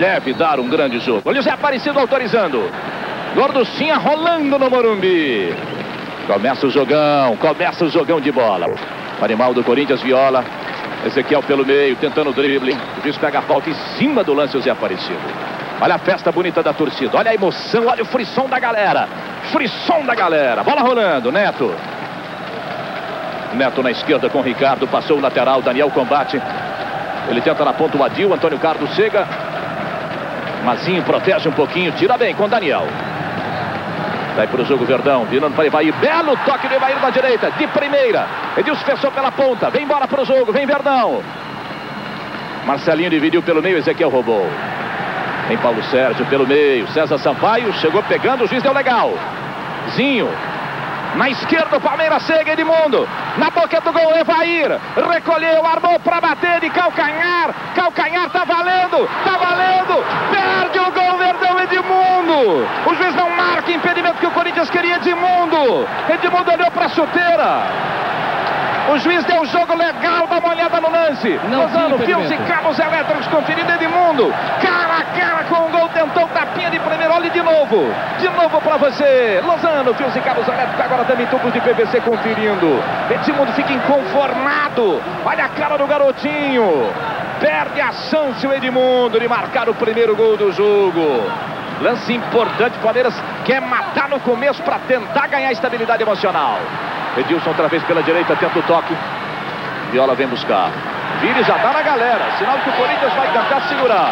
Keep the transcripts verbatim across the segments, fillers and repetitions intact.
deve dar um grande jogo. Olha o Zé Aparecido autorizando. Gorduchinha rolando no Morumbi. Começa o jogão, começa o jogão de bola. O animal do Corinthians, Viola. Ezequiel pelo meio, tentando o drible. O juiz pega a falta em cima do lance, o Zé Aparecido. Olha a festa bonita da torcida, olha a emoção, olha o frisson da galera. Frisson da galera, bola rolando, Neto. Neto na esquerda com o Ricardo, passou o lateral, Daniel combate. Ele tenta na ponta o Adil, Antônio Carlos chega. Mazinho protege um pouquinho, tira bem com o Daniel. Vai para o jogo Verdão, virando para Evair. Belo toque do Evair na direita, de primeira. Edilson fechou pela ponta, vem embora para o jogo, vem Verdão. Marcelinho dividiu pelo meio, Ezequiel roubou. Vem Paulo Sérgio pelo meio, César Sampaio chegou pegando, o juiz deu legal. Zinho. Na esquerda o Palmeiras chega, Edmundo. Na boca do gol, Evair. Recolheu, armou para bater de calcanhar. Calcanhar, tá valendo, tá valendo. Perde o gol, Verdão, Edmundo. O juiz não marca impedimento que o Corinthians queria, Edmundo. Edmundo olhou para a chuteira. O juiz deu um jogo legal, dá uma olhada no lance. Lozano, fios e cabos elétricos conferindo, Edmundo. Cara a cara com o gol, tentou tapinha de primeiro, olha de novo. De novo pra você. Lozano, fios e cabos elétricos, agora também tubos de P V C conferindo. Edmundo fica inconformado. Olha a cara do garotinho. Perde a chance o Edmundo de marcar o primeiro gol do jogo. Lance importante, o Palmeiras quer matar no começo para tentar ganhar estabilidade emocional. Edilson outra vez pela direita, tenta o toque. Viola vem buscar. Vire já dá na galera. Sinal que o Corinthians vai tentar segurar.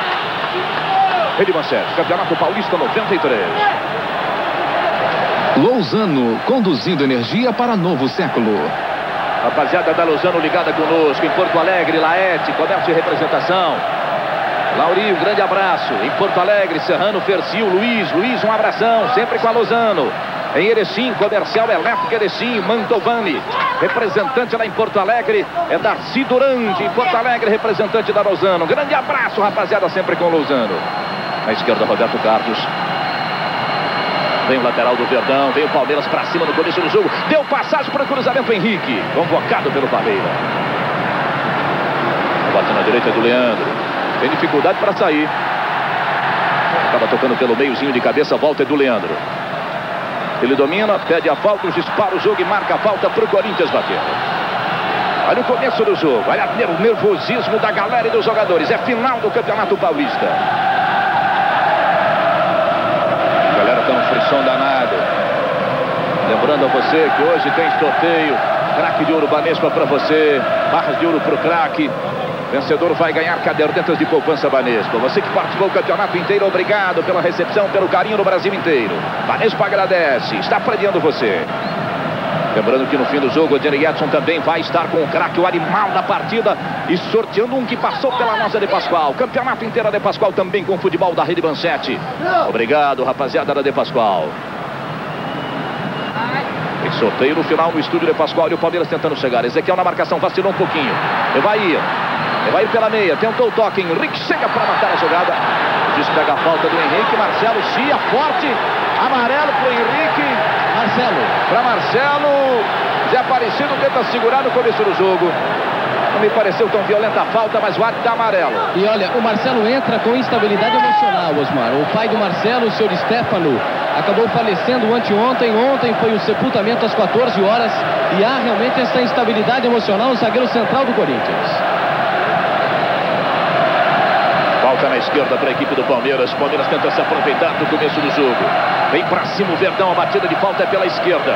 Rede Manchete, Campeonato Paulista noventa e três. Lousano, conduzindo energia para novo século. Rapaziada da Lousano ligada conosco. Em Porto Alegre, Laete, comércio e representação. Lauri, um grande abraço. Em Porto Alegre, Serrano, Fercil, Luiz. Luiz, um abração. Sempre com a Lousano. Em Erechim, comercial elétrico Erechim, Mantovani, representante lá em Porto Alegre, é Darcy Durante, em Porto Alegre, representante da Lousano. Grande abraço, rapaziada, sempre com o Lousano. Na esquerda, Roberto Carlos. Vem o lateral do Verdão, vem o Palmeiras pra cima no começo do jogo. Deu passagem para o cruzamento, Henrique, convocado pelo Parreira. Bate na direita do Leandro. Tem dificuldade para sair. Acaba tocando pelo meiozinho de cabeça, volta é do Leandro. Ele domina, pede a falta, o juiz para o jogo e marca a falta para o Corinthians bater. Olha o começo do jogo, olha o nervosismo da galera e dos jogadores. É final do Campeonato Paulista. A galera tá um frisson danado. Lembrando a você que hoje tem sorteio. Craque de ouro Banespa para você. Barras de ouro para o craque. Vencedor vai ganhar cadernetas de poupança Banespa. Você que participou do campeonato inteiro, obrigado pela recepção, pelo carinho no Brasil inteiro. Banespa agradece, está premiando você. Lembrando que no fim do jogo, o Ednei Edson também vai estar com o craque, o animal da partida, e sorteando um que passou pela nossa De Pascoal. Campeonato inteiro De Pascoal também com o futebol da Rede Manchete. Obrigado, rapaziada da De Pascoal. Tem sorteio no final no estúdio De Pascoal e o Palmeiras tentando chegar. Ezequiel na marcação, vacilou um pouquinho. Evair. Vai pela meia, tentou o toque, Henrique chega para matar a jogada. Diz que pega a falta do Henrique, Marcelo chia forte, amarelo pro Henrique, Marcelo, para Marcelo, Zé Aparecido tenta segurar no começo do jogo. Não me pareceu tão violenta a falta, mas o árbitro dá amarelo. E olha, o Marcelo entra com instabilidade emocional, Osmar. O pai do Marcelo, o senhor Stefano, acabou falecendo anteontem. Ontem foi o sepultamento às quatorze horas e há realmente essa instabilidade emocional no zagueiro central do Corinthians. Falta na esquerda para a equipe do Palmeiras. Palmeiras tenta se aproveitar do começo do jogo. Vem para cima o Verdão. A batida de falta é pela esquerda.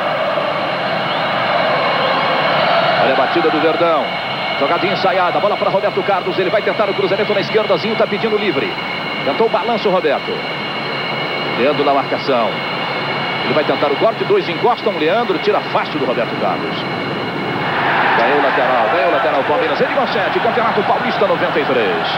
Olha a batida do Verdão. Jogadinha ensaiada. Bola para Roberto Carlos. Ele vai tentar o cruzamento na esquerdazinho. Está pedindo livre. Tentou o balanço, Roberto. Leandro na marcação. Ele vai tentar o corte. Dois encostam. Leandro tira fácil do Roberto Carlos. Ganhou o lateral. Ganhou o lateral. Palmeiras. Rede Manchete. Campeonato Paulista noventa e três.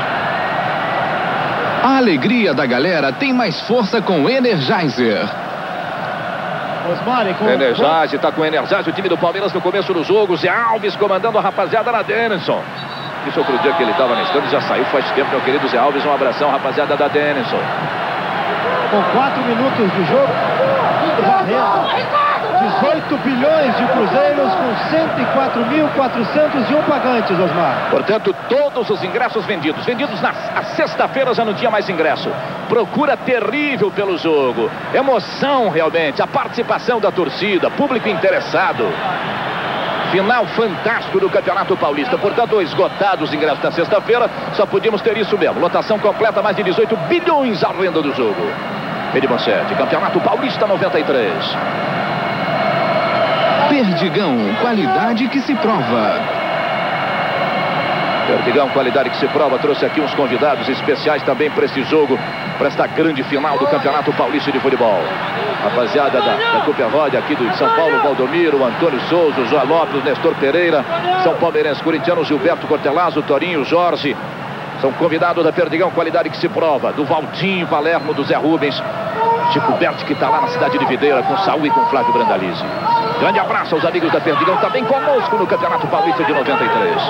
A alegria da galera tem mais força com Energizer. Com... Energize, está com Energize o time do Palmeiras no começo do jogo. Zé Alves comandando a rapaziada na Denison. Isso outro dia que ele estava na estância, já saiu faz tempo, meu querido Zé Alves. Um abração, rapaziada da Denison. Com quatro minutos de jogo, varrendo dezoito bilhões de cruzeiros com cento e quatro mil quatrocentos e um pagantes, Osmar. Portanto, todos os ingressos vendidos. Vendidos na sexta-feira já não tinha mais ingresso. Procura terrível pelo jogo. Emoção realmente, a participação da torcida, público interessado. Final fantástico do Campeonato Paulista. Portanto, esgotados os ingressos da sexta-feira, só podíamos ter isso mesmo. Lotação completa, mais de dezoito bilhões à venda do jogo. Rede Manchete, Campeonato Paulista noventa e três. Perdigão, qualidade que se prova. Perdigão, qualidade que se prova. Trouxe aqui uns convidados especiais também para este jogo, para esta grande final do Campeonato Paulista de Futebol. Rapaziada da, da Cooperrod aqui do São Paulo, Valdomiro, Antônio Souza, João Lopes, Nestor Pereira, São Palmeirense, Corintiano, Gilberto Cortelazzo, Torinho, Jorge. São convidados da Perdigão, qualidade que se prova. Do Valdinho, Palermo, do Zé Rubens, Chico Berti, que está lá na cidade de Videira, com Saúl e com Flávio Brandalize. Grande abraço aos amigos da Perdigão, também conosco no Campeonato Paulista de noventa e três.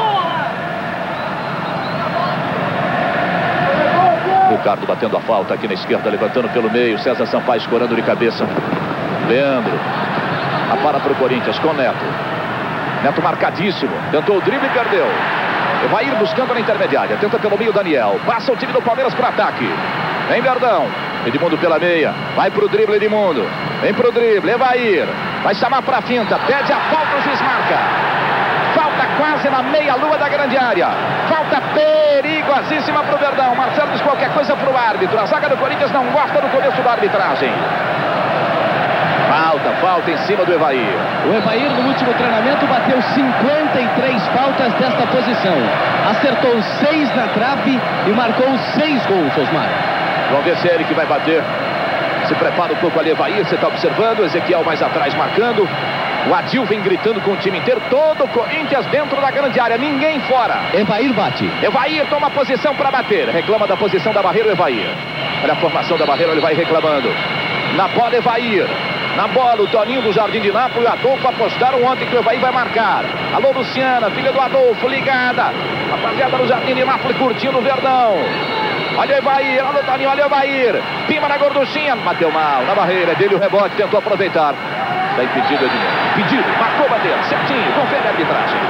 Ricardo batendo a falta aqui na esquerda, levantando pelo meio. César Sampaio escorando de cabeça. Leandro. A para para o Corinthians com Neto. Neto marcadíssimo. Tentou o drible e perdeu. Vai ir buscando na intermediária. Tenta pelo meio Daniel. Passa o time do Palmeiras para ataque. Vem Verdão. Edmundo pela meia. Vai para o drible Edmundo. Vem para o drible. Evair. Vai chamar para a finta. Pede a falta, o juiz marca. Falta quase na meia-lua da grande área. Falta perigosíssima para o Verdão. Marcelo diz qualquer coisa para o árbitro. A zaga do Corinthians não gosta do começo da arbitragem. Falta, falta em cima do Evair. O Evair no último treinamento bateu cinquenta e três faltas desta posição. Acertou seis na trave e marcou seis gols, Osmar. Vamos ver se é ele que vai bater. Se prepara um pouco ali, Evair, você está observando. Ezequiel mais atrás marcando. O Adil vem gritando com o time inteiro. Todo o Corinthians dentro da grande área, ninguém fora. Evair bate. Evair toma posição para bater. Reclama da posição da barreira o Evair. Olha a formação da barreira, ele vai reclamando. Na bola, Evair. Na bola, o Toninho do Jardim de Nápoles e o Adolfo apostaram ontem que o Evair vai marcar. Alô, Luciana, filha do Adolfo, ligada. Rapaziada no Jardim de Nápoles curtindo o Verdão. Olha o Evair, olha o Toninho, olha o Evair. Pima na gorduchinha, bateu mal na barreira. Dele o rebote, tentou aproveitar. Está impedido, Edmundo. Impedido, marcou a bandeira, certinho, confere a arbitragem.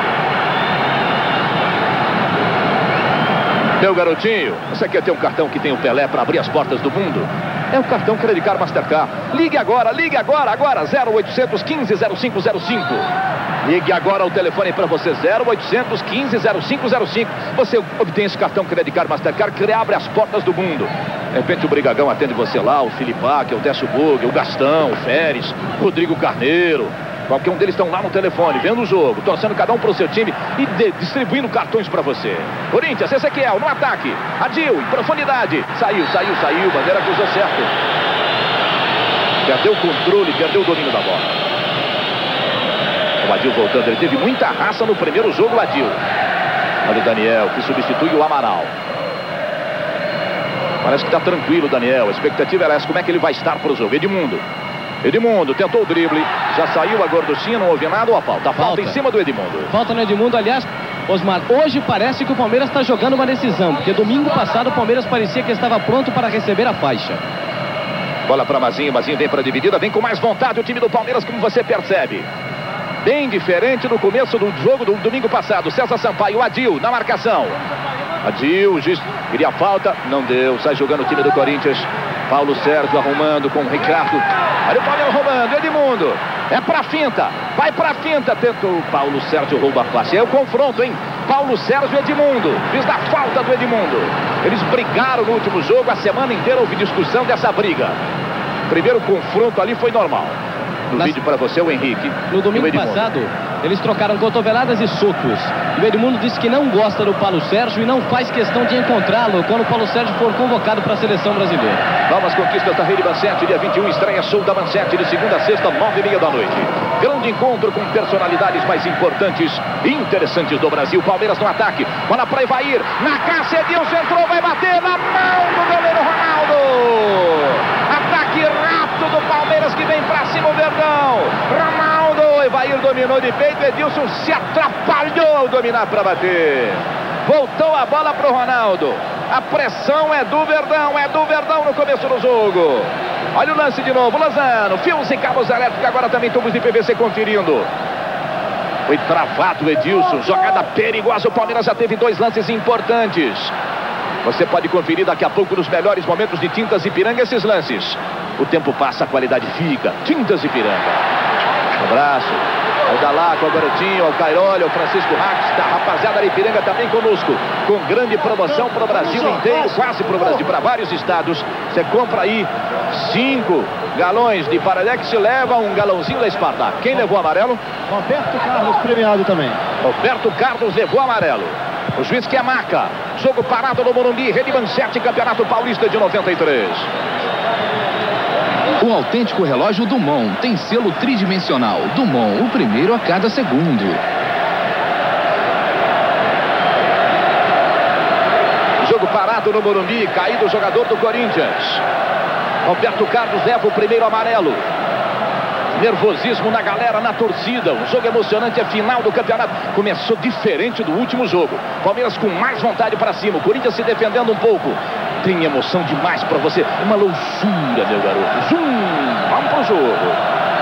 Meu garotinho, você quer ter um cartão que tem o Pelé para abrir as portas do mundo? É o cartão Credicard Mastercard. Ligue agora, ligue agora, agora, zero oitocentos quinze zero cinco zero cinco. Ligue agora o telefone para você, zero oitocentos quinze zero cinco zero cinco. Você obtém esse cartão Credicard Mastercard que abre as portas do mundo. De repente o Brigagão atende você lá, o Filipac, o Décio Bug, o Gastão, o Férez, Rodrigo Carneiro. Qualquer um deles estão lá no telefone, vendo o jogo, torcendo cada um para o seu time e de, distribuindo cartões para você. Corinthians, Ezequiel, no ataque. Adil, em profundidade. Saiu, saiu, saiu. Bandeira cruzou certo. Perdeu o controle, perdeu o domínio da bola. O Adil voltando, ele teve muita raça no primeiro jogo, o Adil. Olha o Daniel, que substitui o Amaral. Parece que está tranquilo o Daniel. A expectativa era essa, como é que ele vai estar para o jogo. Edmundo. Edmundo tentou o drible, já saiu a gorduchinha, não houve nada, ou a falta? A falta, falta em cima do Edmundo. Falta no Edmundo, aliás, Osmar, hoje parece que o Palmeiras está jogando uma decisão, porque domingo passado o Palmeiras parecia que estava pronto para receber a faixa. Bola para Mazinho, Mazinho vem para a dividida, vem com mais vontade o time do Palmeiras, como você percebe. Bem diferente do começo do jogo do domingo passado. César Sampaio, Adil na marcação. Adil, o juiz queria a falta, não deu, sai jogando o time do Corinthians. Paulo Sérgio arrumando com o Ricardo. Olha o Palmeiras roubando, Edmundo. É pra finta, vai pra finta. Tentou o Paulo Sérgio, rouba a face. É o confronto, hein? Paulo Sérgio e Edmundo. Fiz da falta do Edmundo. Eles brigaram no último jogo, a semana inteira houve discussão dessa briga. Primeiro confronto ali foi normal. No Nas... vídeo para você, o Henrique. No domingo passado, eles trocaram cotoveladas e socos. E o Edmundo disse que não gosta do Paulo Sérgio e não faz questão de encontrá-lo quando o Paulo Sérgio for convocado para a seleção brasileira. Novas conquistas da Rede Manchete, dia vinte e um, estreia show da Manchete de segunda a sexta, nove e meia da noite. Grande encontro com personalidades mais importantes e interessantes do Brasil. Palmeiras no ataque, bola para Evair, na caça, Edilson entrou, vai bater na mão do goleiro Ronaldo. Ataque rápido do Palmeiras que vem pra cima o Verdão. Ronaldo, Evair dominou de peito, Edilson se atrapalhou ao dominar para bater. Voltou a bola pro Ronaldo. A pressão é do Verdão, é do Verdão no começo do jogo. Olha o lance de novo, Lozano, fios e cabos elétricos, agora também tubos de P V C conferindo. Foi travado o Edilson, jogada perigosa, o Palmeiras já teve dois lances importantes. Você pode conferir daqui a pouco nos melhores momentos de Tintas Ipiranga esses lances. O tempo passa, a qualidade fica. Tintas Ipiranga. Um abraço ao Dalaco, ao Garotinho, ao Cairoli, ao Francisco Rax, da rapaziada da Ipiranga também conosco. Com grande promoção para o Brasil inteiro, quase para o Brasil, para vários estados. Você compra aí cinco galões de Paradex e leva um galãozinho da Spartak. Quem levou amarelo? Roberto Carlos premiado também. Roberto Carlos levou amarelo. O juiz que é marca. Jogo parado no Morumbi, Rede Manchete, Campeonato Paulista de noventa e três. O autêntico relógio Dumont tem selo tridimensional. Dumont, o primeiro a cada segundo. Jogo parado no Morumbi, caído o jogador do Corinthians. Roberto Carlos leva o primeiro amarelo. Nervosismo na galera, na torcida. Um jogo emocionante, é final do campeonato. Começou diferente do último jogo. Palmeiras com mais vontade para cima. O Corinthians se defendendo um pouco. Tem emoção demais para você. Uma loucura, meu garoto. Zum! Vamos pro jogo.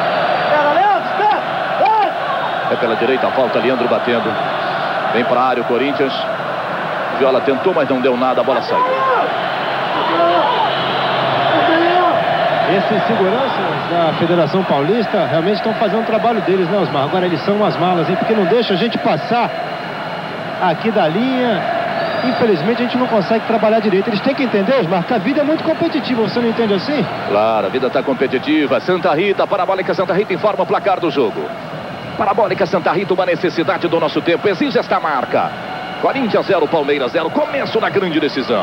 É pela direita a falta, Leandro batendo. Vem para a área o Corinthians. Viola tentou, mas não deu nada. A bola saiu. Esses seguranças da Federação Paulista realmente estão fazendo o trabalho deles, né, Osmar? Agora eles são umas malas, hein? Porque não deixa a gente passar aqui da linha. Infelizmente a gente não consegue trabalhar direito. Eles têm que entender, Osmar, que a vida é muito competitiva. Você não entende assim? Claro, a vida está competitiva. Santa Rita, Parabólica Santa Rita informa o placar do jogo. Parabólica Santa Rita, uma necessidade do nosso tempo. Exige esta marca. Corinthians zero, Palmeiras zero. Começo na grande decisão.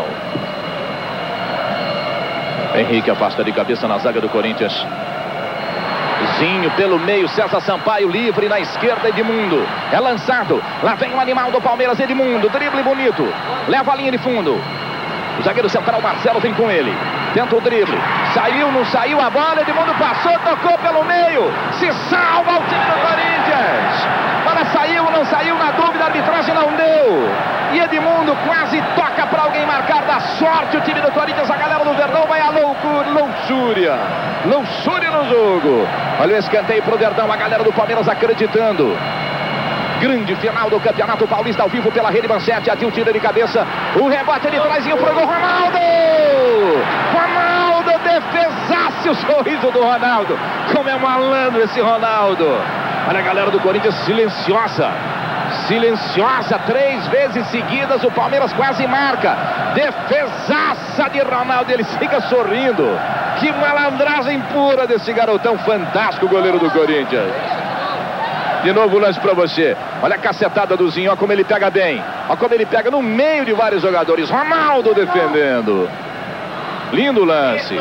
Henrique afasta de cabeça na zaga do Corinthians. Zinho pelo meio, César Sampaio livre na esquerda, Edmundo. É lançado, lá vem o animal do Palmeiras, Edmundo, drible bonito. Leva a linha de fundo. O zagueiro central Marcelo vem com ele. Tenta o drible, saiu, não saiu a bola, Edmundo passou, tocou pelo meio. Se salva o time do Corinthians. Bola saiu, não saiu, na dúvida, a arbitragem não deu. E Edmundo quase toca para alguém marcar, da sorte o time do Corinthians, a galera do Verdão vai à loucura, luxúria, luxúria no jogo. Olha o escanteio pro Verdão, a galera do Palmeiras acreditando. Grande final do Campeonato Paulista ao vivo pela Rede Manchete, Adil tira de cabeça, o rebote de trás e o frango, Ronaldo! Ronaldo, defesasse o sorriso do Ronaldo, como é malandro esse Ronaldo. Olha a galera do Corinthians silenciosa. Silenciosa, três vezes seguidas, o Palmeiras quase marca. Defesaça de Ronaldo, ele fica sorrindo. Que malandragem pura desse garotão fantástico, goleiro do Corinthians. De novo o lance pra você. Olha a cacetada do Zinho, olha como ele pega bem. Olha como ele pega no meio de vários jogadores. Ronaldo defendendo. Lindo lance.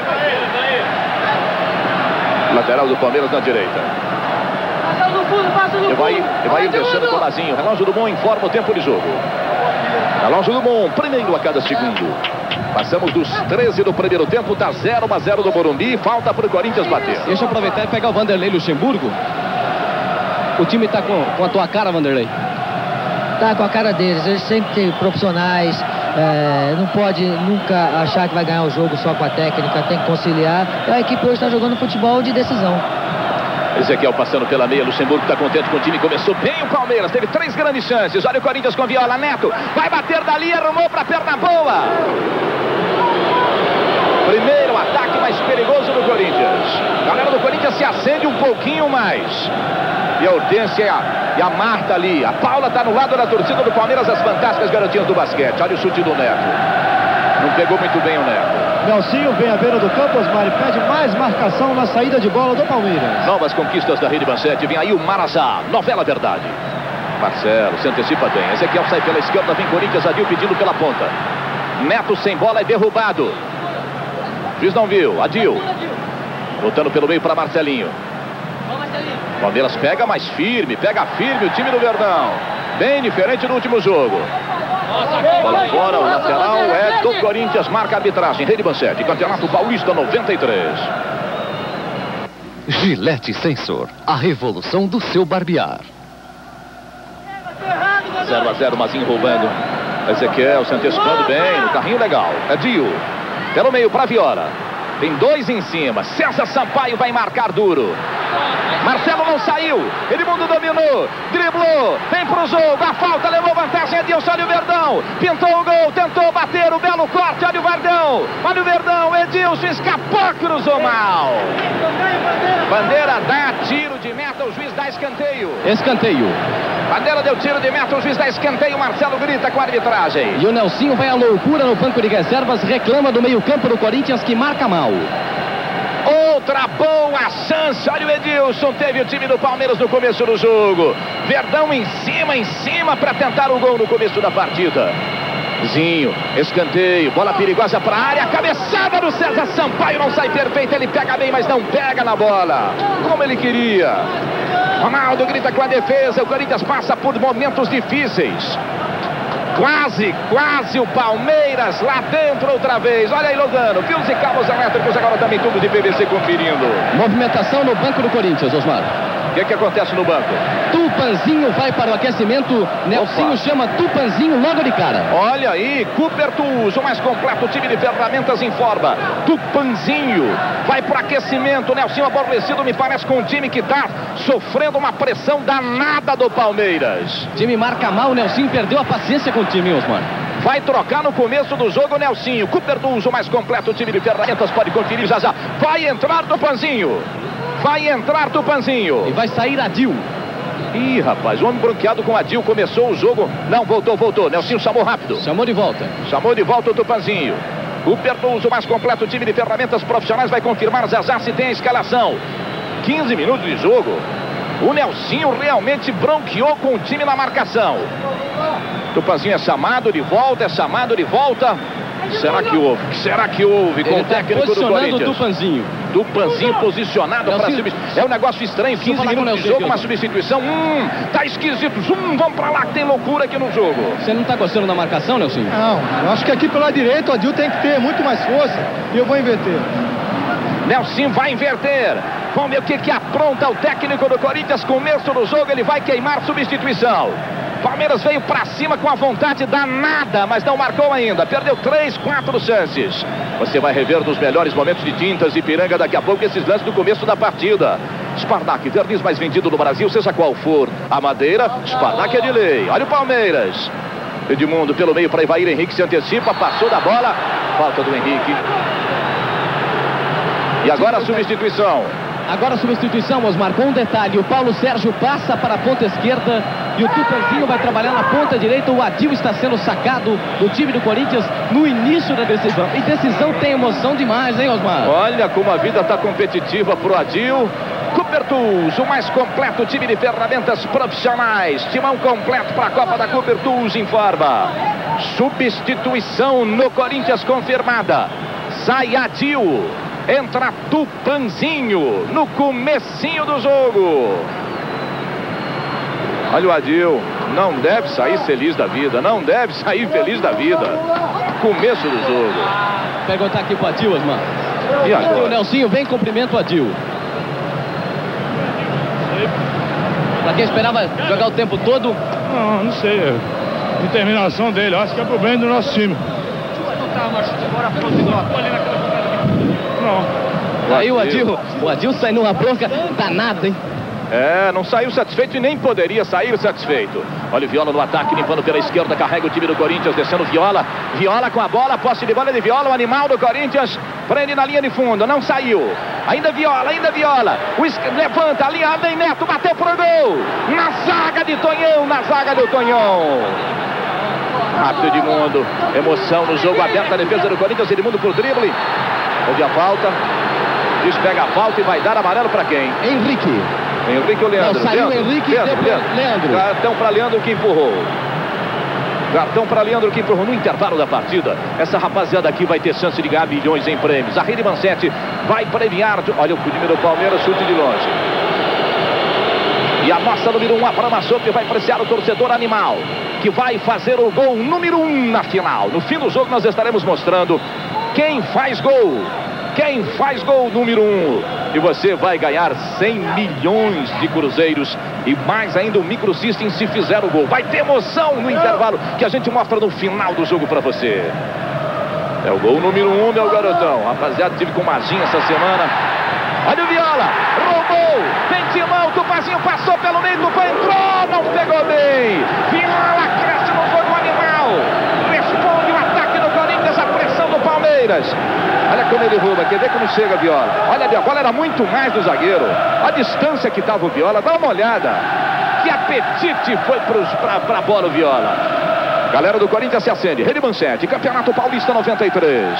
Lateral do Palmeiras na direita. Evair, Evair deixando com o Lazinho. Relógio do Bom informa o tempo de jogo. Relógio do Bom, primeiro a cada segundo. Passamos dos treze do primeiro tempo, tá zero a zero do Morumbi. Falta para o Corinthians bater. Deixa eu aproveitar e pegar o Vanderlei Luxemburgo. O time tá com, com a tua cara, Vanderlei? Tá com a cara deles. Eles sempre têm profissionais. É, não pode nunca achar que vai ganhar o jogo só com a técnica. Tem que conciliar. E a equipe hoje está jogando futebol de decisão. Ezequiel passando pela meia, Luxemburgo está contente com o time, começou bem o Palmeiras, teve três grandes chances, olha o Corinthians com Viola, Neto, vai bater dali, arrumou para a perna boa. Primeiro ataque mais perigoso do Corinthians. A galera do Corinthians se acende um pouquinho mais. E a Hortência e a, e a Marta ali, a Paula está no lado da torcida do Palmeiras, as fantásticas garotinhas do basquete, olha o chute do Neto. Não pegou muito bem o Neto. Nelsinho vem à beira do campo, Osmar, e pede mais marcação na saída de bola do Palmeiras. Novas conquistas da Rede Manchete, vem aí o Marajá, novela verdade. Marcelo se antecipa bem, Ezequiel sai pela esquerda, vem Corinthians, Adil pedindo pela ponta. Neto sem bola é derrubado. O juiz não viu, Adil. Voltando pelo meio para Marcelinho. Palmeiras pega mais firme, pega firme o time do Verdão. Bem diferente do último jogo. Bola fora, o lateral é do Corinthians, marca a arbitragem. Rede Manchete, Campeonato Paulista noventa e três. Gillette Sensor, a revolução do seu barbear. zero a zero, Mazinho roubando. Ezequiel se antecipando bem, no carrinho legal. É Dio. Pelo meio para Viola. Tem dois em cima. César Sampaio vai marcar duro. Marcelo não saiu. Edmundo dominou. Driblou. Vem pro jogo. A falta levou vantagem. Edilson, olha o Verdão. Pintou o gol. Tentou bater o belo corte. Olha o Verdão. Olha o Verdão. Edilson escapou. Cruzou mal. Bandeira dá tiro de meta. O juiz dá escanteio. Escanteio. Bandeira deu tiro de meta. O juiz dá escanteio. Marcelo grita com a arbitragem. E o Nelsinho vai à loucura no banco de reservas. Reclama do meio-campo do Corinthians que marca mal. Outra boa chance. Olha o Edilson. Teve o time do Palmeiras no começo do jogo. Verdão em cima, em cima para tentar o gol no começo da partida. Zinho, escanteio, bola perigosa para a área. Cabeçada do César Sampaio. Não sai perfeito. Ele pega bem, mas não pega na bola como ele queria. Ronaldo grita com a defesa. O Corinthians passa por momentos difíceis. Quase, quase o Palmeiras lá dentro outra vez. Olha aí, Logano. Fios e cabos elétricos, agora também tudo de P V C conferindo. Movimentação no banco do Corinthians, Osmar. O que, que acontece no banco? Tupanzinho vai para o aquecimento. Nelsinho chama Tupanzinho logo de cara. Olha aí, Cupertus, o mais completo time de ferramentas em forma. Tupanzinho vai para o aquecimento. Nelsinho aborrecido, me parece, com um time que está sofrendo uma pressão danada do Palmeiras. O time marca mal, o Nelsinho perdeu a paciência com o time, Osmar. Vai trocar no começo do jogo o Nelsinho. Cupertus, o mais completo time de ferramentas, pode conferir já já. Vai entrar Tupanzinho. Vai entrar Tupanzinho. E vai sair Adil. Ih, rapaz, o homem bronqueado com Adil. Começou o jogo. Não, voltou, voltou. Nelsinho chamou rápido. Chamou de volta. Chamou de volta o Tupanzinho. O Pertuz, o mais completo time de ferramentas profissionais, vai confirmar já já se tem a escalação. quinze minutos de jogo. O Nelsinho realmente bronqueou com o time na marcação. Tupanzinho é chamado de volta, é chamado de volta. Será que houve? Será que houve com Ele o técnico tá do Corinthians? o Tupanzinho. Tupanzinho posicionado para substituir. É um negócio estranho, quinze minutos de jogo, uma substituição. Hum, tá esquisito. Hum, vamos pra lá que tem loucura aqui no jogo. Você não tá gostando da marcação, Nelsinho? Não, eu acho que aqui pela direita o Adil tem que ter muito mais força e eu vou inverter. Nelsinho vai inverter. Vamos ver o que, que apronta o técnico do Corinthians. Começo do jogo, ele vai queimar substituição. Palmeiras veio pra cima com a vontade danada, mas não marcou ainda. Perdeu três, quatro chances. Você vai rever nos melhores momentos de Tintas e Piranga daqui a pouco esses lances do começo da partida. Sparnak, verniz mais vendido no Brasil, seja qual for a madeira, Sparnak é de lei. Olha o Palmeiras. Edmundo pelo meio para Ivair Henrique, se antecipa, passou da bola. Falta do Henrique. E agora a substituição. Agora a substituição, Osmar, com um detalhe. O Paulo Sérgio passa para a ponta esquerda e o Tupanzinho vai trabalhar na ponta direita. O Adil está sendo sacado do time do Corinthians no início da decisão. E decisão tem emoção demais, hein, Osmar? Olha como a vida está competitiva pro Adil. Cupertus, o mais completo time de ferramentas profissionais. Timão completo para a Copa da Cupertus, informa. Substituição no Corinthians confirmada. Sai Adil. Entra Tupanzinho no comecinho do jogo. Olha o Adil. Não deve sair feliz da vida. Não deve sair feliz da vida. Começo do jogo. Perguntar aqui pro Adil, Osmar. E agora? E o Nelsinho vem, cumprimenta o Adil. Pra quem esperava jogar o tempo todo? Não, não sei. É determinação dele. Acho que é problema do nosso time. Não. Aí o Adil, o Adil sai numa bronca danada, hein? É, não saiu satisfeito e nem poderia sair satisfeito. Olha o Viola no ataque, limpando pela esquerda, carrega o time do Corinthians, descendo Viola. Viola com a bola, posse de bola de Viola, o animal do Corinthians, prende na linha de fundo, não saiu. Ainda Viola, ainda Viola. O es... Levanta a linha, Arlen Neto, bateu pro gol. Na zaga de Tonhão, na zaga do Tonhão. Rápido Edmundo, emoção no jogo aberto, a defesa do Corinthians, Edmundo por drible. Houve a falta. Diz pega a falta e vai dar amarelo para quem? Henrique. Henrique ou Leandro? Não, saiu Leandro. Henrique Leandro, e depois Leandro. Leandro. Cartão para Leandro que empurrou. Cartão para Leandro que empurrou no intervalo da partida. Essa rapaziada aqui vai ter chance de ganhar milhões em prêmios. A Rede Manchete vai premiar. Olha o time do Palmeiras, chute de longe. E a nossa número um, a Brahma Chopp, vai apreciar o torcedor animal, que vai fazer o gol número um na final. No fim do jogo nós estaremos mostrando quem faz gol. Quem faz gol número um. E você vai ganhar cem milhões de cruzeiros. E mais ainda o Micro System se fizer o gol. Vai ter emoção no intervalo que a gente mostra no final do jogo para você. É o gol número um, meu garotão. Rapaziada, tive com o Mazinho essa semana. Olha o Viola, roubou, vem Timão, Tupanzinho passou pelo meio, Tupã entrou, não pegou bem. Viola cresce no jogo animal. Responde o ataque do Corinthians, a pressão do Palmeiras. Olha como ele rouba, quer ver como chega a Viola. Olha ali, a bola era muito mais do zagueiro. A distância que estava o Viola, dá uma olhada. Que apetite foi para a bola o Viola. Galera do Corinthians se acende. Rede Manchete, Campeonato Paulista noventa e três.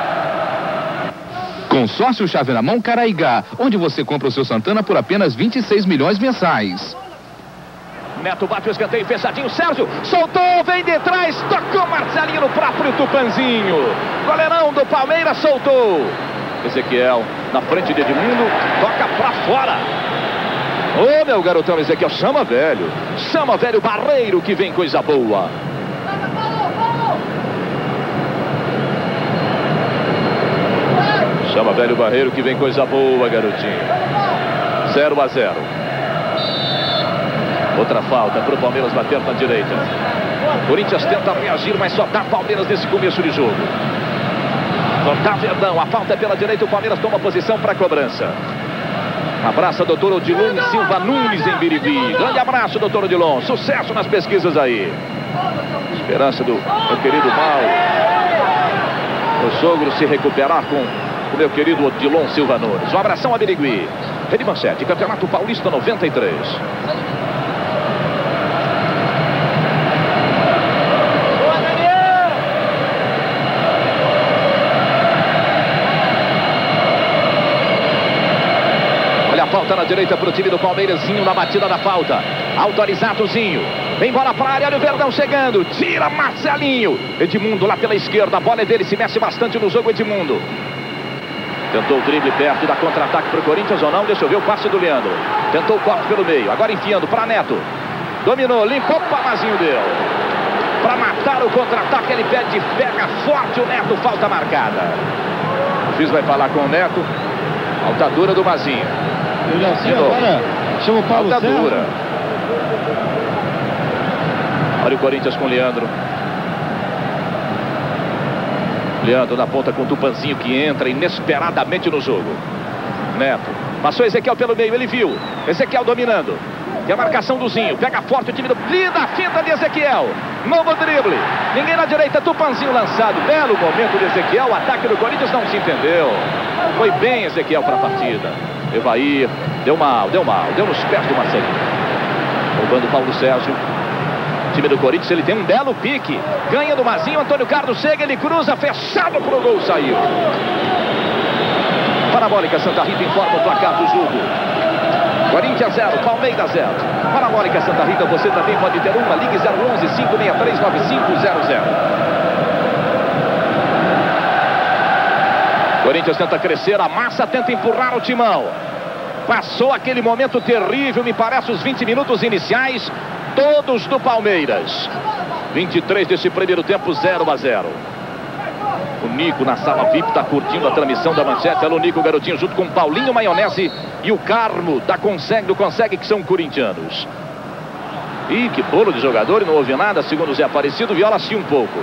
Consórcio Chave na Mão Caraigá, onde você compra o seu Santana por apenas vinte e seis milhões mensais. Neto bate o escanteio fechadinho, Sérgio soltou, vem de trás, tocou Marcelinho no próprio Tupanzinho. Goleirão do Palmeiras soltou. Ezequiel na frente de Edmundo, toca pra fora. Ô, meu garotão Ezequiel, chama velho. Chama velho Barreiro que vem coisa boa. Chama velho Barreiro que vem coisa boa, garotinho. zero a zero. Outra falta para o Palmeiras bater na direita. Corinthians tenta reagir, mas só dá Palmeiras nesse começo de jogo. Só dá Verdão. A falta é pela direita, o Palmeiras toma posição para a cobrança. Abraça doutor Odilon Silva Nunes em Birigui. Grande abraço, doutor Odilon. Sucesso nas pesquisas aí. Esperança do meu querido Mal. O sogro se recuperar com o meu querido Odilon Silva Nunes. Um abração a Birigui. Rede Manchete, Campeonato Paulista noventa e três. Olha a falta na direita para o time do Palmeiras. Zinho na batida da falta. Autorizado Zinho. Vem bola para a área, olha o Verdão chegando. Tira Marcelinho. Edmundo lá pela esquerda. A bola é dele, se mexe bastante no jogo Edmundo. Tentou o drible perto da contra-ataque para o Corinthians ou não? Deixa eu ver o passe do Leandro. Tentou o corte pelo meio. Agora enfiando para Neto. Dominou, limpou, Pamazinho deu. Para matar o contra-ataque, ele pede, pega forte o Neto, falta marcada. O juiz vai falar com o Neto. Falta dura do Mazinho. Agora chama o Paulo falta Serra. dura. Olha o Corinthians com o Leandro. Leandro na ponta com o Tupanzinho que entra inesperadamente no jogo. Neto. Passou Ezequiel pelo meio, ele viu. Ezequiel dominando. Tem a marcação do Zinho. Pega forte o time do... Linda a finta de Ezequiel. Novo drible. Ninguém na direita, Tupanzinho lançado. Belo momento de Ezequiel. O ataque do Corinthians não se entendeu. Foi bem Ezequiel para a partida. Evair. Deu mal, deu mal. Deu nos pés do Marcelinho. Roubando o Paulo Sérgio. O time do Corinthians, ele tem um belo pique. Ganha do Mazinho, Antônio Carlos chega, ele cruza, fechado pro gol, saiu. Parabólica Santa Rita informa o placar do jogo. Corinthians zero, Palmeiras zero. Parabólica Santa Rita, você também pode ter uma. Ligue zero onze, cinco seis três, nove cinco zero zero. Corinthians tenta crescer, a massa tenta empurrar o timão. Passou aquele momento terrível, me parece, os vinte minutos iniciais. Todos do Palmeiras. vinte e três desse primeiro tempo, zero a zero. O Nico na sala V I P está curtindo a transmissão da Manchete. Alô, Nico, garotinho, junto com o Paulinho Maionese e o Carmo da Consegue, do Consegue, que são corintianos. Ih, que bolo de jogador, e não houve nada, segundo o Zé Aparecido. Viola sim um pouco.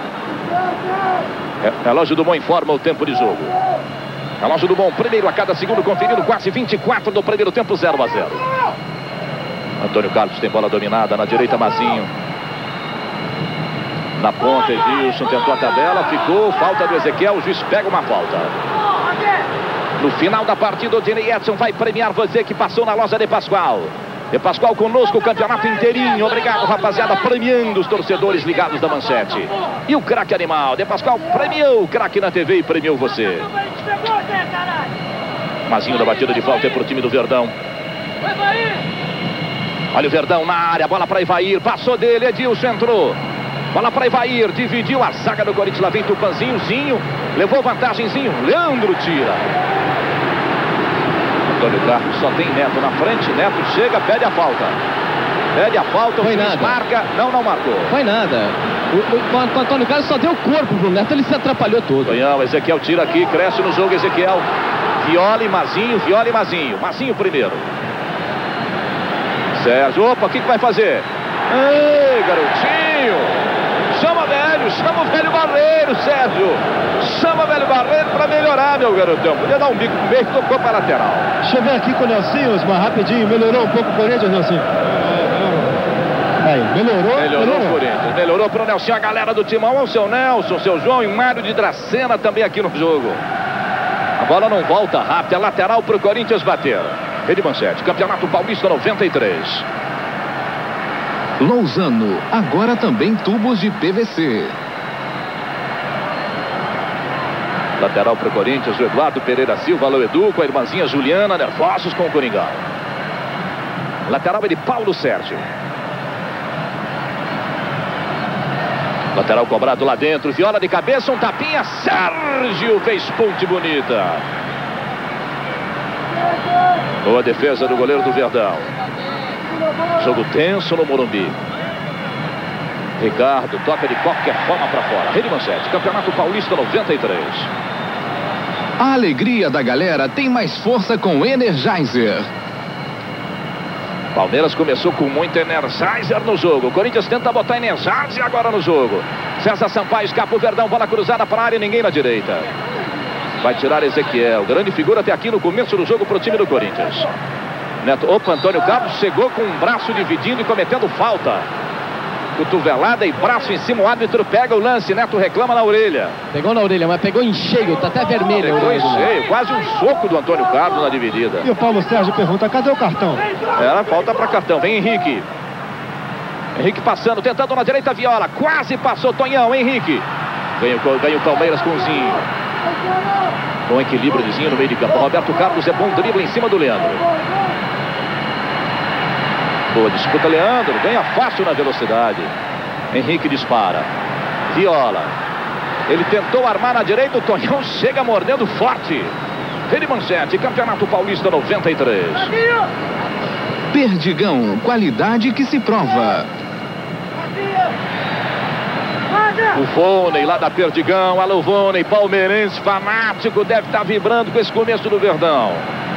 Relógio do Bom informa o tempo de jogo. Relógio do Bom, primeiro a cada segundo, conferindo quase vinte e quatro do primeiro tempo, zero a zero. Antônio Carlos tem bola dominada na direita, Mazinho. Na ponta, Edilson tentou a tabela, ficou, falta do Ezequiel, o juiz pega uma falta. No final da partida, o Dinei Edson vai premiar você que passou na loja De Pascoal. De Pascoal conosco o campeonato inteirinho. Obrigado, rapaziada, premiando os torcedores ligados da Manchete. E o craque animal, De Pascoal premiou o craque na T V e premiou você. Mazinho da batida de falta é pro time do Verdão. Olha o Verdão na área, bola para Evair, passou dele, Edilson entrou. Bola para Evair, dividiu a zaga do Corinthians, lá vem Tupanzinho, Zinho, levou vantagemzinho, Leandro tira. Antônio Carlos só tem Neto na frente, Neto chega, pede a falta. Pede a falta, o juiz marca, não, não marcou. Foi nada. O, o, o Antônio Carlos só deu o corpo pro Neto, ele se atrapalhou todo. Tonhão, Ezequiel tira aqui, cresce no jogo, Ezequiel. Viola e Mazinho, Viola e Mazinho. Mazinho primeiro. Sérgio, opa, o que, que vai fazer? Ei, garotinho! Chama velho! Sérgio, chama o velho Barreiro, Sérgio. Chama o velho Barreiro para melhorar, meu garotão. Podia dar um bico no meio, tocou para lateral. Deixa eu ver aqui com o Nelsinho, Osmar, rapidinho. Melhorou um pouco o Corinthians, Nelsinho? Aí, melhorou, melhorou. Melhorou o Corinthians. Melhorou para o Nelson, a galera do Timão, o seu Nelson, o seu João e o Mário de Dracena também aqui no jogo. A bola não volta rápido, é lateral para o Corinthians bater. Rede Manchete, Campeonato Paulista noventa e três. Lousano, agora também tubos de P V C. Lateral para o Corinthians, o Eduardo Pereira Silva, alô Edu, com a irmãzinha Juliana, nervosos com o Coringão. Lateral é de Paulo Sérgio. Lateral cobrado lá dentro, Viola de cabeça, um tapinha, Sérgio fez ponte bonita. Boa defesa do goleiro do Verdão. Jogo tenso no Morumbi. Ricardo toca de qualquer forma para fora. Rede Manchete, Campeonato Paulista noventa e três. A alegria da galera tem mais força com Energizer. Palmeiras começou com muito Energizer no jogo. O Corinthians tenta botar Energizer agora no jogo. César Sampaio escapa o Verdão, bola cruzada para a área, ninguém na direita. Vai tirar Ezequiel, grande figura até aqui no começo do jogo para o time do Corinthians. Neto, opa, Antônio Carlos chegou com um braço dividindo e cometendo falta. Cotovelada e braço em cima, o árbitro pega o lance, Neto reclama na orelha. Pegou na orelha, mas pegou em cheio, tá até vermelho. Pegou em cheio, quase um soco do Antônio Carlos na dividida. E o Paulo Sérgio pergunta, cadê o cartão? Era falta para cartão, vem Henrique. Henrique passando, tentando na direita, Viola, quase passou Tonhão, Henrique. Ganha o, ganha o Palmeiras com o Zinho. Com equilíbrio de Zinho no meio de campo. Roberto Carlos é bom drible em cima do Leandro. Boa disputa, Leandro, ganha fácil na velocidade. Henrique dispara. Viola. Ele tentou armar na direita, o Tonhão chega mordendo forte. Rede Manchete, Campeonato Paulista noventa e três. Perdigão, qualidade que se prova. O Vônei lá da Perdigão, alô Vônei, palmeirense fanático, deve estar vibrando com esse começo do Verdão.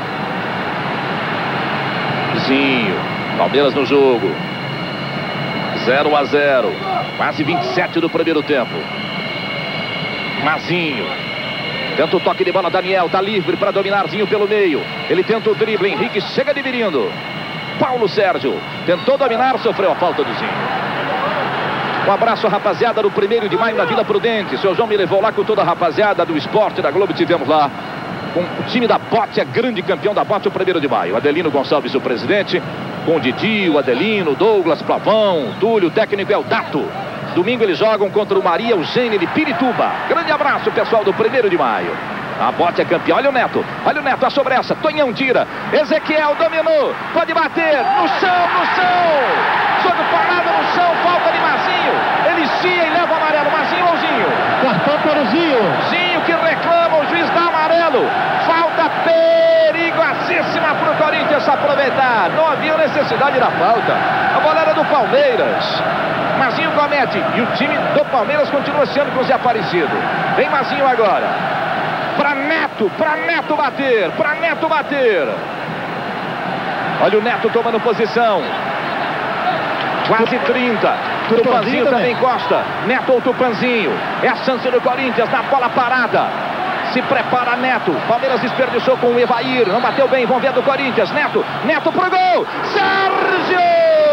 Zinho, Palmeiras no jogo. zero a zero, quase vinte e sete do primeiro tempo. Mazinho. Tenta o toque de bola, Daniel, tá livre para dominar Zinho pelo meio. Ele tenta o drible, Henrique chega dividindo. Paulo Sérgio tentou dominar, sofreu a falta do Zinho. Um abraço, rapaziada, do primeiro de maio na Vila Prudente. Seu João me levou lá com toda a rapaziada do esporte da Globo. Tivemos lá com o time da Bote, a grande campeão da Bote, o primeiro de maio. Adelino Gonçalves, o presidente, com o Didi, o Adelino, Douglas, Plavão, Túlio, o técnico é o Dato. Domingo eles jogam contra o Maria Eugênia de Pirituba. Grande abraço, pessoal do primeiro de maio. A Bote é campeão. Olha o Neto. Olha o Neto, a sobre essa. Tonhão tira. Ezequiel dominou. Pode bater. No chão, no chão. Jogo parado no chão. Falta de Mazinho. Ele chia e leva o amarelo. Mazinho ou Zinho? Cartão para o Zinho. Zinho que reclama. O juiz dá amarelo. Falta perigosíssima para o Corinthians aproveitar. Não havia necessidade da falta. A bola era do Palmeiras. Mazinho comete. E o time do Palmeiras continua sendo com o Zé Aparecido. Vem Mazinho agora. Para Neto, para Neto bater, para Neto bater. Olha o Neto tomando posição. Quase trinta. Tupanzinho também encosta. Neto ou Tupanzinho. É a chance do Corinthians na bola parada. Se prepara Neto. Palmeiras desperdiçou com o Evair. Não bateu bem, vão ver do Corinthians. Neto, Neto pro gol. Sérgio!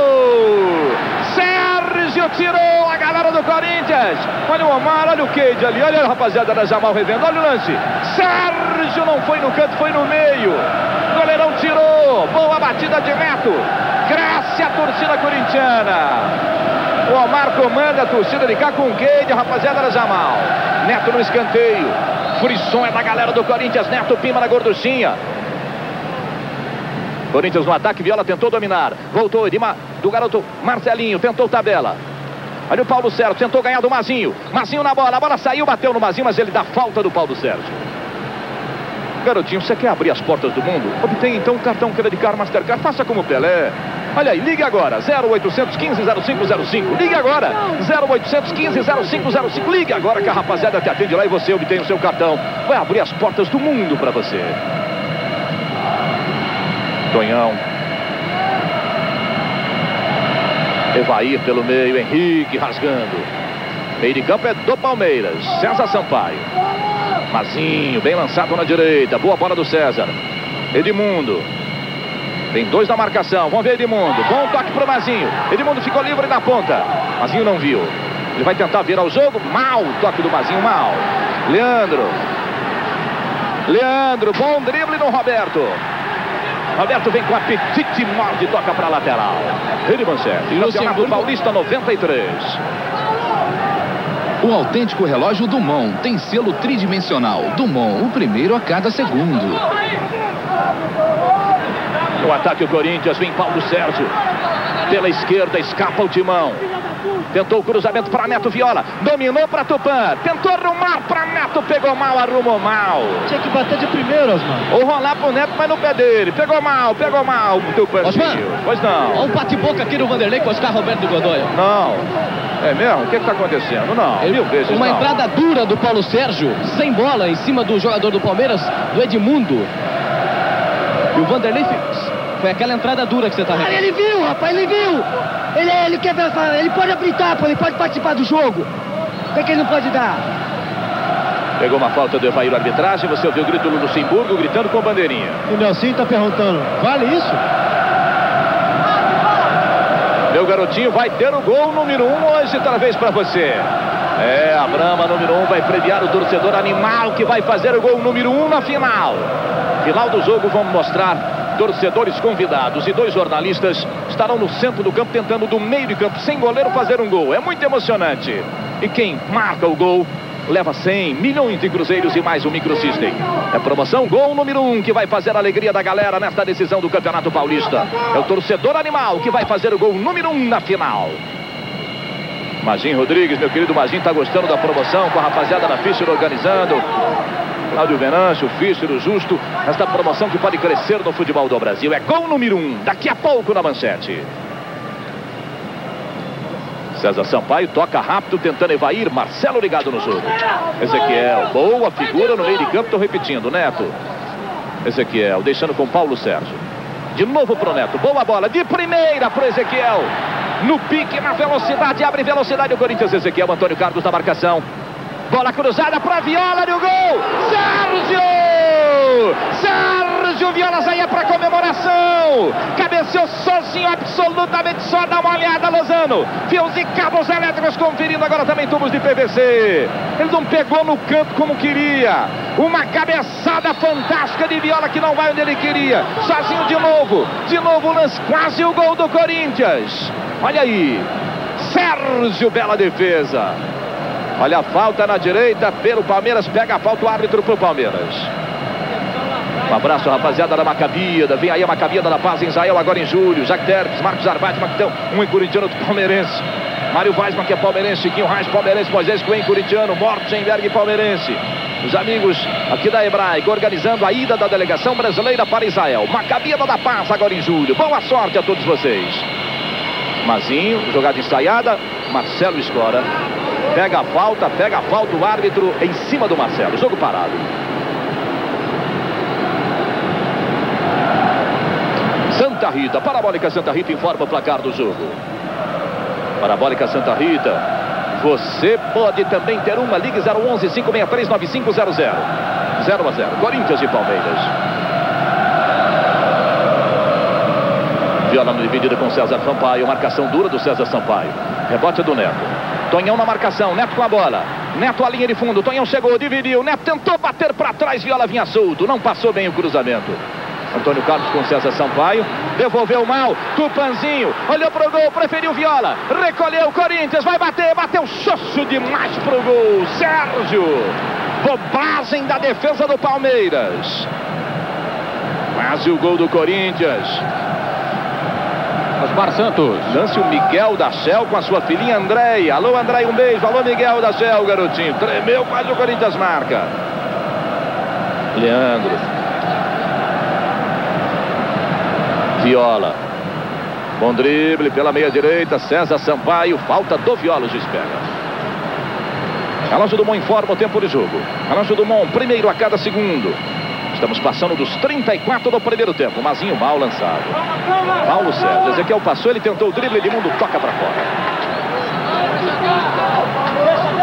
Sérgio tirou a galera do Corinthians. Olha o Omar, olha o Cade ali. Olha a rapaziada da Jamal revendo. Olha o lance. Sérgio não foi no canto, foi no meio. O goleirão tirou. Boa batida de Neto. Cresce a torcida corintiana. O Omar comanda a torcida de cá com o Cade, a rapaziada da Jamal. Neto no escanteio. Frisson é da galera do Corinthians. Neto pima na gorduchinha. Corinthians no ataque, Viola tentou dominar. Voltou de Ma... do garoto Marcelinho, tentou tabela. Olha o Paulo Sérgio, tentou ganhar do Mazinho. Mazinho na bola, a bola saiu, bateu no Mazinho, mas ele dá falta do Paulo Sérgio. Garotinho, você quer abrir as portas do mundo? Obtenha então um cartão Credit Card Mastercard, faça como Pelé. Olha aí, ligue agora, zero oitocentos quinze zero cinco zero cinco. Ligue agora, zero oitocentos quinze zero cinco zero cinco. Ligue agora que a rapaziada te atende lá e você obtém o seu cartão. Vai abrir as portas do mundo para você. Tonhão. Evair pelo meio, Henrique rasgando. Meio de campo é do Palmeiras. César Sampaio. Mazinho, bem lançado na direita. Boa bola do César. Edmundo. Tem dois na marcação. Vamos ver Edmundo. Bom toque pro Mazinho. Edmundo ficou livre na ponta. Mazinho não viu. Ele vai tentar virar o jogo. Mal. Toque do Mazinho, mal. Leandro. Leandro. Bom drible no Roberto. Roberto vem com apetite, morde, toca para lateral. Rede Manchete. Campeonato Paulista noventa e três. O autêntico relógio Dumont tem selo tridimensional. Dumont, o primeiro a cada segundo. No ataque o Corinthians, vem Paulo Sérgio. Pela esquerda, escapa o Timão. Tentou o cruzamento para Neto Viola. Dominou para Tupã. Tentou arrumar para Neto. Pegou mal, arrumou mal. Tinha que bater de primeiro, Osmar. Ou rolar pro Neto, mas no pé dele. Pegou mal, pegou mal. Osmar, pois não. Olha um bate-boca aqui no Vanderlei com Oscar Roberto de Godoy. Não. É mesmo? O que está acontecendo? Não, mil vezes Uma não. entrada dura do Paulo Sérgio, sem bola, em cima do jogador do Palmeiras, do Edmundo. E o Vanderlei fez. Foi aquela entrada dura que você está vendo. Ele viu, rapaz, ele viu. Ele, ele quer ver, ele pode habilitar, ele pode participar do jogo. O que, é que ele não pode dar? Pegou uma falta do Evair, arbitragem. Você ouviu o grito do Luxemburgo gritando com bandeirinha. O Nelson está perguntando, vale isso? Meu garotinho, vai ter o gol número um hoje, outra vez para você. É, a Brahma número um vai premiar o torcedor animal que vai fazer o gol número um na final. Final do jogo, vamos mostrar torcedores convidados e dois jornalistas estarão no centro do campo tentando do meio de campo, sem goleiro, fazer um gol. É muito emocionante. E quem marca o gol leva cem milhões de cruzeiros e mais um microsystem. É promoção gol número um que vai fazer a alegria da galera nesta decisão do Campeonato Paulista. É o torcedor animal que vai fazer o gol número um na final. Mazinho Rodrigues, meu querido Mazinho, tá gostando da promoção com a rapaziada da Fischer organizando. Cláudio Venâncio, Fischer, o Justo. Esta promoção que pode crescer no futebol do Brasil. É gol número um, daqui a pouco na Manchete. César Sampaio toca rápido, tentando Evair. Marcelo ligado no jogo. Ezequiel, boa figura no meio de campo, estou repetindo, Neto. Ezequiel, deixando com Paulo Sérgio. De novo pro Neto, boa bola, de primeira pro Ezequiel. No pique, na velocidade, abre velocidade o Corinthians. Ezequiel, Antônio Carlos na marcação. Bola cruzada para Viola no gol. Sérgio! Sérgio Viola saía para comemoração. Cabeceou sozinho, absolutamente só. Dá uma olhada, Lozano. Fios e cabos elétricos conferindo agora também tubos de P V C. Ele não pegou no canto como queria. Uma cabeçada fantástica de Viola que não vai onde ele queria. Sozinho de novo. De novo o lance, quase o gol do Corinthians. Olha aí. Sérgio, bela defesa. Olha a falta na direita pelo Palmeiras. Pega a falta o árbitro pro Palmeiras. Um abraço, rapaziada da Maccabiada. Vem aí a Maccabiada da Paz em Israel, agora em julho. Jack Terpes, Marcos Arbate, Mactão. Um em corintiano, outro palmeirense. Mário Weisman, que é palmeirense. Chiquinho Reis, palmeirense. Moisés Coen, corintiano. Mortenberg, palmeirense. Os amigos aqui da Hebraica organizando a ida da delegação brasileira para Israel. Maccabiada da Paz, agora em julho. Boa sorte a todos vocês. Mazinho, jogada ensaiada. Marcelo escora. Pega a falta, pega a falta o árbitro em cima do Marcelo. Jogo parado. Santa Rita, Parabólica Santa Rita informa o placar do jogo. Parabólica Santa Rita, você pode também ter uma. Ligue zero onze, cinco seis três, nove cinco zero zero. zero a zero, Corinthians e Palmeiras. Viola no dividida com César Sampaio. Marcação dura do César Sampaio. Rebote do Neto. Tonhão na marcação, Neto com a bola. Neto a linha de fundo, Tonhão chegou, dividiu. Neto tentou bater para trás, Viola vinha solto. Não passou bem o cruzamento. Antônio Carlos com César Sampaio. Devolveu mal, Tupanzinho. Olhou pro gol, preferiu Viola. Recolheu o Corinthians, vai bater. Bateu xoxo demais pro gol. Sérgio. Bobagem da defesa do Palmeiras. Quase o gol do Corinthians. Osmar Santos. Lance o Miguel da Shell com a sua filhinha Andréia. Alô, Andréia, um beijo. Alô, Miguel da Shell, garotinho. Tremeu, quase o Corinthians marca. Leandro. Viola. Bom drible pela meia direita. César Sampaio. Falta do Viola, o juiz pega. Relógio Dumont informa o tempo de jogo. Relógio Dumont, primeiro a cada segundo. Estamos passando dos trinta e quatro do primeiro tempo. Mazinho mal lançado. Paulo Sérgio. Ezequiel passou, ele tentou o drible, Edmundo toca para fora.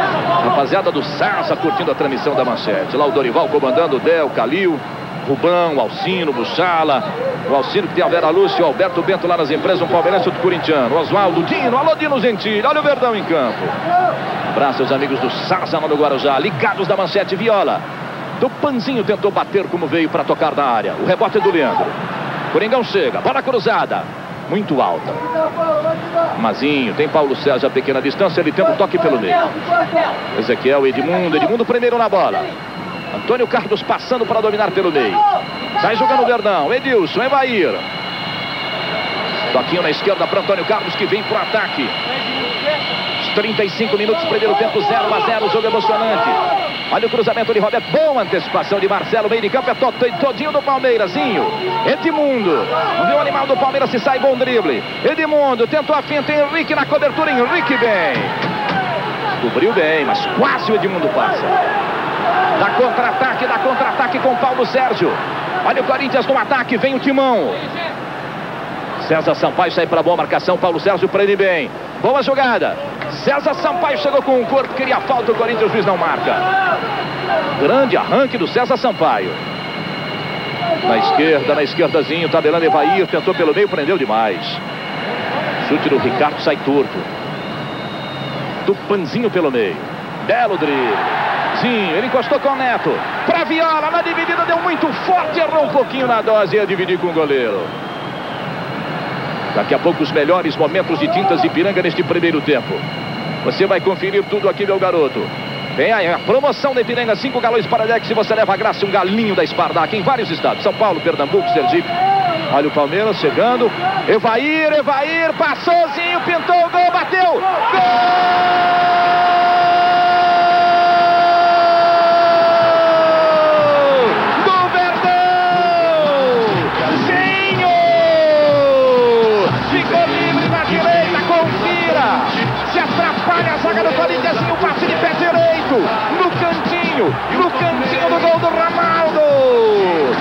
Rapaziada do Sarsa curtindo a transmissão da Manchete. Lá o Dorival comandando o Del, Calil, Rubão, Alcino, Buchala. O Alcino que tem a Vera Lúcia, o Alberto Bento lá nas empresas, um palmeirense, outro corintiano. Oswaldo, Dino, alô Dino Gentili, olha o Verdão em campo. Abraço aos amigos do Sarsa no Guarujá, ligados da Manchete. Viola. Tupanzinho tentou bater como veio para tocar na área. O rebote é do Leandro. Coringão chega, bola cruzada. Muito alta. Mazinho, tem Paulo Sérgio a pequena distância, ele tenta um toque pelo meio. Ezequiel, Edmundo, Edmundo primeiro na bola. Antônio Carlos passando para dominar pelo meio. Sai jogando o Verdão, Edilson, Evair. Toquinho na esquerda para Antônio Carlos que vem pro ataque. trinta e cinco minutos, primeiro tempo, zero a zero, jogo emocionante. Olha o cruzamento de Roberto, boa antecipação de Marcelo, meio de campo, é to todinho do Palmeirazinho. Edmundo, não viu o animal do Palmeiras, se sai, bom drible. Edmundo, tentou a finta, Henrique na cobertura, Henrique bem. Cobriu bem, mas quase o Edmundo passa. Dá contra-ataque, dá contra-ataque com Paulo Sérgio. Olha o Corinthians no ataque, vem o Timão. César Sampaio sai para boa marcação, Paulo Sérgio prende bem. Boa jogada. César Sampaio chegou com o corpo, queria falta, o Corinthians, o juiz não marca. Grande arranque do César Sampaio. Na esquerda, na esquerdazinho, tabelando Evair, tentou pelo meio, prendeu demais. Chute do Ricardo, sai torto. Tupanzinho pelo meio. Belo drible. Sim, ele encostou com o Neto. Pra Viola, na dividida, deu muito forte, errou um pouquinho na dose e ia dividir com o goleiro. Daqui a pouco os melhores momentos de Tintas Ipiranga neste primeiro tempo. Você vai conferir tudo aqui, meu garoto. Vem aí a promoção da Ipiranga, cinco galões para Dex, e você leva a graça um galinho da Espardac em vários estados. São Paulo, Pernambuco, Sergipe. Olha o Palmeiras chegando. Evair, Evair, passouzinho, pintou o gol, bateu. Gol! Do Corinthians, um passe de pé direito, no cantinho, no cantinho do gol do Ronaldo.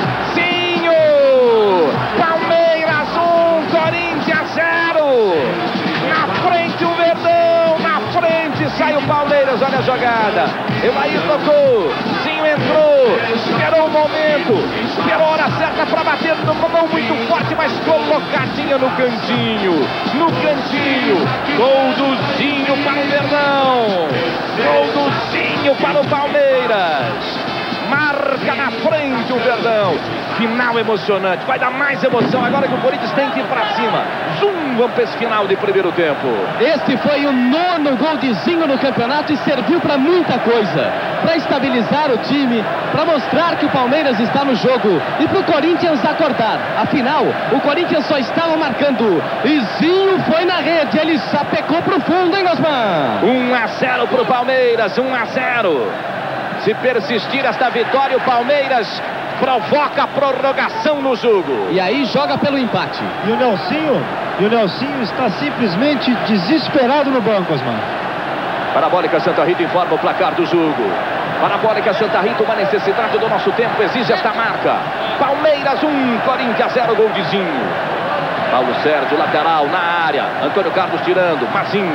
Zinho, Palmeiras um, Corinthians zero. Na frente o Verdão, na frente sai o Palmeiras, olha a jogada. Evair tocou, Zinho entrou, esperou o momento, esperou a hora certa para bater, não muito forte, mas colocadinha no cantinho, no cantinho. Gol do Zinho para o Verdão, gol do Zinho para o Palmeiras. Marca na frente o Verdão. Final emocionante, vai dar mais emoção agora que o Corinthians tem que ir pra cima. Zoom, vamos para esse final de primeiro tempo. Este foi o nono gol de Zinho no campeonato e serviu para muita coisa. Para estabilizar o time, para mostrar que o Palmeiras está no jogo e para o Corinthians acordar. Afinal, o Corinthians só estava marcando e Zinho foi na rede, ele sapecou pro fundo, hein, Osman? um a zero pro Palmeiras, um a zero. Se persistir esta vitória, o Palmeiras provoca a prorrogação no jogo. E aí joga pelo empate. E o Nelsinho, e o Nelsinho está simplesmente desesperado no banco, Osman. Parabólica Santa Rita informa o placar do jogo. Parabólica Santa Rita, uma necessidade do nosso tempo exige esta marca. Palmeiras um, Corinthians zero, gol de Zinho. Paulo Sérgio, lateral, na área. Antônio Carlos tirando, Mazinho.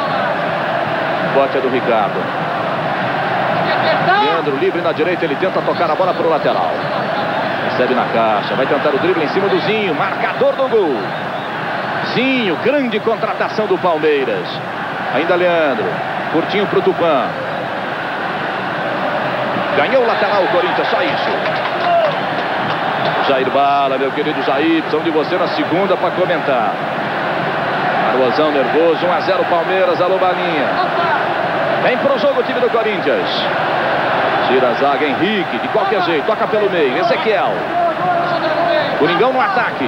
Bote é do Ricardo. Leandro livre na direita, ele tenta tocar a bola para o lateral. Recebe na caixa, vai tentar o drible em cima do Zinho, marcador do gol. Zinho, grande contratação do Palmeiras. Ainda Leandro, curtinho para o Tupã. Ganhou o lateral o Corinthians, só isso. Jair Bala, meu querido Jair, precisamos de você na segunda para comentar. Arrozão nervoso, um a zero Palmeiras, alô Balinha. Vem pro jogo o time do Corinthians. Tira a zaga, Henrique, de qualquer jeito, toca pelo meio, Ezequiel. Coringão no ataque.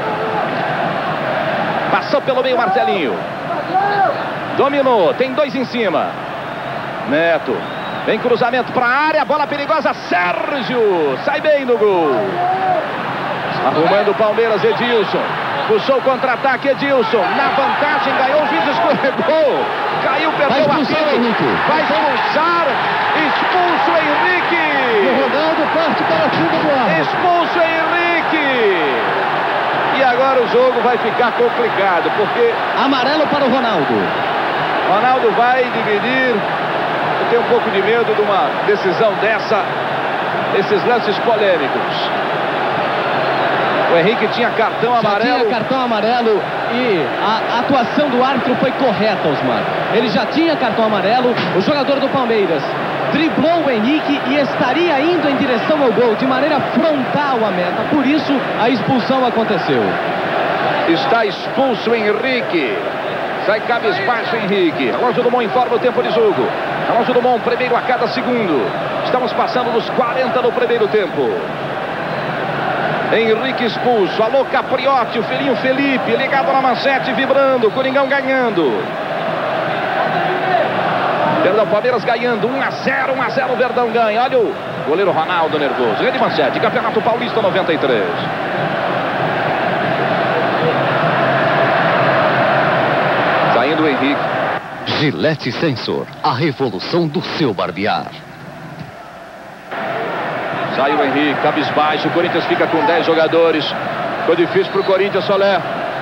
Passou pelo meio Marcelinho. Dominou, tem dois em cima. Neto, vem cruzamento para a área, bola perigosa, Sérgio, sai bem no gol. Arrumando o Palmeiras, Edilson. Puxou o contra-ataque, Edilson. Na vantagem, ganhou, o juiz escorregou. Caiu, perdeu a Henrique. Vai expulsar. Expulso o Henrique. O Ronaldo parte para cima do ar. Expulso o Henrique. E agora o jogo vai ficar complicado, porque... Amarelo para o Ronaldo. Ronaldo vai dividir Eu tenho um pouco de medo de uma decisão dessa, esses lances polêmicos. O Henrique tinha cartão Já amarelo. tinha cartão amarelo e a atuação do árbitro foi correta, Osmar. Ele já tinha cartão amarelo, o jogador do Palmeiras driblou o Henrique e estaria indo em direção ao gol, de maneira frontal à meta. Por isso, a expulsão aconteceu. Está expulso o Henrique. Sai cabisbaixo Henrique. Relógio do Mon informa o tempo de jogo. Relógio do Mon, primeiro a cada segundo. Estamos passando dos quarenta no primeiro tempo. Henrique expulso. Alô, Capriotti, o filhinho Felipe, ligado na manchete, vibrando. Coringão ganhando. Perdão, Palmeiras ganhando. um a zero, um a zero, o Verdão ganha. Olha o goleiro Ronaldo nervoso. Rede manchete, Campeonato Paulista noventa e três. Saindo o Henrique. Gillette Sensor, a revolução do seu barbear. Sai o Henrique, cabisbaixo. O Corinthians fica com dez jogadores. Ficou difícil pro Corinthians, Solé.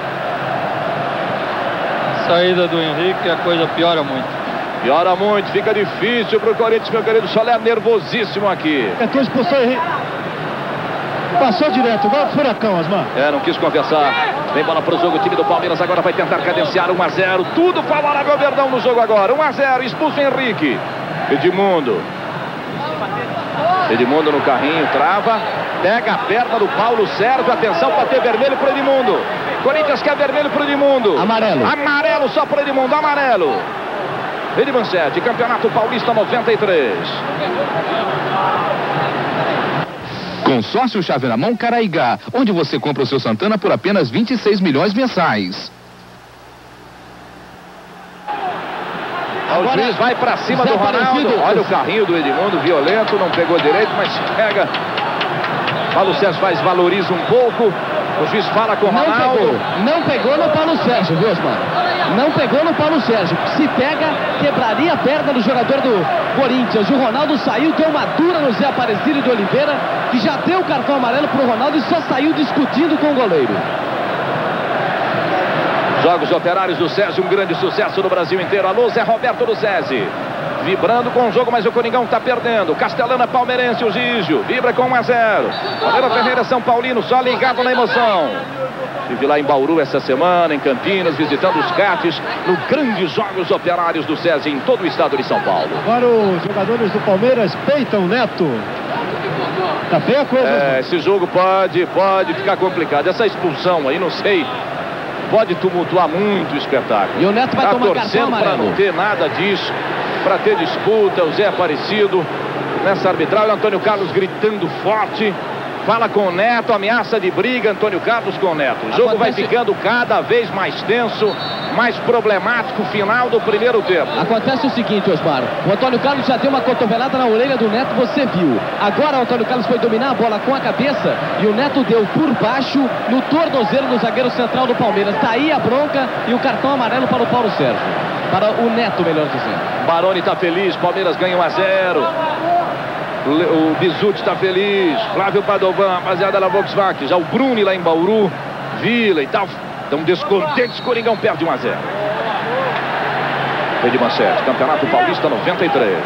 Saída do Henrique, a coisa piora muito. Piora muito, fica difícil pro Corinthians, meu querido Solé, nervosíssimo aqui. Tentou expulsar o Henrique. Passou direto, igual furacão, Osmar. É, não quis conversar. Vem bola pro jogo, o time do Palmeiras agora vai tentar cadenciar um a zero. Tudo favorável ao Verdão no jogo agora. um a zero, expulso o Henrique. Edmundo. Edmundo no carrinho, trava. Pega a perna do Paulo Sérgio. Atenção para ter vermelho pro Edmundo. Corinthians quer vermelho pro Edmundo. Amarelo. Amarelo só pro Edmundo, amarelo. Rede Manchete, Campeonato Paulista noventa e três. Consórcio Chave na Mão Caraigá, onde você compra o seu Santana por apenas vinte e seis milhões mensais. O juiz vai pra cima do Ronaldo. Olha o carrinho do Edmundo, violento, não pegou direito, mas pega. Paulo Sérgio faz, valoriza um pouco. O juiz fala com o Não Ronaldo. pegou, não pegou no Paulo Sérgio, viu, Osmar? Não pegou no Paulo Sérgio. Se pega, quebraria a perna do jogador do Corinthians. O Ronaldo saiu, deu uma dura no Zé Aparecido de Oliveira, que já deu o cartão amarelo pro Ronaldo e só saiu discutindo com o goleiro. Jogos Operários do SESI, um grande sucesso no Brasil inteiro. Alô, Zé Roberto do SESI. Vibrando com o jogo, mas o Coringão tá perdendo. Castelana Palmeirense, o Gígio. Vibra com um a zero. Palmeira Ferreira, São Paulino, só ligado na emoção. Estive lá em Bauru essa semana, em Campinas, visitando os CATs, no grandes Jogos Operários do SESI em todo o estado de São Paulo. Agora os jogadores do Palmeiras peitam Neto. Tá feia a coisa. É, esse jogo pode, pode ficar complicado. Essa expulsão aí, não sei, pode tumultuar muito o espetáculo. E o Neto vai tá tomar cartão torcendo para amarelo. não ter nada disso, para ter disputa. O Zé Aparecido nessa arbitragem, o Antônio Carlos gritando forte. Fala com o Neto, ameaça de briga, Antônio Carlos com o Neto. O jogo Acontece... vai ficando cada vez mais tenso, mais problemático, final do primeiro tempo. Acontece o seguinte, Osmar, o Antônio Carlos já deu uma cotovelada na orelha do Neto, você viu. Agora o Antônio Carlos foi dominar a bola com a cabeça e o Neto deu por baixo no tornozelo do zagueiro central do Palmeiras. Daí a bronca e o cartão amarelo para o Paulo Sérgio. Para o Neto, melhor dizendo. Baroni tá feliz, Palmeiras ganha um a zero. O Bizuti está feliz. Flávio Padovan, rapaziada da Volkswagen. Já o Bruni lá em Bauru, Vila e tal. Estão descontentes. Coringão perde um a zero. Rede Manchete, Campeonato Paulista noventa e três.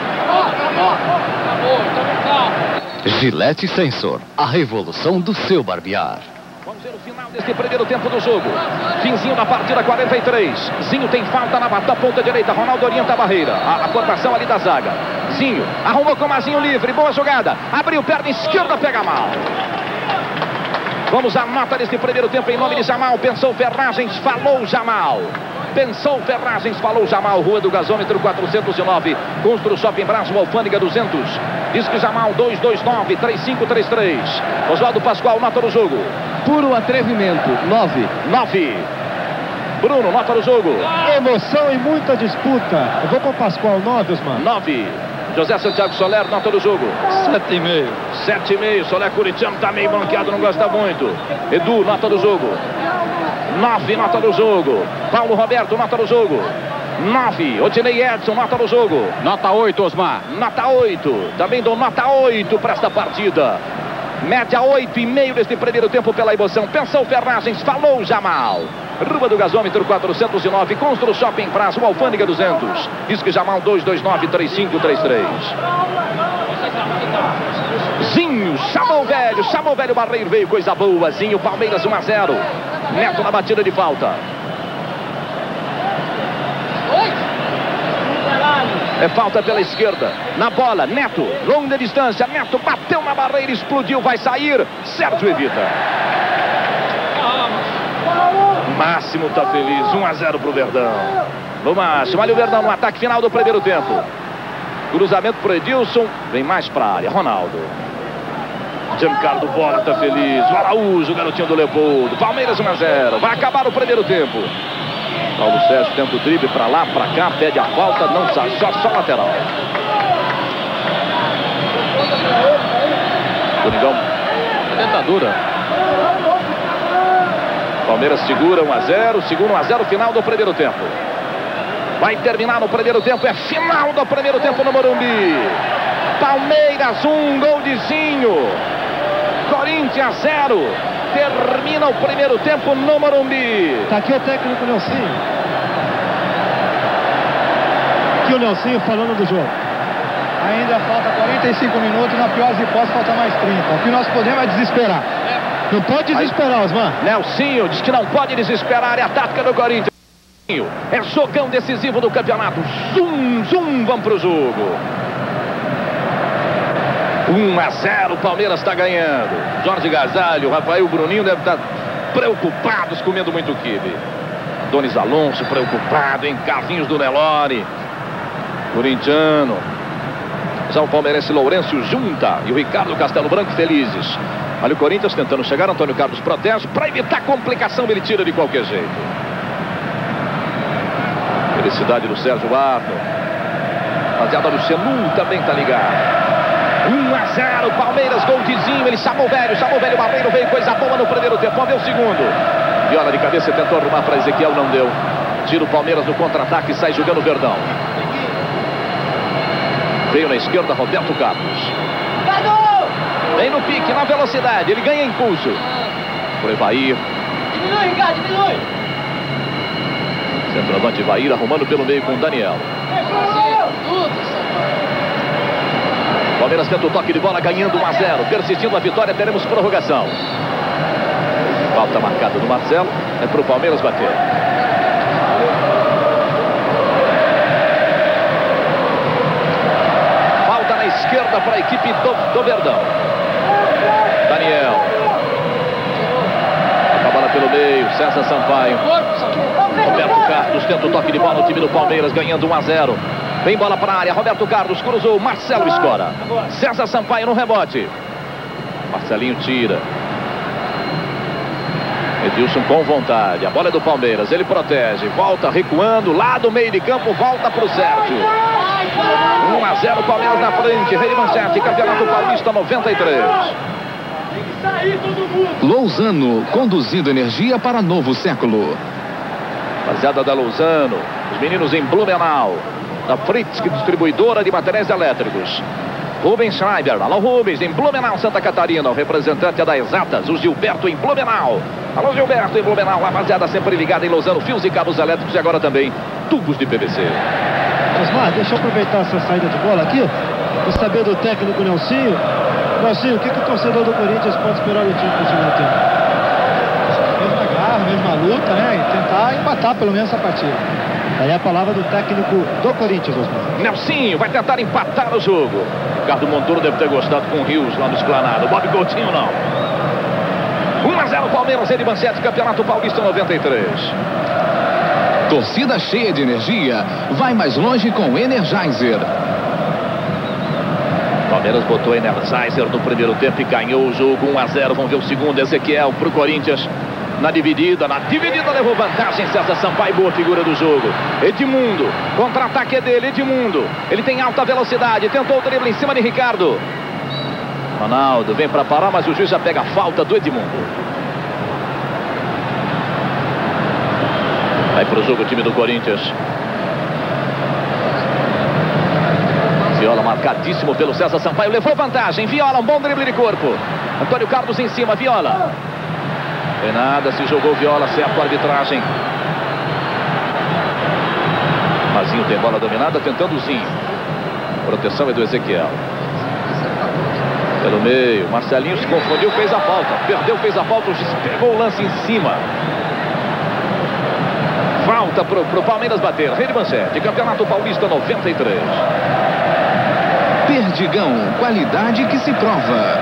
Gillette Sensor, a revolução do seu barbear. Vamos ver o final deste primeiro tempo do jogo. Finzinho da partida, quarenta e três. Zinho tem falta na, na ponta direita. Ronaldo orienta a barreira. A, a formação ali da zaga. Zinho arrumou com o Mazinho livre. Boa jogada. Abriu perna esquerda, pega mal. Vamos à nota deste primeiro tempo em nome de Jamal. Pensou Ferragens, falou Jamal. Pensou Ferragens, falou Jamal. Rua do Gasômetro quatrocentos e nove. Constru Shopping Brasil, Alfândega duzentos. Diz que Jamal dois dois nove, três cinco três três. Oswaldo Pascoal, nota do jogo. Puro atrevimento, nove. nove. Bruno, nota do jogo. Emoção e muita disputa. Eu vou com o Pascoal, nove, Osmar. nove. José Santiago Soler, nota do jogo. sete e meio. sete e meio. Soler Curitiano tá meio banqueado, não gosta muito. Edu, nota do jogo. nove, nota do jogo. Paulo Roberto, nota do jogo. nove. Odinei Edson, nota do jogo. Nota oito, Osmar. Nota oito. Também dou nota oito para esta partida. Média oito e meio neste primeiro tempo pela emoção. Pensou Ferragens, falou Jamal. Rua do Gasômetro quatrocentos e nove, Constru Shopping Prazo, Alfândega duzentos. Diz que Jamal dois dois nove, três cinco três três. Zinho, chamou o velho, chamou o velho Barreiro, veio coisa boa. Zinho, Palmeiras um a zero. Neto na batida de falta. É falta pela esquerda. Na bola, Neto, longa distância. Neto bateu na barreira, explodiu, vai sair. Sérgio evita. Máximo tá feliz, um a zero pro Verdão. No Máximo, olha o Verdão no ataque final do primeiro tempo. Cruzamento pro Edilson, vem mais pra área, Ronaldo. Giancarlo Bola tá feliz. O Araújo, o garotinho do Leopoldo. Palmeiras um a zero, vai acabar o primeiro tempo. Paulo Sérgio tenta o drible pra lá, pra cá, pede a falta, não sai, só, só lateral. Domingão, tentadura. Palmeiras segura um a zero, segura um a zero, final do primeiro tempo. Vai terminar no primeiro tempo, é final do primeiro tempo no Morumbi. Palmeiras um, gol de Zinho. Corinthians zero. Termina o primeiro tempo no Morumbi. Tá aqui o técnico Nelsinho. Aqui o Nelsinho falando do jogo. Ainda falta quarenta e cinco minutos, na pior das hipóteses falta mais trinta. O que nós podemos é desesperar. Não pode desesperar, Osmar. Nelsinho diz que não pode desesperar, é a tática do Corinthians. É jogão decisivo do campeonato. Zum, zum, vamos pro jogo. um a zero, Palmeiras está ganhando. Jorge Gasalho, Rafael Bruninho devem estar preocupados, comendo muito quibe. Donis Alonso preocupado, em Carlinhos do Nelore. Corintiano. Já o palmeirense Lourenço junta e o Ricardo Castelo Branco felizes. Olha o Corinthians tentando chegar, Antônio Carlos protege. Para evitar complicação, ele tira de qualquer jeito. Felicidade do Sérgio Arno. Rapaziada, Luciano também tá ligado. um a zero, Palmeiras, gol de Zinho. Ele chamou o velho, chamou o velho Barreiro. Veio coisa boa no primeiro tempo. Vamos ver o segundo. Viola de cabeça, tentou arrumar para Ezequiel, não deu. Tira o Palmeiras no contra-ataque e sai jogando o Verdão. Veio na esquerda, Roberto Carlos. Vem no pique, na velocidade. Ele ganha impulso. Por Evair. Diminui, Ricardo, diminui. Centroavante Evair arrumando pelo meio com o Daniel. Palmeiras tenta o toque de bola, ganhando um a zero. Persistindo a vitória, teremos prorrogação. Falta marcada do Marcelo. É para o Palmeiras bater. Falta na esquerda para a equipe do, do Verdão. Daniel. A bola pelo meio. César Sampaio. Roberto Carlos tenta o toque de bola. O time do Palmeiras ganhando um a zero. Vem bola para a área, Roberto Carlos cruzou, Marcelo escora. César Sampaio no rebote. Marcelinho tira. Edilson com vontade, a bola é do Palmeiras, ele protege, volta recuando, lá do meio de campo, volta para o Sérgio. um a zero, Palmeiras na frente, Rei Manchete, Campeonato Paulista noventa e três. Lousano, conduzindo energia para novo século. Rapaziada da Lousano, os meninos em Blumenau. Da Fritz, distribuidora de materiais elétricos. Rubens Schreiber, alô Rubens, em Blumenau, Santa Catarina. O representante é da Exatas, o Gilberto em Blumenau. Alô Gilberto em Blumenau, rapaziada sempre ligada em Lousano, fios e cabos elétricos e agora também tubos de P V C. Osmar, deixa eu aproveitar essa saída de bola aqui, para saber do técnico Nelsinho. Nelsinho, o que, que o torcedor do Corinthians pode esperar do time para o segundo tempo? Mesma garra, mesma luta, né? E tentar empatar pelo menos essa partida. Aí é a palavra do técnico do Corinthians, Osmar. Nelsinho vai tentar empatar o jogo. Ricardo Montoro deve ter gostado com o Rios lá no Esplanado. Bob Coutinho não. um a zero Palmeiras, Rei Manchete, Campeonato Paulista noventa e três. Torcida cheia de energia, vai mais longe com Energizer. Palmeiras botou Energizer no primeiro tempo e ganhou o jogo um a zero. Vamos ver o segundo, Ezequiel pro Corinthians. Na dividida, na dividida levou vantagem César Sampaio, boa figura do jogo. Edmundo, contra-ataque é dele, Edmundo. Ele tem alta velocidade, tentou o drible em cima de Ricardo. Ronaldo vem para parar, mas o juiz já pega a falta do Edmundo. Vai pro jogo o time do Corinthians. Viola marcadíssimo pelo César Sampaio, levou vantagem. Viola, um bom drible de corpo. Antônio Carlos em cima, Viola. Tem nada, se jogou Viola, certo a arbitragem. Mazinho tem bola dominada, tentando o Zinho. Proteção é do Ezequiel. Pelo meio, Marcelinho se confundiu, fez a falta. Perdeu, fez a falta, o juiz pegou o lance em cima. Falta pro, pro Palmeiras bater. Rede Manchete, Campeonato Paulista noventa e três. Perdigão, qualidade que se prova.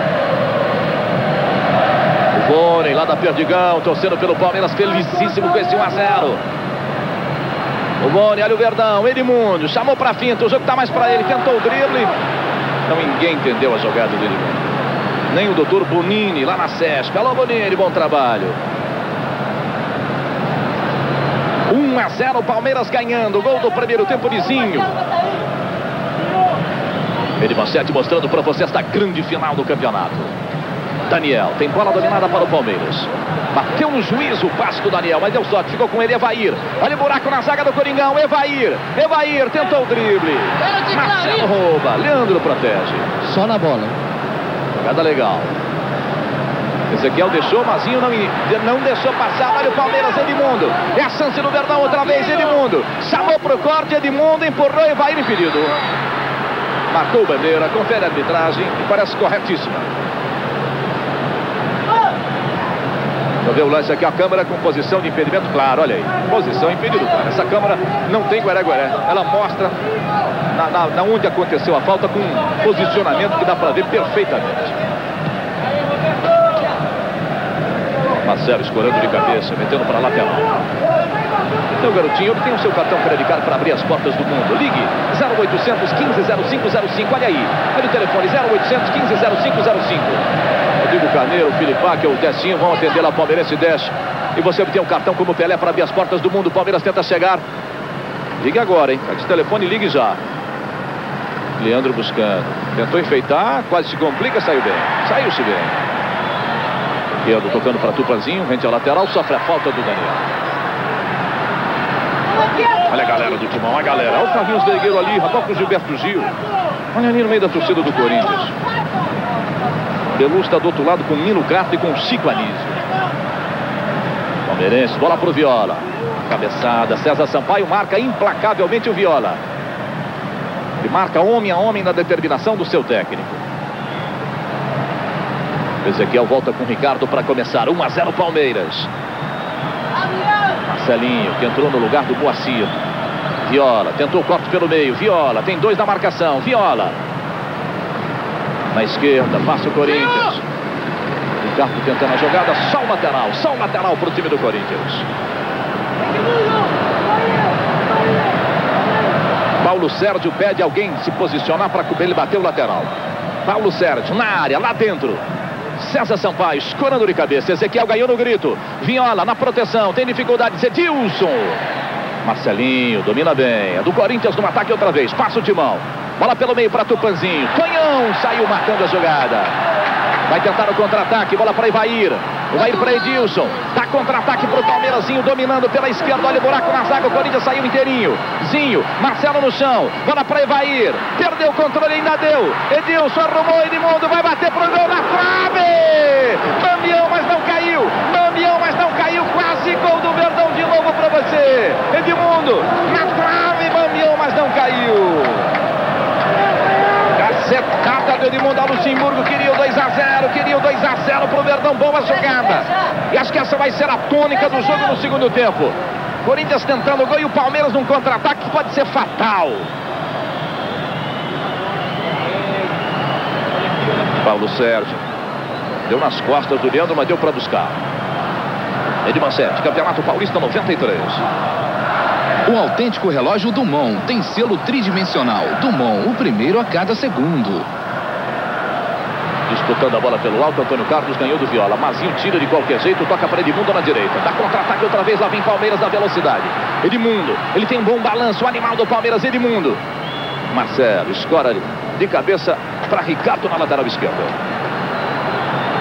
O Vônei lá da Perdigão, torcendo pelo Palmeiras, felicíssimo com esse um a zero. O Vônei, olha o Verdão, Edmundo, chamou pra finta, o jogo tá mais pra ele, tentou o drible. Então ninguém entendeu a jogada do Edmundo. Nem o doutor Bonini lá na Sesc. Alô, Bonini, bom trabalho. um a zero, Palmeiras ganhando. Gol do primeiro tempo, Vizinho. Edmanchete mostrando para você esta grande final do campeonato. Daniel, tem bola dominada para o Palmeiras. Bateu no juiz o passe do Daniel, mas deu sorte, ficou com ele, Evair. Olha o buraco na zaga do Coringão, Evair. Evair tentou o drible. Marcelo rouba, Leandro protege. Só na bola. Jogada legal. Ezequiel deixou, Mazinho não, não deixou passar. Olha o Palmeiras, Edmundo. É a chance do Verdão outra vez, Edmundo. Chamou pro corte, Edmundo empurrou, Evair impedido. Marcou bandeira, confere a arbitragem e parece corretíssima. Deixa eu ver o lance aqui, a câmera com posição de impedimento, claro, olha aí. Posição impedido, claro. Essa câmera não tem guaré-guaré. Ela mostra na, na, na onde aconteceu a falta com um posicionamento que dá pra ver perfeitamente. Marcelo escorando de cabeça, metendo para lateral. Então, garotinho, ele tem o seu cartão creditário para abrir as portas do mundo. Ligue zero oitocentos, quinze, zero cinco zero cinco. Olha aí, olha o telefone zero oitocentos, quinze, zero cinco zero cinco. Rodrigo Carneiro, o Filipac, o Decinho vão atender lá, Palmeirense dez. E você obtém um cartão como Pelé para abrir as portas do mundo. O Palmeiras tenta chegar. Ligue agora, hein? Esse telefone, ligue já. Leandro buscando. Tentou enfeitar, quase se complica, saiu bem. Saiu-se bem. Leandro tocando para Tupanzinho, rente ao lateral, sofre a falta do Daniel. Olha a galera do Timão, olha a galera. Olha o Carlinhos Vergueiro ali, rapaz com o Gilberto Gil. Olha ali no meio da torcida do Corinthians. Belu está do outro lado com o Nino Carto e com o Chico Anísio. Palmeirense, bola pro Viola. Cabeçada, César Sampaio marca implacavelmente o Viola. Ele marca homem a homem na determinação do seu técnico. Ezequiel volta com o Ricardo para começar. um a zero Palmeiras. Marcelinho, que entrou no lugar do Moacir. Viola, tentou o corte pelo meio. Viola, tem dois na marcação. Viola. Na esquerda, passa o Corinthians. Ricardo tentando a jogada. Só o lateral, só o lateral para o time do Corinthians. Paulo Sérgio pede alguém se posicionar para ele bater o lateral. Paulo Sérgio, na área, lá dentro. César Sampaio, escorando de cabeça. Ezequiel ganhou no grito. Viola na proteção, tem dificuldade. Edilson. Marcelinho, domina bem. É do Corinthians no ataque outra vez. Passa o Timão. Bola pelo meio para Tupanzinho. Tonhão saiu marcando a jogada. Vai tentar o contra-ataque. Bola para Evair. Evair para Edilson. Dá contra-ataque para o Palmeirazinho, dominando pela esquerda. Olha o buraco na zaga. O Corinthians saiu inteirinho. Zinho. Marcelo no chão. Bola para Evair. Perdeu o controle, ainda deu. Edilson arrumou. Edmundo vai bater pro gol na trave. Bambião, mas não caiu. Bambião, mas não caiu. Quase gol do Verdão de novo para você. Edmundo. Na trave. Bambião, mas não caiu. Cacetada do Edmundo ao Luxemburgo. Queria o dois a zero, queria o dois a zero pro Verdão. Boa jogada. E acho que essa vai ser a tônica do jogo no segundo tempo. Corinthians tentando o gol e o Palmeiras num contra-ataque que pode ser fatal. Paulo Sérgio. Deu nas costas do Leandro, mas deu para buscar. Edmanchete, Campeonato Paulista noventa e três. O autêntico relógio Dumont tem selo tridimensional. Dumont, o primeiro a cada segundo. Disputando a bola pelo alto, Antônio Carlos ganhou do Viola. Mazinho tira de qualquer jeito, toca para Edmundo na direita. Dá contra-ataque outra vez, lá vem Palmeiras na velocidade. Edmundo, ele tem um bom balanço, o animal do Palmeiras, Edmundo. Marcelo, escora de cabeça para Ricardo na lateral esquerda.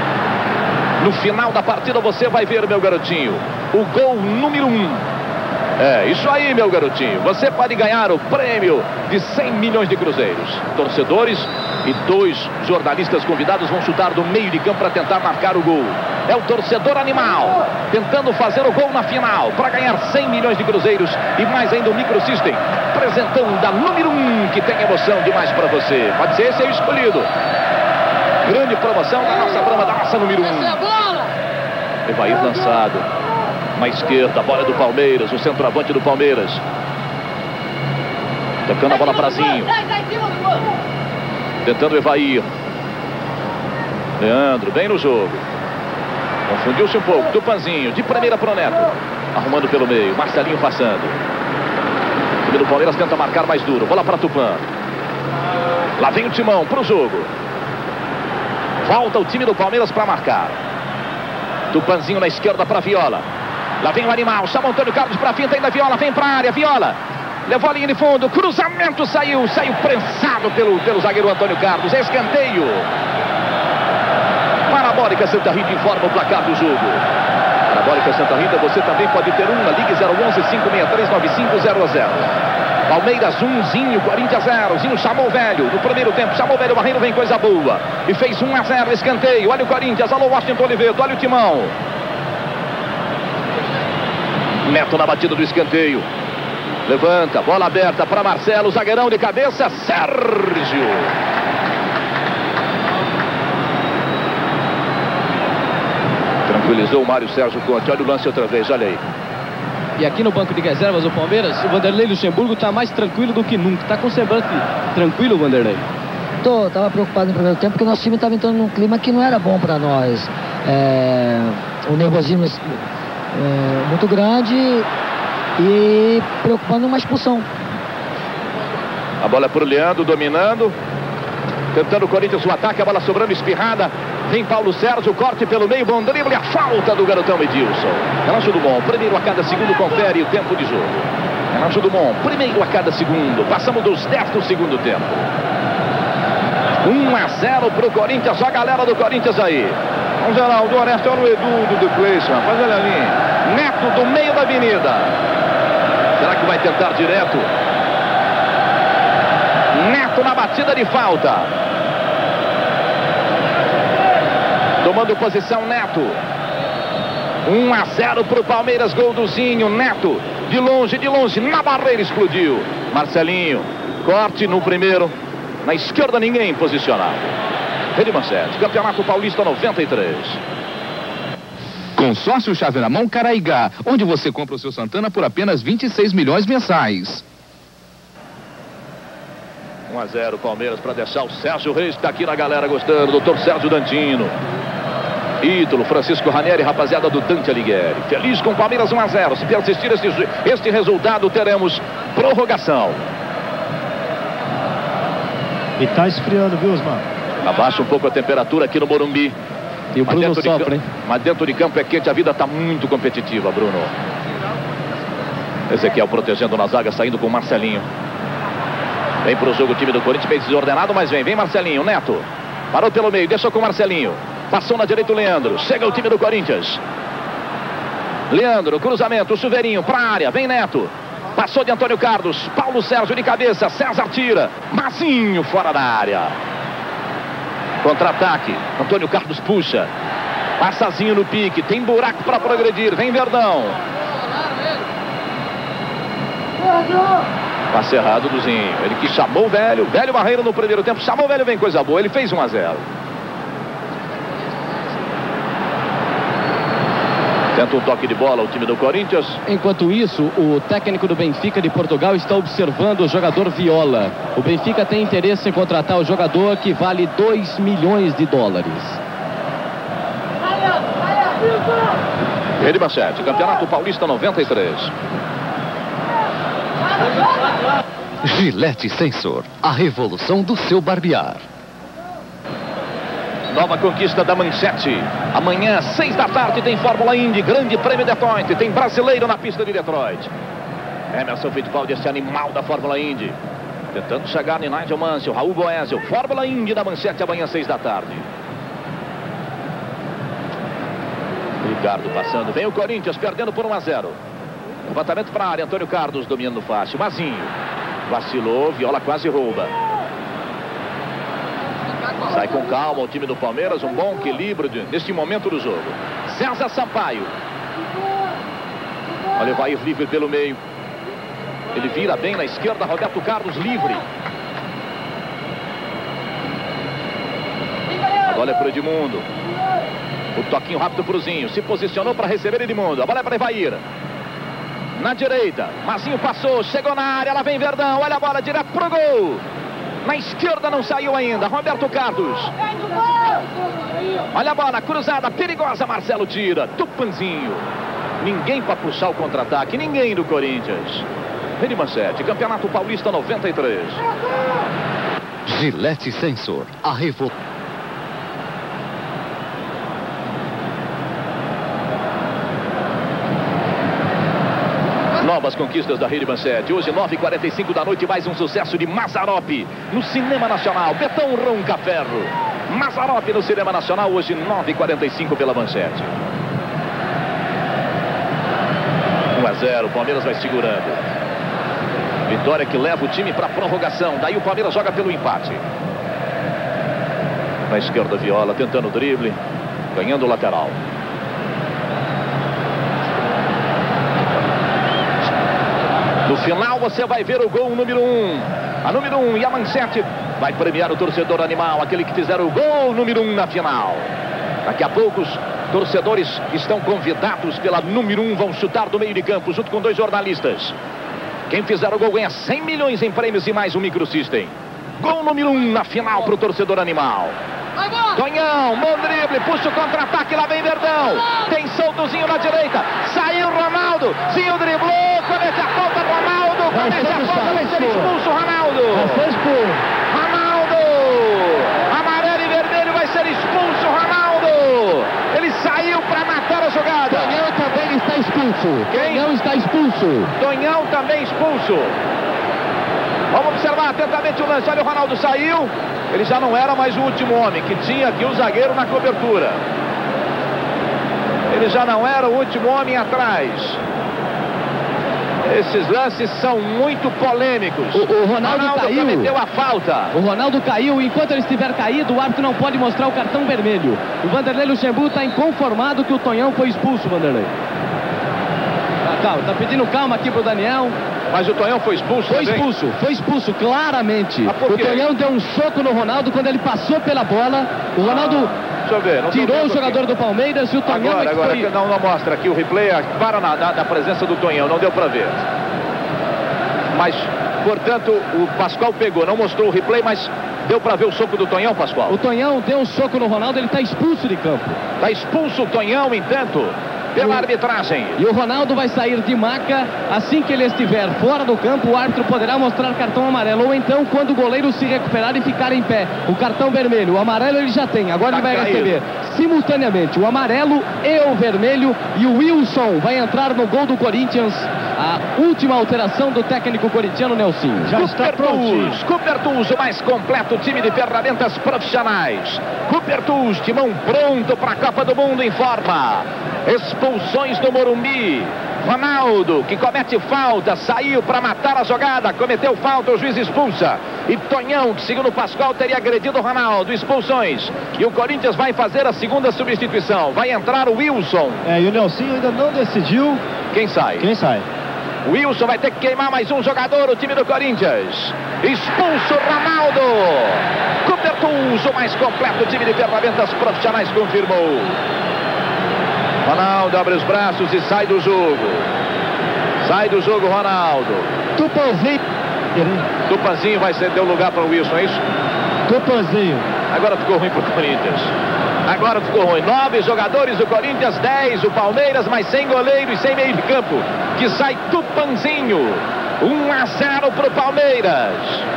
No final da partida você vai ver, meu garotinho, o gol número um. É, isso aí, meu garotinho. Você pode ganhar o prêmio de cem milhões de cruzeiros. Torcedores e dois jornalistas convidados vão chutar do meio de campo para tentar marcar o gol. É o torcedor animal tentando fazer o gol na final para ganhar cem milhões de cruzeiros e mais ainda o Microsystem apresentando a número um que tem emoção demais para você. Pode ser esse aí o escolhido. Grande promoção da nossa Brahma, da nossa número um. Evair lançado. Na esquerda, a bola é do Palmeiras, o centroavante do Palmeiras. Tocando a bola para Zinho. Tentando Evair. Leandro, bem no jogo. Confundiu-se um pouco. Tupanzinho, de primeira pro Neto. Arrumando pelo meio. Marcelinho passando. O time do Palmeiras tenta marcar mais duro. Bola para Tupã. Lá vem o Timão pro jogo. Volta o time do Palmeiras para marcar. Tupanzinho na esquerda para Viola. Lá vem o animal. Chama o Antônio Carlos para finta. Ainda Viola. Vem para a área. Viola. Levou a linha de fundo. Cruzamento saiu. Saiu prensado pelo, pelo zagueiro Antônio Carlos. Escanteio. Parabólica Santa Rita informa o placar do jogo. Parabólica Santa Rita, você também pode ter uma. Ligue zero onze, cinco seis três, nove cinco zero zero. Palmeiras um, Zinho, Corinthians zero. Zinho chamou o velho no primeiro tempo. Chamou o velho, Barreiro vem coisa boa. E fez um a zero, escanteio. Olha o Corinthians, alô Washington Oliveto, olha o Timão. Neto na batida do escanteio. Levanta, bola aberta para Marcelo, zagueirão de cabeça, Sérgio. Tranquilizou o Mário Sérgio Conte. Olha o lance outra vez, olha aí. E aqui no banco de reservas do Palmeiras, o Vanderlei Luxemburgo está mais tranquilo do que nunca. Está com semblante tranquilo, Vanderlei? Tô, tava preocupado no primeiro tempo, porque o nosso time estava entrando num clima que não era bom para nós. É, o nervosismo é, muito grande e preocupando uma expulsão. A bola é pro Leandro, dominando. Tentando o Corinthians o ataque, a bola sobrando, espirrada. Vem Paulo Sérgio, corte pelo meio, bom drible, a falta do garotão Edilson. Renato Dumont, primeiro a cada segundo, confere o tempo de jogo. Renato Dumont, primeiro a cada segundo, passamos dos dez do segundo tempo. um a zero pro Corinthians, olha a galera do Corinthians aí. Vamos lá, o do Orestes, olha o Edu do The Place, rapaz, olha ali. Neto do meio da avenida. Será que vai tentar direto? Neto na batida de falta. Tomando posição Neto. um a zero para o Palmeiras, gol do Zinho. Neto, de longe, de longe, na barreira explodiu. Marcelinho, corte no primeiro. Na esquerda ninguém posicionado. Rede Manchete, Campeonato Paulista noventa e três. Consórcio Chave na Mão Caraigá, onde você compra o seu Santana por apenas vinte e seis milhões mensais. um a zero Palmeiras para deixar o Sérgio Reis, que está aqui na galera gostando. Doutor Sérgio Dantino. Ídolo, Francisco Ranieri, rapaziada do Dante Alighieri. Feliz com o Palmeiras um a zero. Se persistir este, este resultado, teremos prorrogação. E tá esfriando, viu, Osmar? Abaixa um pouco a temperatura aqui no Morumbi. E o mas Bruno dentro sopra, de, hein? Mas dentro de campo é quente, a vida está muito competitiva, Bruno. Ezequiel protegendo na zaga, saindo com o Marcelinho. Vem pro jogo o time do Corinthians, meio desordenado, mas vem, vem Marcelinho, Neto. Parou pelo meio, deixou com o Marcelinho. Passou na direita o Leandro, chega o time do Corinthians. Leandro, cruzamento, chuveirinho, pra área, vem Neto. Passou de Antônio Carlos, Paulo Sérgio de cabeça, César tira. Mazinho fora da área. Contra-ataque, Antônio Carlos puxa. Passazinho no pique, tem buraco para progredir, vem Verdão. Passe errado do Zinho, ele que chamou o velho, velho Barreiro no primeiro tempo, chamou o velho, vem coisa boa, ele fez um a zero. Tenta um toque de bola o time do Corinthians. Enquanto isso, o técnico do Benfica de Portugal está observando o jogador Viola. O Benfica tem interesse em contratar o jogador, que vale dois milhões de dólares. Rede Manchete, Campeonato Paulista noventa e três. Gillette Sensor, a revolução do seu barbear. Nova conquista da Manchete. Amanhã, seis da tarde, tem Fórmula Indy, Grande Prêmio Detroit. Tem brasileiro na pista de Detroit. Emerson Fittipaldi, esse animal da Fórmula Indy. Tentando chegar em Nigel Mansell, Raul Boésio. Fórmula Indy da Manchete, amanhã, seis da tarde. Ricardo passando, vem o Corinthians, perdendo por um a zero. Levantamento para a área, Antônio Carlos dominando fácil. Mazinho vacilou, Viola quase rouba. Sai com calma o time do Palmeiras, um bom equilíbrio de, neste momento do jogo. César Sampaio. Olha o Evair livre pelo meio. Ele vira bem na esquerda, Roberto Carlos livre. A bola é para o Edmundo. O toquinho rápido para o Zinho. Se posicionou para receber Edmundo. A bola é para Evair. Na direita, Mazinho passou, chegou na área, lá vem Verdão, olha a bola direto pro gol. Na esquerda não saiu ainda, Roberto Carlos. Olha a bola, cruzada, perigosa, Marcelo tira. Tupanzinho. Ninguém para puxar o contra-ataque, ninguém do Corinthians. Rede Manchete, Campeonato Paulista noventa e três. Gillette Sensor, a revolução. Novas conquistas da Rede Manchete. Hoje, nove e quarenta e cinco da noite, mais um sucesso de Mazzaropi no Cinema Nacional. Betão Roncaferro. Mazzaropi no Cinema Nacional, hoje, nove e quarenta e cinco pela Manchete. um a zero, o Palmeiras vai segurando. Vitória que leva o time para a prorrogação. Daí o Palmeiras joga pelo empate. Na esquerda, Viola tentando o drible, ganhando o lateral. No final você vai ver o gol número um. A número um e a Manchete vai premiar o torcedor animal, aquele que fizer o gol número um na final. Daqui a pouco os torcedores que estão convidados pela número um vão chutar do meio de campo junto com dois jornalistas. Quem fizer o gol ganha cem milhões em prêmios e mais um microsystem. Gol número um na final para o torcedor animal. Tonhão, bom drible, puxa o contra-ataque, lá vem Verdão. Tem soltozinho na direita, saiu Ronaldo, Zinho driblou, comete a falta, Ronaldo, comete a falta, vai ser expulso, Ronaldo. Ronaldo, amarelo e vermelho, vai ser expulso, Ronaldo. Ele saiu para matar a jogada. Tonhão também está expulso. Quem? Tonhão está expulso. Tonhão também expulso. Vamos observar atentamente o lance. Olha, o Ronaldo saiu. Ele já não era mais o último homem, que tinha aqui o zagueiro na cobertura. Ele já não era o último homem atrás. Esses lances são muito polêmicos. O, o Ronaldo, Ronaldo caiu. cometeu a falta. O Ronaldo caiu. Enquanto ele estiver caído, o árbitro não pode mostrar o cartão vermelho. O Vanderlei Luxemburgo está inconformado que o Tonhão foi expulso, Vanderlei. Ah, calma, tá pedindo calma aqui pro Daniel. Mas o Tonhão foi expulso Foi também? expulso, foi expulso, claramente. Ah, por o quê? Tonhão deu um soco no Ronaldo quando ele passou pela bola. O Ronaldo Ah, deixa eu ver, não tô tirou o vendo jogador aqui. do Palmeiras e o Tonhão Agora, é que agora, foi... não, não mostra aqui o replay, para na, na, na presença do Tonhão, não deu para ver. Mas, portanto, o Pascoal pegou, não mostrou o replay, mas deu para ver o soco do Tonhão, Pascoal. O Tonhão deu um soco no Ronaldo, ele está expulso de campo. Está expulso o Tonhão, entanto, pela o... arbitragem. E o Ronaldo vai sair de maca. Assim que ele estiver fora do campo, o árbitro poderá mostrar cartão amarelo. Ou então, quando o goleiro se recuperar e ficar em pé, o cartão vermelho. O amarelo ele já tem, agora Tá ele vai caído. receber simultaneamente o amarelo e o vermelho. E o Wilson vai entrar no gol do Corinthians. A última alteração do técnico corintiano, Nelsinho. Já está pronto. Cooper Tools, o mais completo time de ferramentas profissionais. Cooper Tools, timão pronto para a Copa do Mundo, informa. Expulsões do Morumbi. Ronaldo, que comete falta, saiu para matar a jogada, cometeu falta, o juiz expulsa. E Tonhão, que segundo o Pascoal teria agredido o Ronaldo, expulsões. E o Corinthians vai fazer a segunda substituição. Vai entrar o Wilson. É, e o Nelsinho ainda não decidiu Quem sai? quem sai. O Wilson vai ter que queimar mais um jogador, o time do Corinthians. Expulso Ronaldo. Cooper Tools, o mais completo time de ferramentas profissionais, confirmou. Ronaldo abre os braços e sai do jogo. Sai do jogo, Ronaldo. Tupanzinho. Tupanzinho vai ceder o lugar para o Wilson, é isso? Tupanzinho. Agora ficou ruim para o Corinthians. Agora ficou ruim. Nove jogadores do Corinthians, dez o Palmeiras, mas sem goleiro e sem meio de campo. Que sai Tupanzinho. um a zero para o Palmeiras.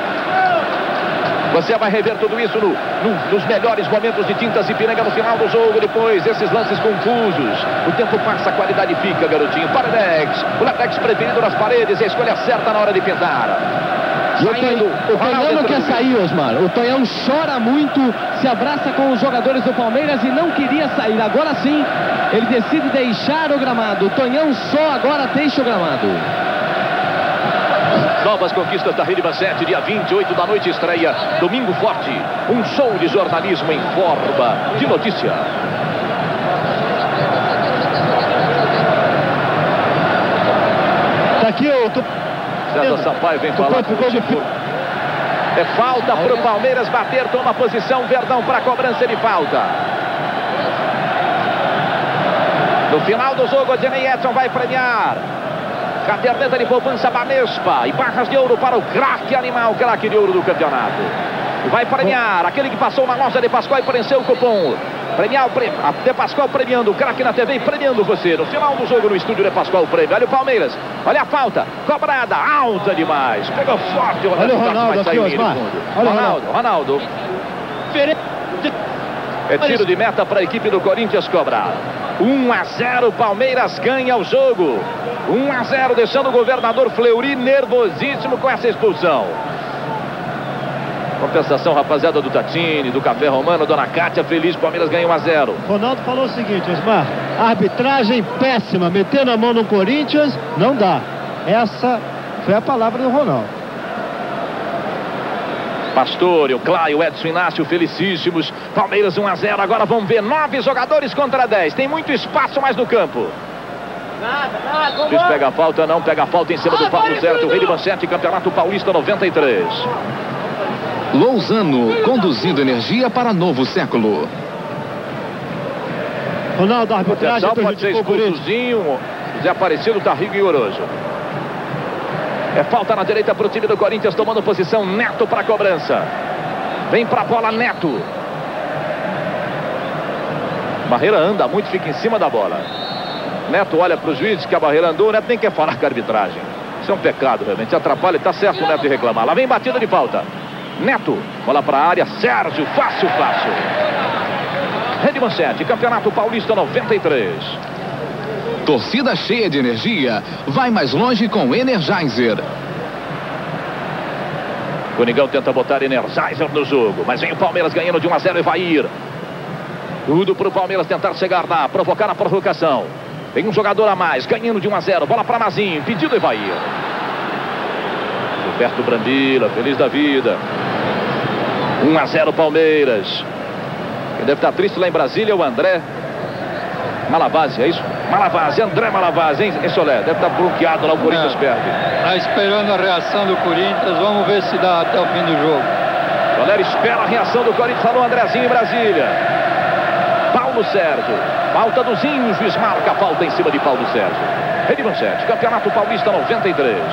Você vai rever tudo isso no, no, nos melhores momentos de Tintas Ipiranga no final do jogo. Depois, esses lances confusos. O tempo passa, a qualidade fica, garotinho. Paradex, o latex preferido nas paredes, a escolha certa na hora de pintar. E o Tonhão, o Tonhão não quer sair, Osmar. O Tonhão chora muito, se abraça com os jogadores do Palmeiras e não queria sair. Agora sim, ele decide deixar o gramado. O Tonhão só agora deixa o gramado. Novas conquistas da Rede Manchete, dia vinte e oito da noite, estreia Domingo Forte. Um show de jornalismo em forma de notícia. Tá aqui o... Tô... César Sampaio vem falar com o Chico. É falta para o Palmeiras bater, toma posição, Verdão para a cobrança de falta. No final do jogo, Odinei Edson vai premiar. Caderneta de poupança Banespa e barras de ouro para o craque animal, craque de ouro do campeonato. Vai premiar aquele que passou na loja de Pascoal e preencheu o cupom. Premiar o prêmio, a De Pascoal premiando o craque na T V e premiando você. No final do jogo no estúdio De Pascoal o prêmio. Olha o Palmeiras, olha a falta, cobrada, alta demais. Pegou forte o Olha o Ronaldo aqui, Osmar. Olha o Ronaldo, Ronaldo. É tiro de meta para a equipe do Corinthians cobrar. um a zero, Palmeiras ganha o jogo. um a zero, deixando o governador Fleury nervosíssimo com essa expulsão. Compensação, rapaziada do Tatini, do Café Romano, Dona Cátia, feliz, Palmeiras ganha um a zero. Ronaldo falou o seguinte, Osmar, arbitragem péssima, metendo a mão no Corinthians, não dá. Essa foi a palavra do Ronaldo. Pastore, o Claio, Edson Inácio, felicíssimos. Palmeiras um a zero, agora vamos ver nove jogadores contra dez. Tem muito espaço mais no campo. Nada, nada, Diz pega a falta, não pega a falta em cima do Paulo Certo. Rei de Manchete, Campeonato Paulista noventa e três. Lousano, conduzindo energia para novo século. Ronaldo, a arbitragem pode ser expulsozinho. Zé Aparecido, Tarrigo e Oroso. É falta na direita para o time do Corinthians, tomando posição. Neto para a cobrança. Vem para a bola, Neto. Barreira anda muito, fica em cima da bola. Neto olha para o juiz que a barreira andou. O Neto nem quer falar com a arbitragem. Isso é um pecado, realmente. Atrapalha, está certo o Neto de reclamar. Lá vem batida de falta. Neto, bola para a área. Sérgio, fácil, fácil. Rede Manchete, Campeonato Paulista noventa e três. Torcida cheia de energia, vai mais longe com Energizer. Conigão tenta botar Energizer no jogo, mas vem o Palmeiras ganhando de um a zero e vai ir. Tudo para o Palmeiras tentar chegar lá, provocar a provocação. Tem um jogador a mais, ganhando de um a zero, bola para Mazinho, pedido e vai ir. Roberto Brambila, feliz da vida. um a zero Palmeiras. Quem deve estar triste lá em Brasília é o André Malavase, é isso? Malavase, André Malavase, hein, Solé? Deve estar bloqueado lá, o Corinthians é, perde. Está esperando a reação do Corinthians, vamos ver se dá até o fim do jogo. Galera, espera a reação do Corinthians, falou Andrezinho em Brasília. Paulo Sérgio, falta do Zinho, o juiz marca a falta em cima de Paulo Sérgio. Rede Manchete, Campeonato Paulista noventa e três.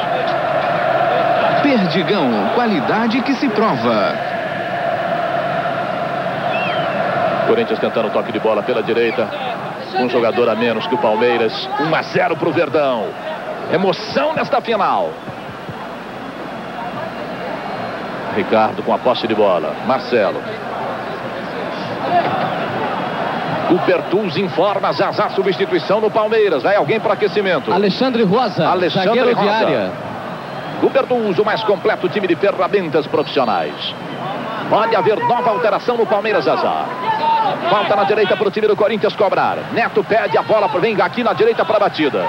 Perdigão, qualidade que se prova. Corinthians tentando o toque de bola pela direita. Um jogador a menos que o Palmeiras. um a zero para o Verdão. Emoção nesta final. Ricardo com a posse de bola. Marcelo. O Bertuz informa, já já substituição no Palmeiras. Vai alguém para aquecimento. Alexandre Rosa, Alexandre zagueiro Rosa. de área. O Bertuz, o mais completo time de ferramentas profissionais. Pode haver nova alteração no Palmeiras, Zazá. Falta na direita para o time do Corinthians cobrar. Neto pede a bola, vem aqui na direita para a batida.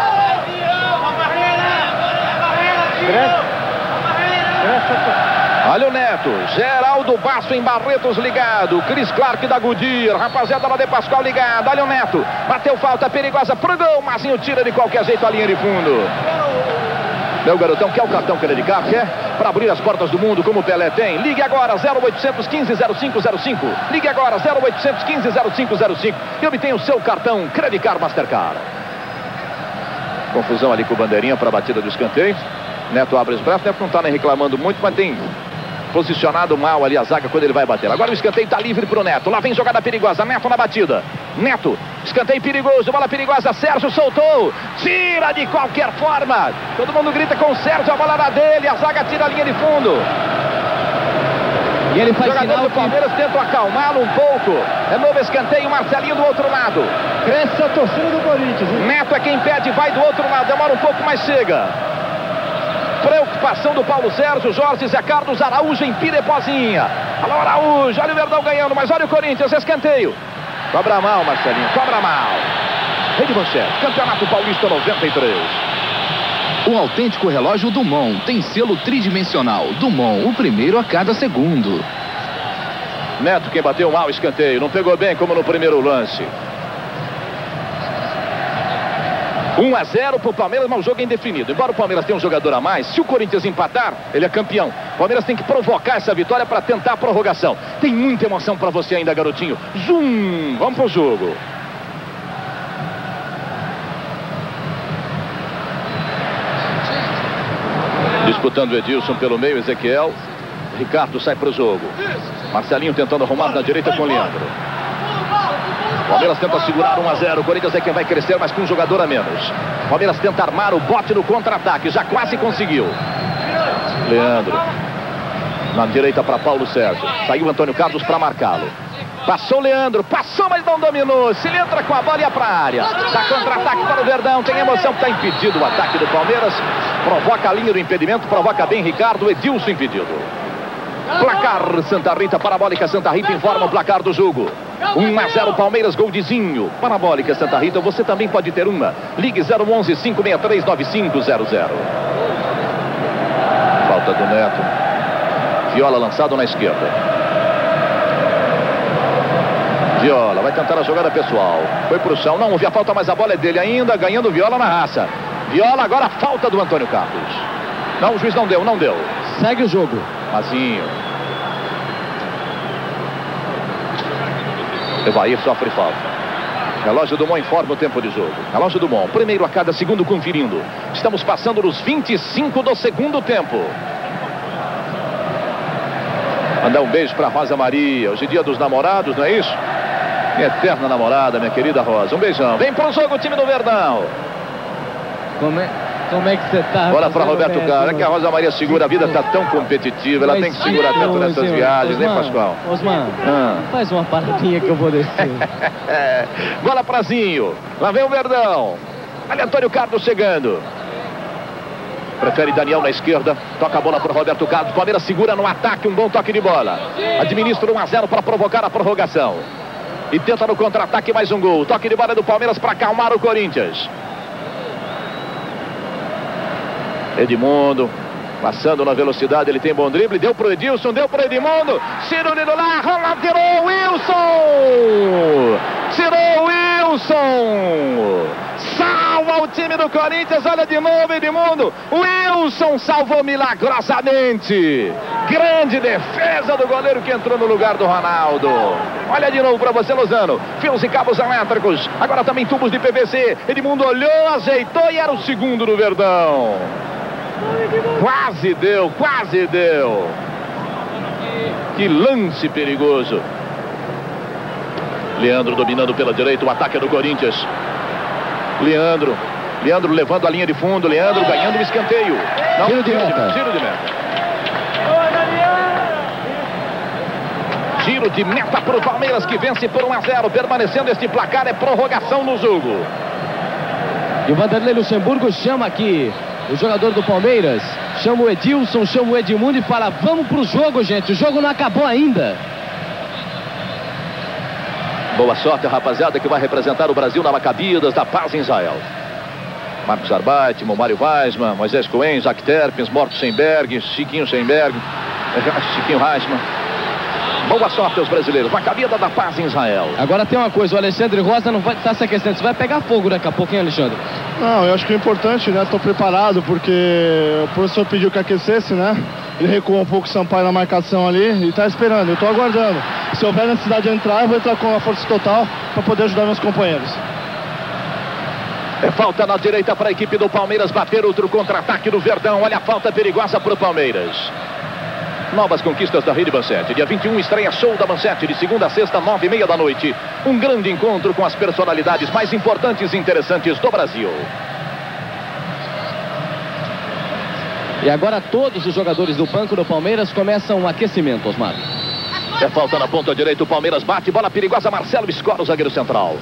Olha o Neto, Geraldo Basso em Barretos ligado, Cris Clark da Goodyear, rapaziada lá de Pascoal ligado. Olha o Neto, bateu falta perigosa pro gol, Mazinho tira de qualquer jeito a linha de fundo. Meu garotão, quer o cartão Credicar? Quer? Para abrir as portas do mundo como o Pelé tem. Ligue agora, zero oitocentos, quinze, zero cinco zero cinco. Ligue agora, zero oitocentos, quinze, zero cinco zero cinco. E obtenha o seu cartão Credicar Mastercard. Confusão ali com o bandeirinha para a batida do escanteio. Neto abre os braços, Neto não está nem reclamando muito, mas tem posicionado mal ali a zaga quando ele vai bater. Agora o escanteio está livre para o Neto. Lá vem jogada perigosa, Neto na batida. Neto, escanteio perigoso, bola perigosa, Sérgio soltou, tira de qualquer forma. Todo mundo grita com o Sérgio, a bola era dele, a zaga tira a linha de fundo. E ele faz o jogador sinal do Palmeiras que... tenta acalmá-lo um pouco. É novo escanteio, Marcelinho do outro lado. Cresce a torcida do Corinthians, hein? Neto é quem pede, vai do outro lado, demora um pouco, mas chega. Preocupação do Paulo Sérgio, Jorge, Zé Carlos, Araújo em Pirepozinha. Alô, Araújo, olha o Verdão ganhando, mas olha o Corinthians, escanteio. Cobra mal, Marcelinho, cobra mal. Rede Manchete, Campeonato Paulista noventa e três. O autêntico relógio Dumont tem selo tridimensional. Dumont, o primeiro a cada segundo. Neto quem bateu mal, escanteio, não pegou bem como no primeiro lance. um a zero para o Palmeiras, mas o jogo é indefinido. Embora o Palmeiras tenha um jogador a mais, se o Corinthians empatar, ele é campeão. O Palmeiras tem que provocar essa vitória para tentar a prorrogação. Tem muita emoção para você ainda, garotinho. Zoom! Vamos pro jogo. Disputando o Edilson pelo meio, Ezequiel. Ricardo sai para o jogo. Marcelinho tentando arrumar na direita com o Leandro. Palmeiras tenta segurar um a zero. O Corinthians é quem vai crescer, mas com um jogador a menos. Palmeiras tenta armar o bote no contra-ataque. Já quase conseguiu. Leandro. Na direita para Paulo Sérgio. Saiu Antônio Carlos para marcá-lo. Passou Leandro. Passou, mas não dominou. Se ele entra com a bola e ia para a área. Dá contra-ataque para o Verdão. Tem emoção que está impedido o ataque do Palmeiras. Provoca a linha do impedimento. Provoca bem Ricardo. Edilson impedido. Placar Santa Rita, Parabólica Santa Rita informa o placar do jogo. um a zero Palmeiras, gol de Zinho. Parabólica Santa Rita, você também pode ter uma. Ligue zero onze, cinco seis três, nove cinco zero zero. Falta do Neto. Viola lançado na esquerda. Viola vai tentar a jogada pessoal. Foi pro chão, não houve a falta, mas a bola é dele ainda, ganhando Viola na raça. Viola agora, falta do Antônio Carlos. Não, o juiz não deu, não deu. Segue o jogo. Mazinho. Evair sofre falta. Relógio Dumont informa o tempo de jogo. Relógio Dumont, primeiro a cada segundo conferindo. Estamos passando nos vinte e cinco do segundo tempo. Mandar um beijo para Rosa Maria. Hoje é dia dos namorados, não é isso? Minha eterna namorada, minha querida Rosa. Um beijão. Vem pro jogo o time do Verdão. Como é, como é que você tá? Olha para Roberto Carlos. É que a Rosa Maria segura. A vida tá tão competitiva. Ela tem que segurar tanto nessas viagens, hein, Pascoal? Osman, ah. faz uma paradinha que eu vou descer. Bola pra Zinho. Lá vem o Verdão. Olha Antônio Carlos chegando. Prefere Daniel na esquerda. Toca a bola para o Roberto Carlos. Palmeiras segura no ataque. Um bom toque de bola. Administra um a zero para provocar a prorrogação. E tenta no contra-ataque mais um gol. Toque de bola do Palmeiras para acalmar o Corinthians. Edmundo. Passando na velocidade. Ele tem bom drible. Deu pro Edilson. Deu pro Edmundo. Ciro Lino lá. Rola, tirou Wilson. Tirou Wilson. Salva o time do Corinthians, olha de novo Edmundo. Wilson salvou milagrosamente. Grande defesa do goleiro que entrou no lugar do Ronaldo. Olha de novo para você, Lozano. Fios e cabos elétricos. Agora também tubos de P V C. Edmundo olhou, ajeitou e era o segundo do Verdão. Quase deu, quase deu. Que lance perigoso. Leandro dominando pela direita, o ataque é do Corinthians. Leandro, Leandro levando a linha de fundo, Leandro ganhando o escanteio. Não, tiro de meta. Tiro de meta. Tiro de meta para o Palmeiras que vence por um a zero, permanecendo este placar, é prorrogação no jogo. E o Vanderlei Luxemburgo chama aqui o jogador do Palmeiras, chama o Edilson, chama o Edmundo e fala: vamos pro jogo, gente, o jogo não acabou ainda. Boa sorte, rapaziada, que vai representar o Brasil na Macabidas da Paz em Israel. Marcos Arbate, Mário Weisman, Moisés Cohen, Jack Terpins, Morto Schemberg, Chiquinho Schemberg, Chiquinho Reisman. Boa sorte aos brasileiros. Macabida da Paz em Israel. Agora tem uma coisa, o Alexandre Rosa não vai estar se aquecendo. Você vai pegar fogo daqui a pouco, hein, Alexandre? Não, eu acho que é importante, né? Estou preparado, porque o professor pediu que aquecesse, né? Ele recuou um pouco o Sampaio na marcação ali e está esperando. Eu estou aguardando. Se houver necessidade de entrar, eu vou entrar com a força total para poder ajudar meus companheiros. É falta na direita para a equipe do Palmeiras bater outro contra-ataque do Verdão. Olha a falta perigosa para o Palmeiras. Novas conquistas da Rede Manchete. Dia vinte e um, estreia show da Manchete. De segunda a sexta, nove e meia da noite. Um grande encontro com as personalidades mais importantes e interessantes do Brasil. E agora todos os jogadores do banco do Palmeiras começam o aquecimento, Osmar. É falta na ponta direita. O Palmeiras bate. Bola perigosa. Marcelo escora o zagueiro central.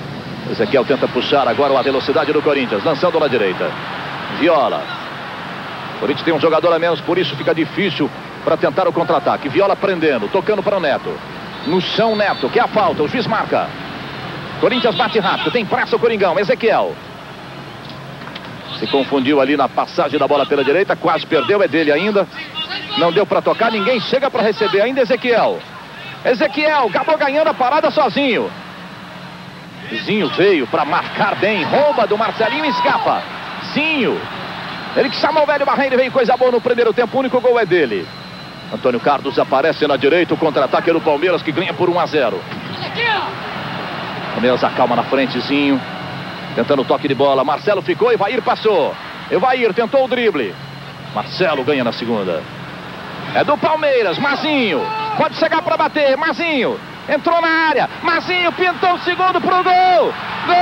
Ezequiel tenta puxar agora a velocidade do Corinthians. Lançando na direita. Viola. O Corinthians tem um jogador a menos, por isso fica difícil para tentar o contra-ataque. Viola prendendo, tocando para o Neto. No chão, Neto, que é a falta, o juiz marca. Corinthians bate rápido, tem pressa o Coringão, Ezequiel. Se confundiu ali na passagem da bola pela direita, quase perdeu, é dele ainda. Não deu para tocar, ninguém chega para receber ainda, Ezequiel. Ezequiel, acabou ganhando a parada sozinho. Zinho veio para marcar bem, rouba do Marcelinho e escapa. Zinho, ele que chamou o velho Barreiro, veio coisa boa no primeiro tempo, o único gol é dele. Antônio Carlos aparece na direita, o contra-ataque é do Palmeiras que ganha por um a zero. Palmeiras acalma na frente, Zinho. Tentando o toque de bola, Marcelo ficou, Evair passou. Evair tentou o drible. Marcelo ganha na segunda. É do Palmeiras, Mazinho. Pode chegar para bater, Mazinho. Entrou na área, Mazinho pintou o segundo pro gol. Gol!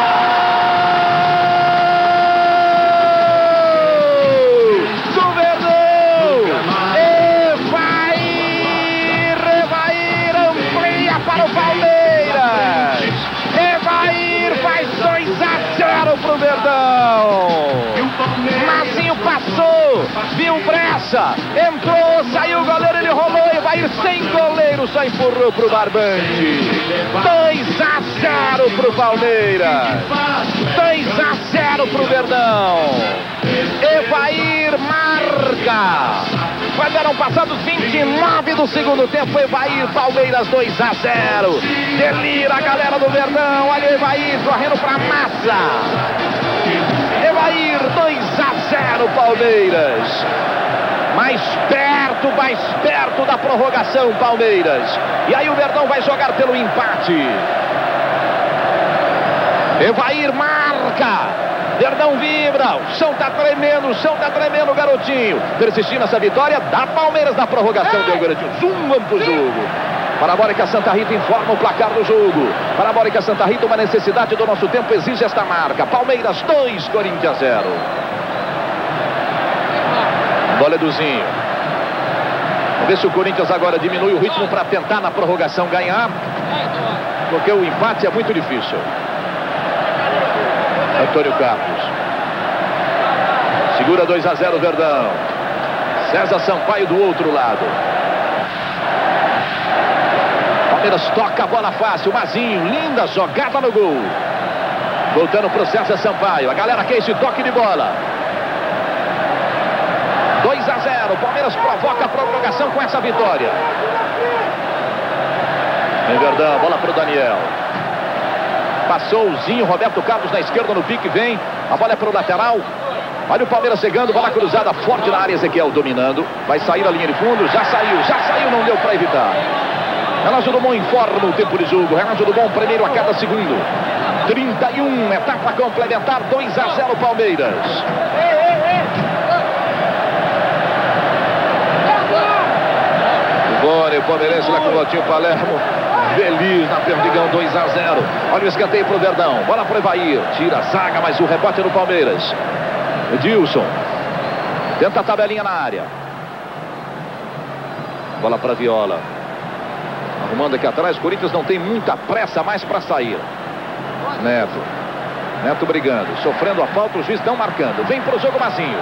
Do Verdão! Evair! Evair amplia para o Palmeiras! Evair faz dois a zero pro Verdão! Mazinho passou, viu brecha, entrou, saiu o goleiro, ele rolou, Evair sem goleiro, só empurrou pro barbante. dois a zero pro Palmeiras, dois a zero pro Verdão. Evair marca. Quando eram passados vinte e nove do segundo tempo, Evair, Palmeiras dois a zero. Delira a galera do Verdão, olha o Evair correndo pra massa. Evair, dois a zero Palmeiras. Mais perto, mais perto da prorrogação, Palmeiras. E aí o Verdão vai jogar pelo empate. Evair marca. Verdão vibra, o chão tá tremendo, o chão tá tremendo, garotinho. Persistindo essa vitória, dá Palmeiras na prorrogação, deu garotinho. Zoom, vamos pro jogo. Parabólica Santa Rita informa o placar do jogo. Parabólica Santa Rita, uma necessidade do nosso tempo exige esta marca. Palmeiras dois, Corinthians zero. Bola é do Zinho. Vamos ver se o Corinthians agora diminui o ritmo para tentar na prorrogação ganhar. Porque o empate é muito difícil. Antônio Carlos. Segura dois a zero Verdão. César Sampaio do outro lado. Palmeiras toca a bola fácil, Mazinho, linda jogada no gol. Voltando pro César Sampaio, a galera quer esse toque de bola. dois a zero, Palmeiras provoca a prorrogação com essa vitória. Vem Verdão, bola pro Daniel. Passou o Zinho, Roberto Carlos na esquerda no pique, vem. A bola é pro lateral. Olha o Palmeiras chegando, bola cruzada forte na área, Ezequiel dominando. Vai sair a linha de fundo, já saiu, já saiu, não deu para evitar. Renato Dumont informa o tempo de jogo. Renato Dumont, primeiro a cada segundo. trinta e um, etapa complementar, dois a zero Palmeiras. O Boni, o palmeirense lá com o Valtinho Palermo. Feliz na Perdigão, dois a zero. Olha o escanteio pro Verdão. Bola pro Evair. Tira a zaga, mas o rebote é do Palmeiras. Edilson. Tenta a tabelinha na área. Bola para Viola. Arrumando aqui atrás. Corinthians não tem muita pressa mais para sair. Neto. Neto brigando. Sofrendo a falta. O juiz não marcando. Vem pro jogo Mazinho.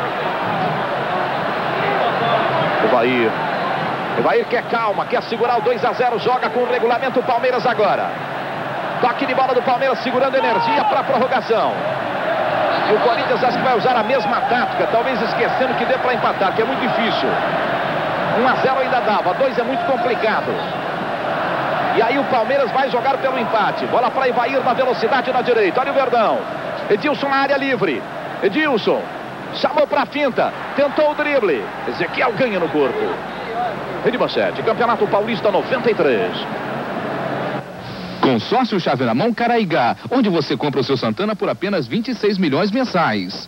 Evair. Evair quer calma, quer segurar o dois a zero, joga com o regulamento Palmeiras agora. Toque de bola do Palmeiras, segurando energia para a prorrogação. E o Corinthians acho que vai usar a mesma tática, talvez esquecendo que dê para empatar, que é muito difícil. um a zero ainda dava, dois é muito complicado. E aí o Palmeiras vai jogar pelo empate. Bola para Evair na velocidade na direita, olha o Verdão. Edilson na área livre. Edilson chamou para a finta, tentou o drible. Ezequiel ganha no corpo. Rede Manchete, Campeonato Paulista noventa e três. Consórcio Chave na Mão Caraigá, onde você compra o seu Santana por apenas vinte e seis milhões mensais.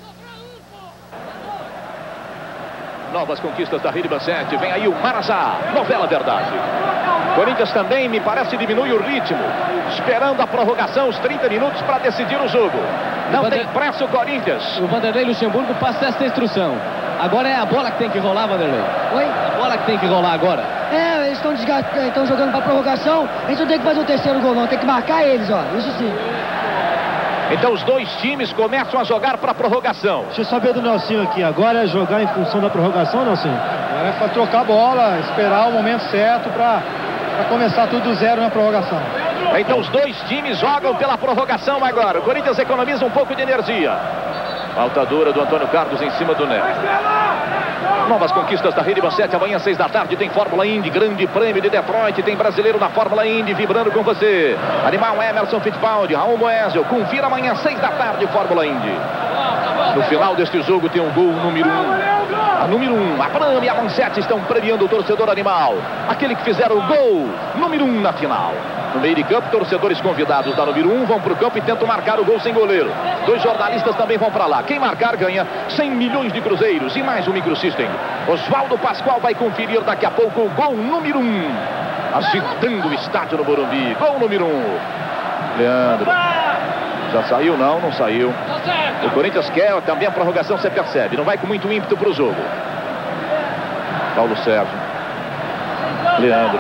Novas conquistas da Rede Manchete. Vem aí o Marajá, novela verdade. Corinthians também, me parece, diminui o ritmo. Esperando a prorrogação, os trinta minutos para decidir o jogo. Não Vander... tem pressa o Corinthians. O Vanderlei Luxemburgo passa essa instrução. Agora é a bola que tem que rolar, Vanderlei. Oi? A bola que tem que rolar agora. É, eles estão estão jogando para prorrogação. A gente não tem que fazer o terceiro gol, não. Tem que marcar eles, ó. Isso sim. Então os dois times começam a jogar para a prorrogação. Deixa eu saber do Nelsinho aqui. Agora é jogar em função da prorrogação, Nelsinho? Agora é para trocar a bola, esperar o momento certo para começar tudo do zero na prorrogação. Então os dois times jogam pela prorrogação agora. O Corinthians economiza um pouco de energia. Falta dura do Antônio Carlos em cima do Neto. Novas conquistas da Rede Manchete. Amanhã, seis da tarde, tem Fórmula Indy, Grande Prêmio de Detroit. Tem brasileiro na Fórmula Indy, vibrando com você. Animal Emerson Fittipaldi, Raul Moésio. Confira amanhã, seis da tarde, Fórmula Indy. No final deste jogo tem um gol número um. A número um, a Prame e a Manchete estão premiando o torcedor animal. Aquele que fizer o gol número um na final. No meio de campo, torcedores convidados da número um vão para o campo e tentam marcar o gol sem goleiro. Dois jornalistas também vão para lá. Quem marcar ganha cem milhões de cruzeiros e mais um microsystem. Oswaldo Pascoal vai conferir daqui a pouco o gol número um. Agitando o estádio no Morumbi. Gol número um. Leandro. Já saiu? Não, não saiu. O Corinthians quer também a prorrogação, você percebe. Não vai com muito ímpeto para o jogo. Paulo Sérgio. Leandro.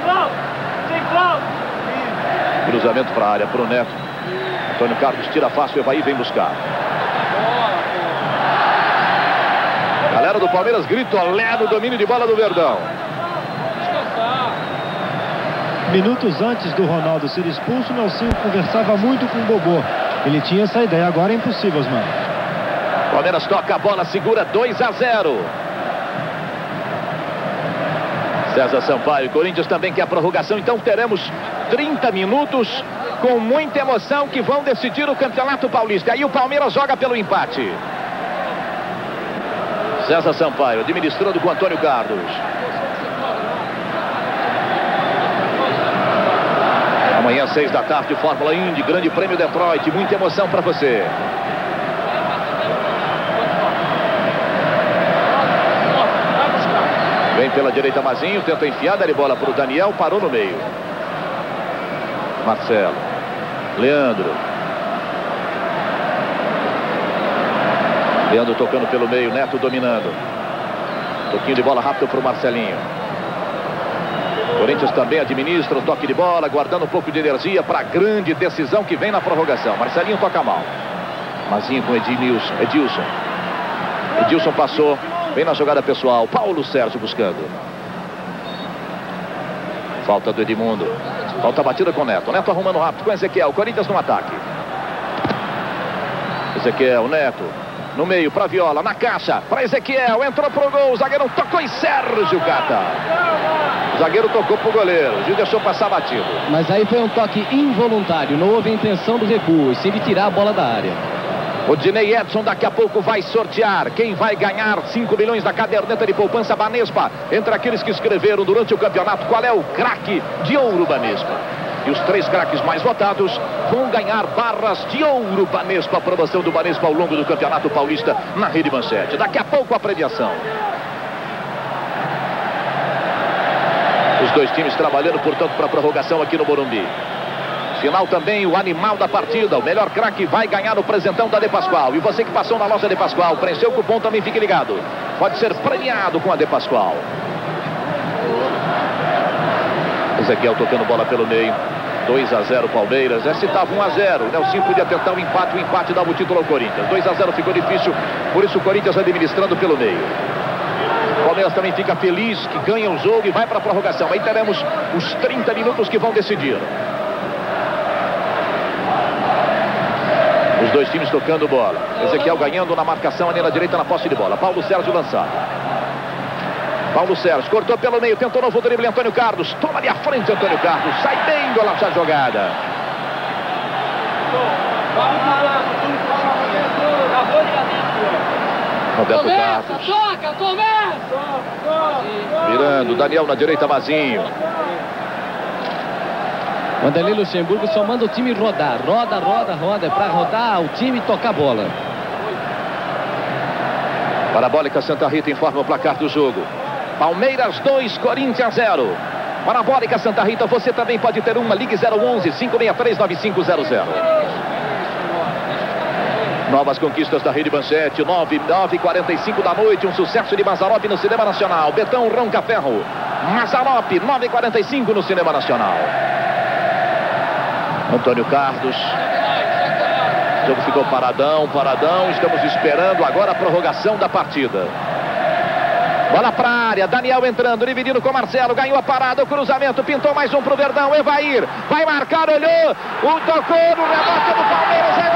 Cruzamento para a área, para o Neto. Antônio Carlos tira fácil, Evaí vem buscar. Galera do Palmeiras grita olé no domínio de bola do Verdão. Minutos antes do Ronaldo ser expulso, o Nelsinho conversava muito com o Bobô. Ele tinha essa ideia, agora é impossível, Osmar. Palmeiras toca a bola, segura dois a zero. César Sampaio, Corinthians também quer a prorrogação, então teremos trinta minutos com muita emoção que vão decidir o Campeonato Paulista. Aí o Palmeiras joga pelo empate. César Sampaio administrando com Antônio Carlos. Amanhã, seis da tarde, Fórmula Indy, Grande Prêmio Detroit. Muita emoção para você. Vem pela direita Mazinho, tenta enfiar, dá de bola para o Daniel, parou no meio. Marcelo. Leandro. Leandro tocando pelo meio, Neto dominando. Toquinho de bola rápido para o Marcelinho. Corinthians também administra o toque de bola, guardando um pouco de energia para a grande decisão que vem na prorrogação. Marcelinho toca mal. Mazinho com Edilson. Edilson. Edilson passou. Vem na jogada pessoal. Paulo Sérgio buscando. Falta do Edmundo. Falta a batida com o Neto. Neto arrumando rápido com Ezequiel. Corinthians no ataque. Ezequiel, Neto. No meio para Viola. Na caixa. Para Ezequiel. Entrou pro gol. O zagueiro tocou em Sérgio Cata. O zagueiro tocou pro goleiro. O Gil deixou passar batido. Mas aí foi um toque involuntário. Não houve intenção do recuo. E sim de tirar a bola da área. O Dinei Edson daqui a pouco vai sortear quem vai ganhar cinco milhões da caderneta de poupança Banespa. Entre aqueles que escreveram durante o campeonato qual é o craque de ouro Banespa. E os três craques mais votados vão ganhar barras de ouro Banespa. A promoção do Banespa ao longo do Campeonato Paulista na Rede Manchete. Daqui a pouco a premiação. Os dois times trabalhando, portanto, para a prorrogação aqui no Morumbi. Final também o animal da partida. O melhor craque vai ganhar o presentão da De Pascoal. E você que passou na loja De Pascoal, preencheu o cupom, também fique ligado. Pode ser premiado com a De Pascoal. Ezequiel tocando bola pelo meio. dois a zero Palmeiras. Esse estava um a zero. O Nelsinho podia tentar um empate. O empate dava o título ao Corinthians. dois a zero ficou difícil. Por isso o Corinthians administrando pelo meio. O Palmeiras também fica feliz que ganha o jogo e vai para a prorrogação. Aí teremos os trinta minutos que vão decidir. Os dois times tocando bola. Ezequiel ganhando na marcação ali na direita, na posse de bola. Paulo Sérgio lançado. Paulo Sérgio cortou pelo meio, tentou novo drible. Antônio Carlos, toma ali à frente Antônio Carlos. Sai bem do essa jogada. Roberto Carlos. Toca, começa! Virando, Daniel na direita, Mazinho. Vanderlei Luxemburgo só manda o time rodar. Roda, roda, roda. É para rodar o time e tocar a bola. Parabólica Santa Rita informa o placar do jogo. Palmeiras dois, Corinthians zero. Parabólica Santa Rita, você também pode ter uma. Ligue zero onze, cinco seis três, nove cinco zero zero. Novas conquistas da Rede Manchete. nove, nove e quarenta e cinco da noite. Um sucesso de Mazzaropi no Cinema Nacional. Betão Ronca Ferro. Mazzaropi, nove e quarenta e cinco no Cinema Nacional. Antônio Carlos. O jogo ficou paradão, paradão. Estamos esperando agora a prorrogação da partida. Bola pra área, Daniel entrando, dividindo com Marcelo, ganhou a parada, o cruzamento, pintou mais um pro Verdão, Evair, vai marcar, olhou, o tocou no rebote do Palmeiras, é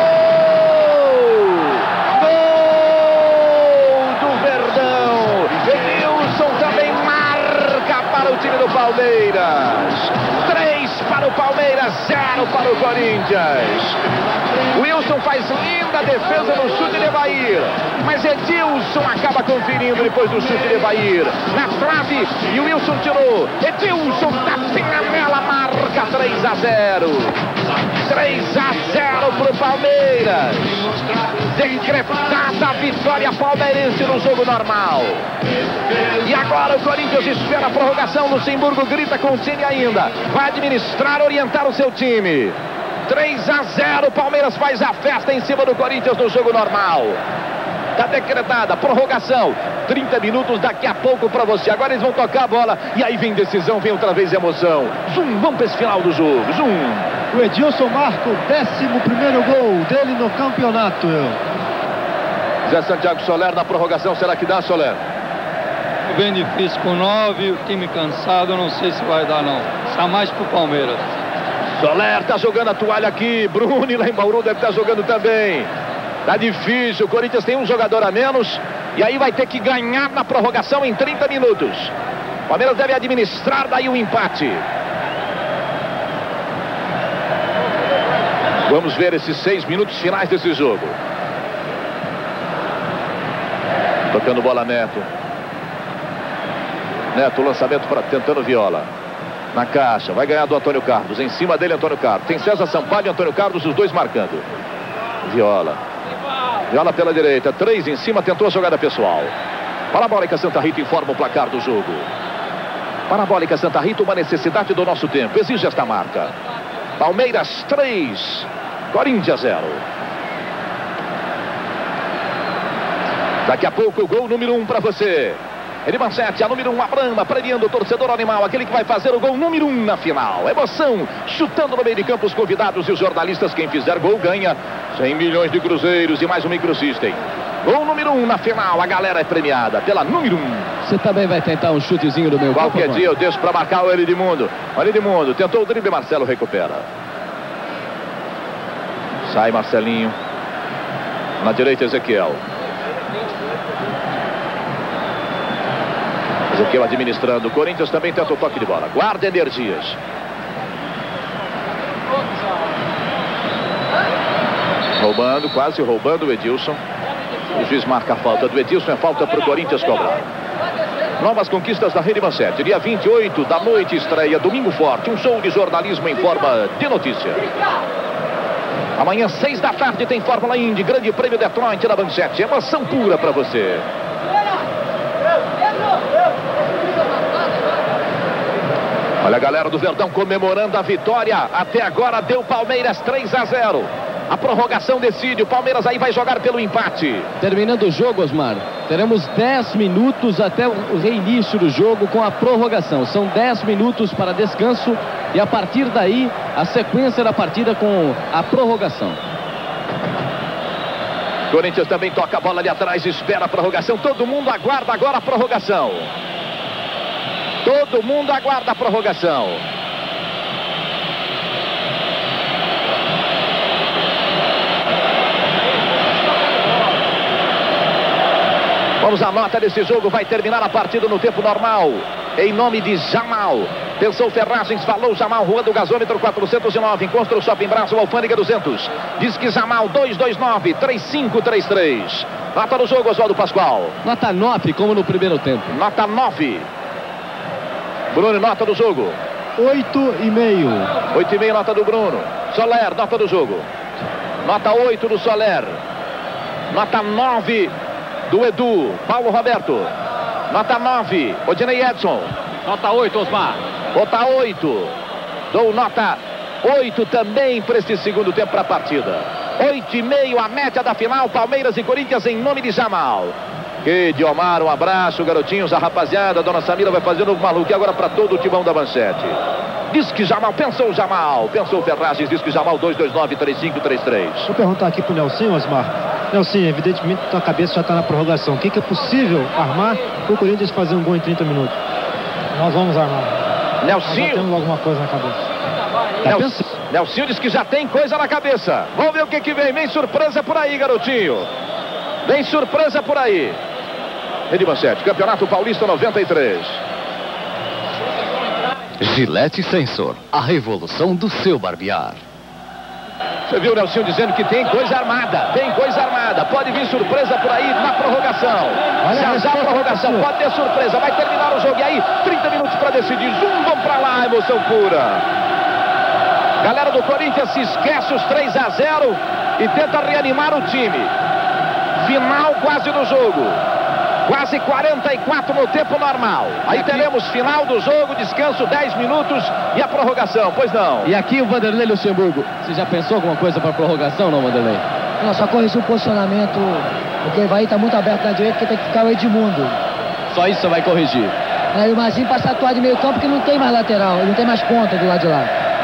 gol! Gol do Verdão, Edilson também marca para o time do Palmeiras, três para o Palmeiras, zero para o Corinthians. Wilson faz linda defesa no chute de Evair, mas Edilson acaba conferindo depois do chute de Evair na trave e o Wilson tirou. Edilson tapinha nela, marca três a zero. três a zero para o Palmeiras. Decretada a vitória palmeirense no jogo normal. E agora o Corinthians espera a prorrogação. Luxemburgo grita com o time ainda. Vai administrar, orientar o seu time. três a zero, Palmeiras faz a festa em cima do Corinthians no jogo normal. Está decretada, prorrogação, trinta minutos daqui a pouco para você. Agora eles vão tocar a bola e aí vem decisão, vem outra vez emoção. Zoom, vamos para esse final do jogo, zoom. O Edilson marca o décimo primeiro gol dele no campeonato. Zé Santiago Soler na prorrogação, será que dá, Soler? Bem difícil com nove, o time cansado, não sei se vai dar não. Está mais pro Palmeiras. Soler tá jogando a toalha aqui, Bruni lá em Bauru deve estar jogando também. Tá difícil, o Corinthians tem um jogador a menos e aí vai ter que ganhar na prorrogação em trinta minutos. O Palmeiras deve administrar daí o empate. Vamos ver esses seis minutos finais desse jogo. Tocando bola Neto. Neto, lançamento para tentando Viola. Na caixa, vai ganhar do Antônio Carlos. Em cima dele, Antônio Carlos. Tem César Sampaio e Antônio Carlos, os dois marcando. Viola. Viola pela direita. Três em cima, tentou a jogada pessoal. Parabólica Santa Rita informa o placar do jogo. Parabólica Santa Rita, uma necessidade do nosso tempo. Exige esta marca. Palmeiras três, Corinthians zero. Daqui a pouco o gol número um para você. Ele sete, a número um, a Brahma, premiando o torcedor animal, aquele que vai fazer o gol número um na final. Emoção, chutando no meio de campo os convidados e os jornalistas. Quem fizer gol ganha cem milhões de cruzeiros e mais um microsystem. Gol número um na final, a galera é premiada pela número um. Você também vai tentar um chutezinho do meu campo? Qualquer dia eu deixo para marcar o Edmundo. O Edmundo tentou o drible, Marcelo recupera. Sai Marcelinho. Na direita Ezequiel. Ezequiel administrando. O Corinthians também tenta o toque de bola. Guarda energias. Roubando, quase roubando o Edilson. O juiz marca a falta do Edilson. É falta para o Corinthians cobrar. Novas conquistas da Rede Manchete. Dia vinte e oito da noite, estreia Domingo Forte. Um show de jornalismo em forma de notícia. Amanhã, seis da tarde, tem Fórmula Indy. Grande Prêmio Detroit na Manchete. Emoção pura para você. Olha a galera do Verdão comemorando a vitória. Até agora deu Palmeiras três a zero. A prorrogação decide. O Palmeiras aí vai jogar pelo empate. Terminando o jogo, Osmar, teremos dez minutos até o reinício do jogo com a prorrogação. São dez minutos para descanso e a partir daí a sequência da partida com a prorrogação. Corinthians também toca a bola ali atrás, espera a prorrogação. Todo mundo aguarda agora a prorrogação. Todo mundo aguarda a prorrogação. Vamos à nota desse jogo. Vai terminar a partida no tempo normal. Em nome de Jamal. Pensou Ferragens, falou Jamal, Rua do Gasômetro quatrocentos e nove. Encontra o Shopping Braço, Alfândega duzentos. Diz que Jamal dois dois nove, três cinco três três. Nota do jogo, Oswaldo Pascoal. Nota nove, como no primeiro tempo. Nota nove. Bruno, nota do jogo. Oito e meio. Oito e meio, nota do Bruno. Soler, nota do jogo. Nota oito do Soler. Nota nove do Edu. Paulo Roberto. Nota nove, Odinei Edson. Nota oito, Osmar. Nota oito. Dou nota oito também para este segundo tempo para a partida. Oito e meio, a média da final. Palmeiras e Corinthians em nome de Jamal. Que Diomar, um abraço, garotinhos, a rapaziada. A dona Samira vai fazendo um maluco agora para todo o timão da Manchete. Diz que Jamal, pensou Jamal, pensou Ferragens, diz que Jamal dois dois nove, três cinco três três. Vou perguntar aqui pro Nelson, Osmar. Nelson, evidentemente tua cabeça já está na prorrogação. O que, que é possível armar para o Corinthians fazer um gol em trinta minutos? Nós vamos armar. Nelsinho. Nós já temos alguma coisa na cabeça. Tá Nelson, Nelsinho diz que já tem coisa na cabeça. Vamos ver o que que vem. Vem surpresa por aí, garotinho. Vem surpresa por aí. Rede Manchete, Campeonato Paulista noventa e três. Gillette Sensor, a revolução do seu barbear. Você viu o Nelsinho dizendo que tem coisa armada, tem coisa armada, pode vir surpresa por aí na prorrogação. Já já a prorrogação, pode ter surpresa, vai terminar o jogo e aí, trinta minutos para decidir, zoom, vamos pra lá, emoção pura. Galera do Corinthians se esquece os três a zero e tenta reanimar o time. Final quase do jogo. Quase quarenta e quatro no tempo normal. Aí aqui teremos final do jogo, descanso dez minutos e a prorrogação, pois não. E aqui o Vanderlei Luxemburgo. Você já pensou alguma coisa para prorrogação, não, Vanderlei? Não, só corrigir o posicionamento, porque o Ivaí está muito aberto na direita, porque tem que ficar o Edmundo. Só isso você vai corrigir. Aí o Mazinho passa a atuar de meio campo, porque não tem mais lateral, não tem mais ponta do lado de lá.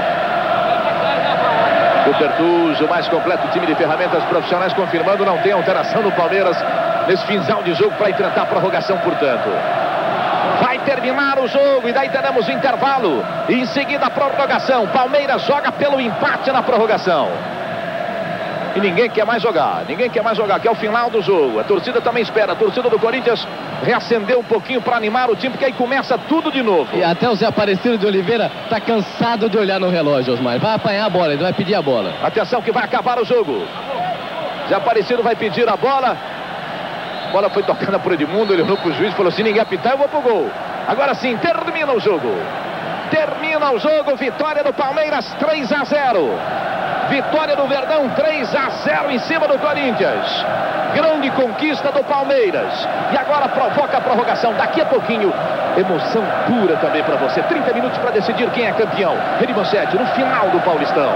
O Pertuz, o mais completo time de ferramentas profissionais, confirmando, não tem alteração no Palmeiras nesse final de jogo para enfrentar a prorrogação, portanto. Vai terminar o jogo e daí teremos o intervalo. E em seguida a prorrogação. Palmeiras joga pelo empate na prorrogação. E ninguém quer mais jogar, ninguém quer mais jogar, que é o final do jogo. A torcida também espera, a torcida do Corinthians reacendeu um pouquinho para animar o time, porque aí começa tudo de novo. E até o Zé Aparecido de Oliveira tá cansado de olhar no relógio, Osmar. Vai apanhar a bola, ele vai pedir a bola. Atenção que vai acabar o jogo. Zé Aparecido vai pedir a bola. A bola foi tocada por Edmundo, ele olhou pro juiz e falou assim, ninguém apitar, eu vou pro gol. Agora sim, termina o jogo. Termina o jogo, vitória do Palmeiras, três a zero. Vitória do Verdão, três a zero em cima do Corinthians. Grande conquista do Palmeiras. E agora provoca a prorrogação. Daqui a pouquinho, emoção pura também para você. trinta minutos para decidir quem é campeão. Rede Manchete, no final do Paulistão.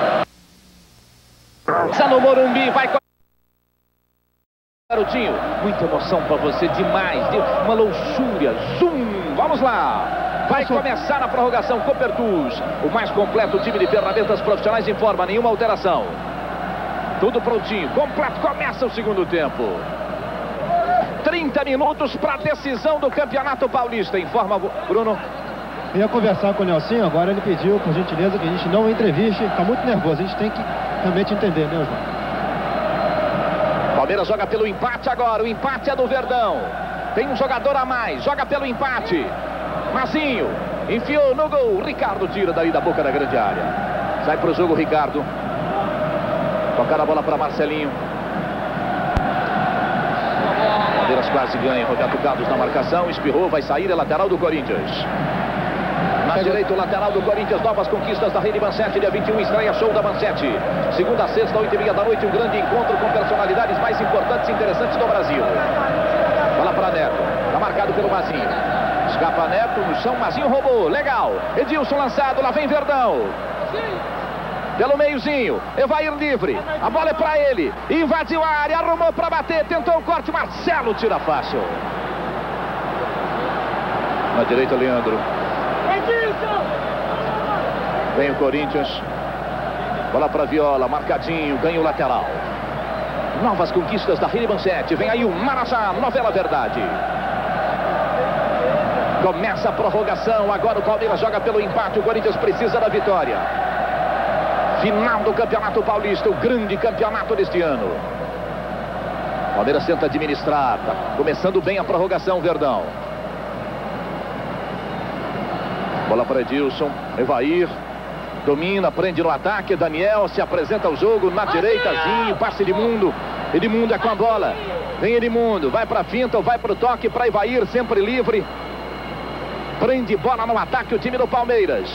Está no Morumbi, vai... Garotinho, muita emoção para você, demais. Uma luxúria. Zoom, vamos lá. Vai começar a prorrogação, Copertus, o mais completo time de ferramentas profissionais, informa, nenhuma alteração. Tudo prontinho, completo, começa o segundo tempo. trinta minutos para a decisão do Campeonato Paulista, informa Bruno. Eu ia conversar com o Nelsinho, agora ele pediu, por gentileza, que a gente não entreviste, está muito nervoso, a gente tem que realmente entender, né, Osmar? Palmeiras joga pelo empate agora, o empate é do Verdão. Tem um jogador a mais, joga pelo empate. Mazinho, enfiou no gol, Ricardo tira daí da boca da grande área. Sai pro jogo Ricardo. Tocar a bola para Marcelinho. Palmeiras quase ganha, Roberto Carlos na marcação, espirrou, vai sair, é lateral do Corinthians. Na direita o lateral do Corinthians, novas conquistas da Rede Manchete, dia vinte e um, estreia show da Manchete. Segunda a sexta, oito e meia da noite, um grande encontro com personalidades mais importantes e interessantes do Brasil. Bola para Neto, tá marcado pelo Mazinho. Escapa Neto no chão, Mazinho roubou, legal. Edilson lançado, lá vem Verdão. Pelo meiozinho, Evair livre. A bola é pra ele, invadiu a área, arrumou pra bater, tentou um corte, Marcelo tira fácil. Na direita, Leandro. Vem o Corinthians. Bola pra Viola, marcadinho, ganha o lateral. Novas conquistas da Rede Manchete. Vem aí o Marajá, novela Verdade. Começa a prorrogação, agora o Palmeiras joga pelo empate, o Corinthians precisa da vitória. Final do Campeonato Paulista, o grande campeonato deste ano. Palmeiras tenta administrar, tá começando bem a prorrogação, Verdão. Bola para Edilson, Evair, domina, prende no ataque, Daniel se apresenta ao jogo, na direitazinho, passe Edmundo, Edmundo é com a bola, vem Edmundo, vai para a finta ou vai para o toque para Evair, sempre livre. Prende bola no ataque o time do Palmeiras.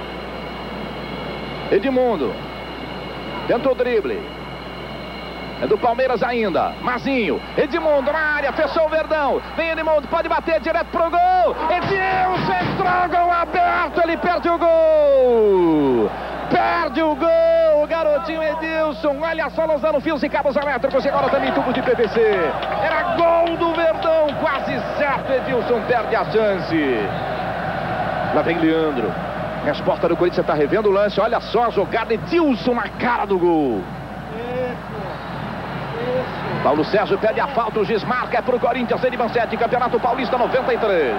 Edmundo. Tenta o drible. É do Palmeiras ainda. Mazinho. Edmundo na área. Fechou o Verdão. Vem Edmundo. Pode bater direto pro gol. Edilson entrou. Gol aberto. Ele perde o gol. Perde o gol. O garotinho Edilson. Olha só, usando fios e cabos elétricos. E agora também tubo de P V C. Era gol do Verdão. Quase certo. Edilson perde a chance. Lá vem Leandro. Resposta do Corinthians, está revendo o lance. Olha só a jogada, Edilson na cara do gol. Paulo Sérgio pede a falta, o juiz marca, é pro Corinthians, Edivan sete, Campeonato Paulista noventa e três.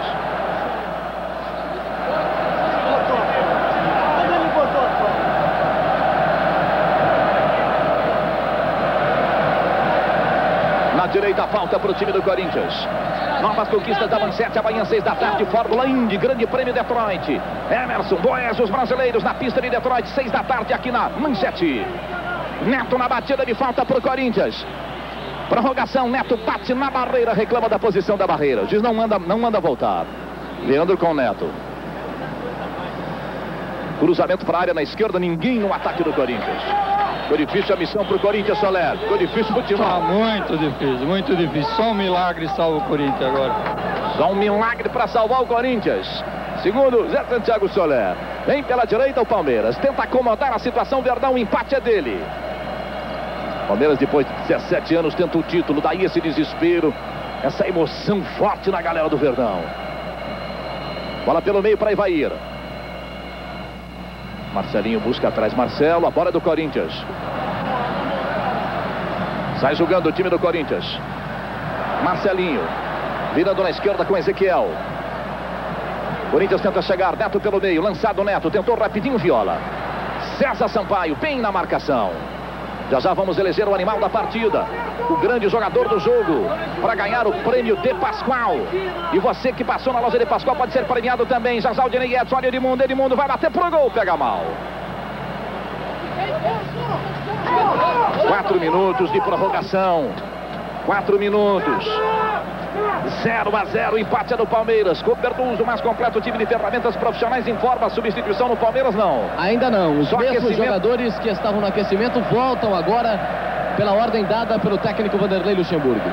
Na direita, a falta pro time do Corinthians. Novas conquistas da Manchete, amanhã seis da tarde, Fórmula Indy, Grande Prêmio Detroit. Emerson, Boés, os brasileiros na pista de Detroit, seis da tarde aqui na Manchete. Neto na batida de falta pro Corinthians. Prorrogação, Neto bate na barreira, reclama da posição da barreira. O juiz não manda, não manda voltar. Leandro com o Neto. Cruzamento para a área na esquerda, ninguém no ataque do Corinthians. Ficou difícil a missão pro Corinthians, Soler. Ficou difícil pro time. Tá muito difícil, muito difícil. Só um milagre salva o Corinthians agora. Só um milagre para salvar o Corinthians. Segundo Zé Santiago Soler. Vem pela direita o Palmeiras. Tenta acomodar a situação, Verdão, o empate é dele. Palmeiras, depois de dezessete anos, tenta o título. Daí esse desespero, essa emoção forte na galera do Verdão. Bola pelo meio para Ivair. Marcelinho busca atrás Marcelo, a bola é do Corinthians. Sai jogando o time do Corinthians. Marcelinho, virando na esquerda com Ezequiel. Corinthians tenta chegar, Neto pelo meio, lançado Neto, tentou rapidinho Viola. César Sampaio, bem na marcação. Já já vamos eleger o animal da partida, o grande jogador do jogo, para ganhar o prêmio De Pascoal. E você que passou na loja De Pascoal pode ser premiado também. Já já o Dinei Edson, olha Edmundo, Edmundo vai bater pro gol, pega mal. Quatro minutos de prorrogação. Quatro minutos. zero a zero, empate é do Palmeiras. Cobertuso, mais completo time de ferramentas profissionais, informa a substituição no Palmeiras, não. Ainda não, os Só mesmos aquecimento. jogadores que estavam no aquecimento voltam agora pela ordem dada pelo técnico Vanderlei Luxemburgo.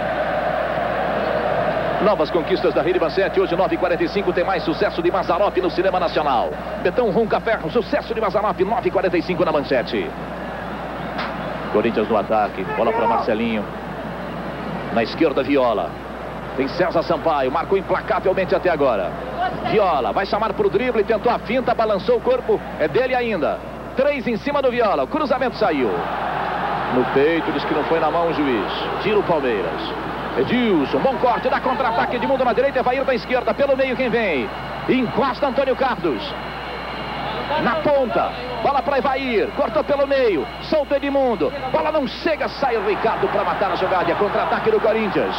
Novas conquistas da Rede Manchete, hoje nove e quarenta e cinco, tem mais sucesso de Mazzaropi no cinema nacional. Betão Ronca Ferro, sucesso de Mazzaropi, nove e quarenta e cinco na Manchete. Corinthians no ataque, bola para Marcelinho. Na esquerda, Viola. Tem César Sampaio, marcou implacavelmente até agora. Viola, vai chamar para o drible, tentou a finta, balançou o corpo, é dele ainda. Três em cima do Viola, o cruzamento saiu. No peito, diz que não foi na mão o juiz. Tira o Palmeiras. Edilson, bom corte, dá contra-ataque, Edmundo na direita, vai ir para a esquerda, pelo meio quem vem. Encosta Antônio Carlos. Na ponta, bola para Ivair, cortou pelo meio, solta Edmundo. Bola não chega, sai o Ricardo para matar a jogada, é contra-ataque do Corinthians.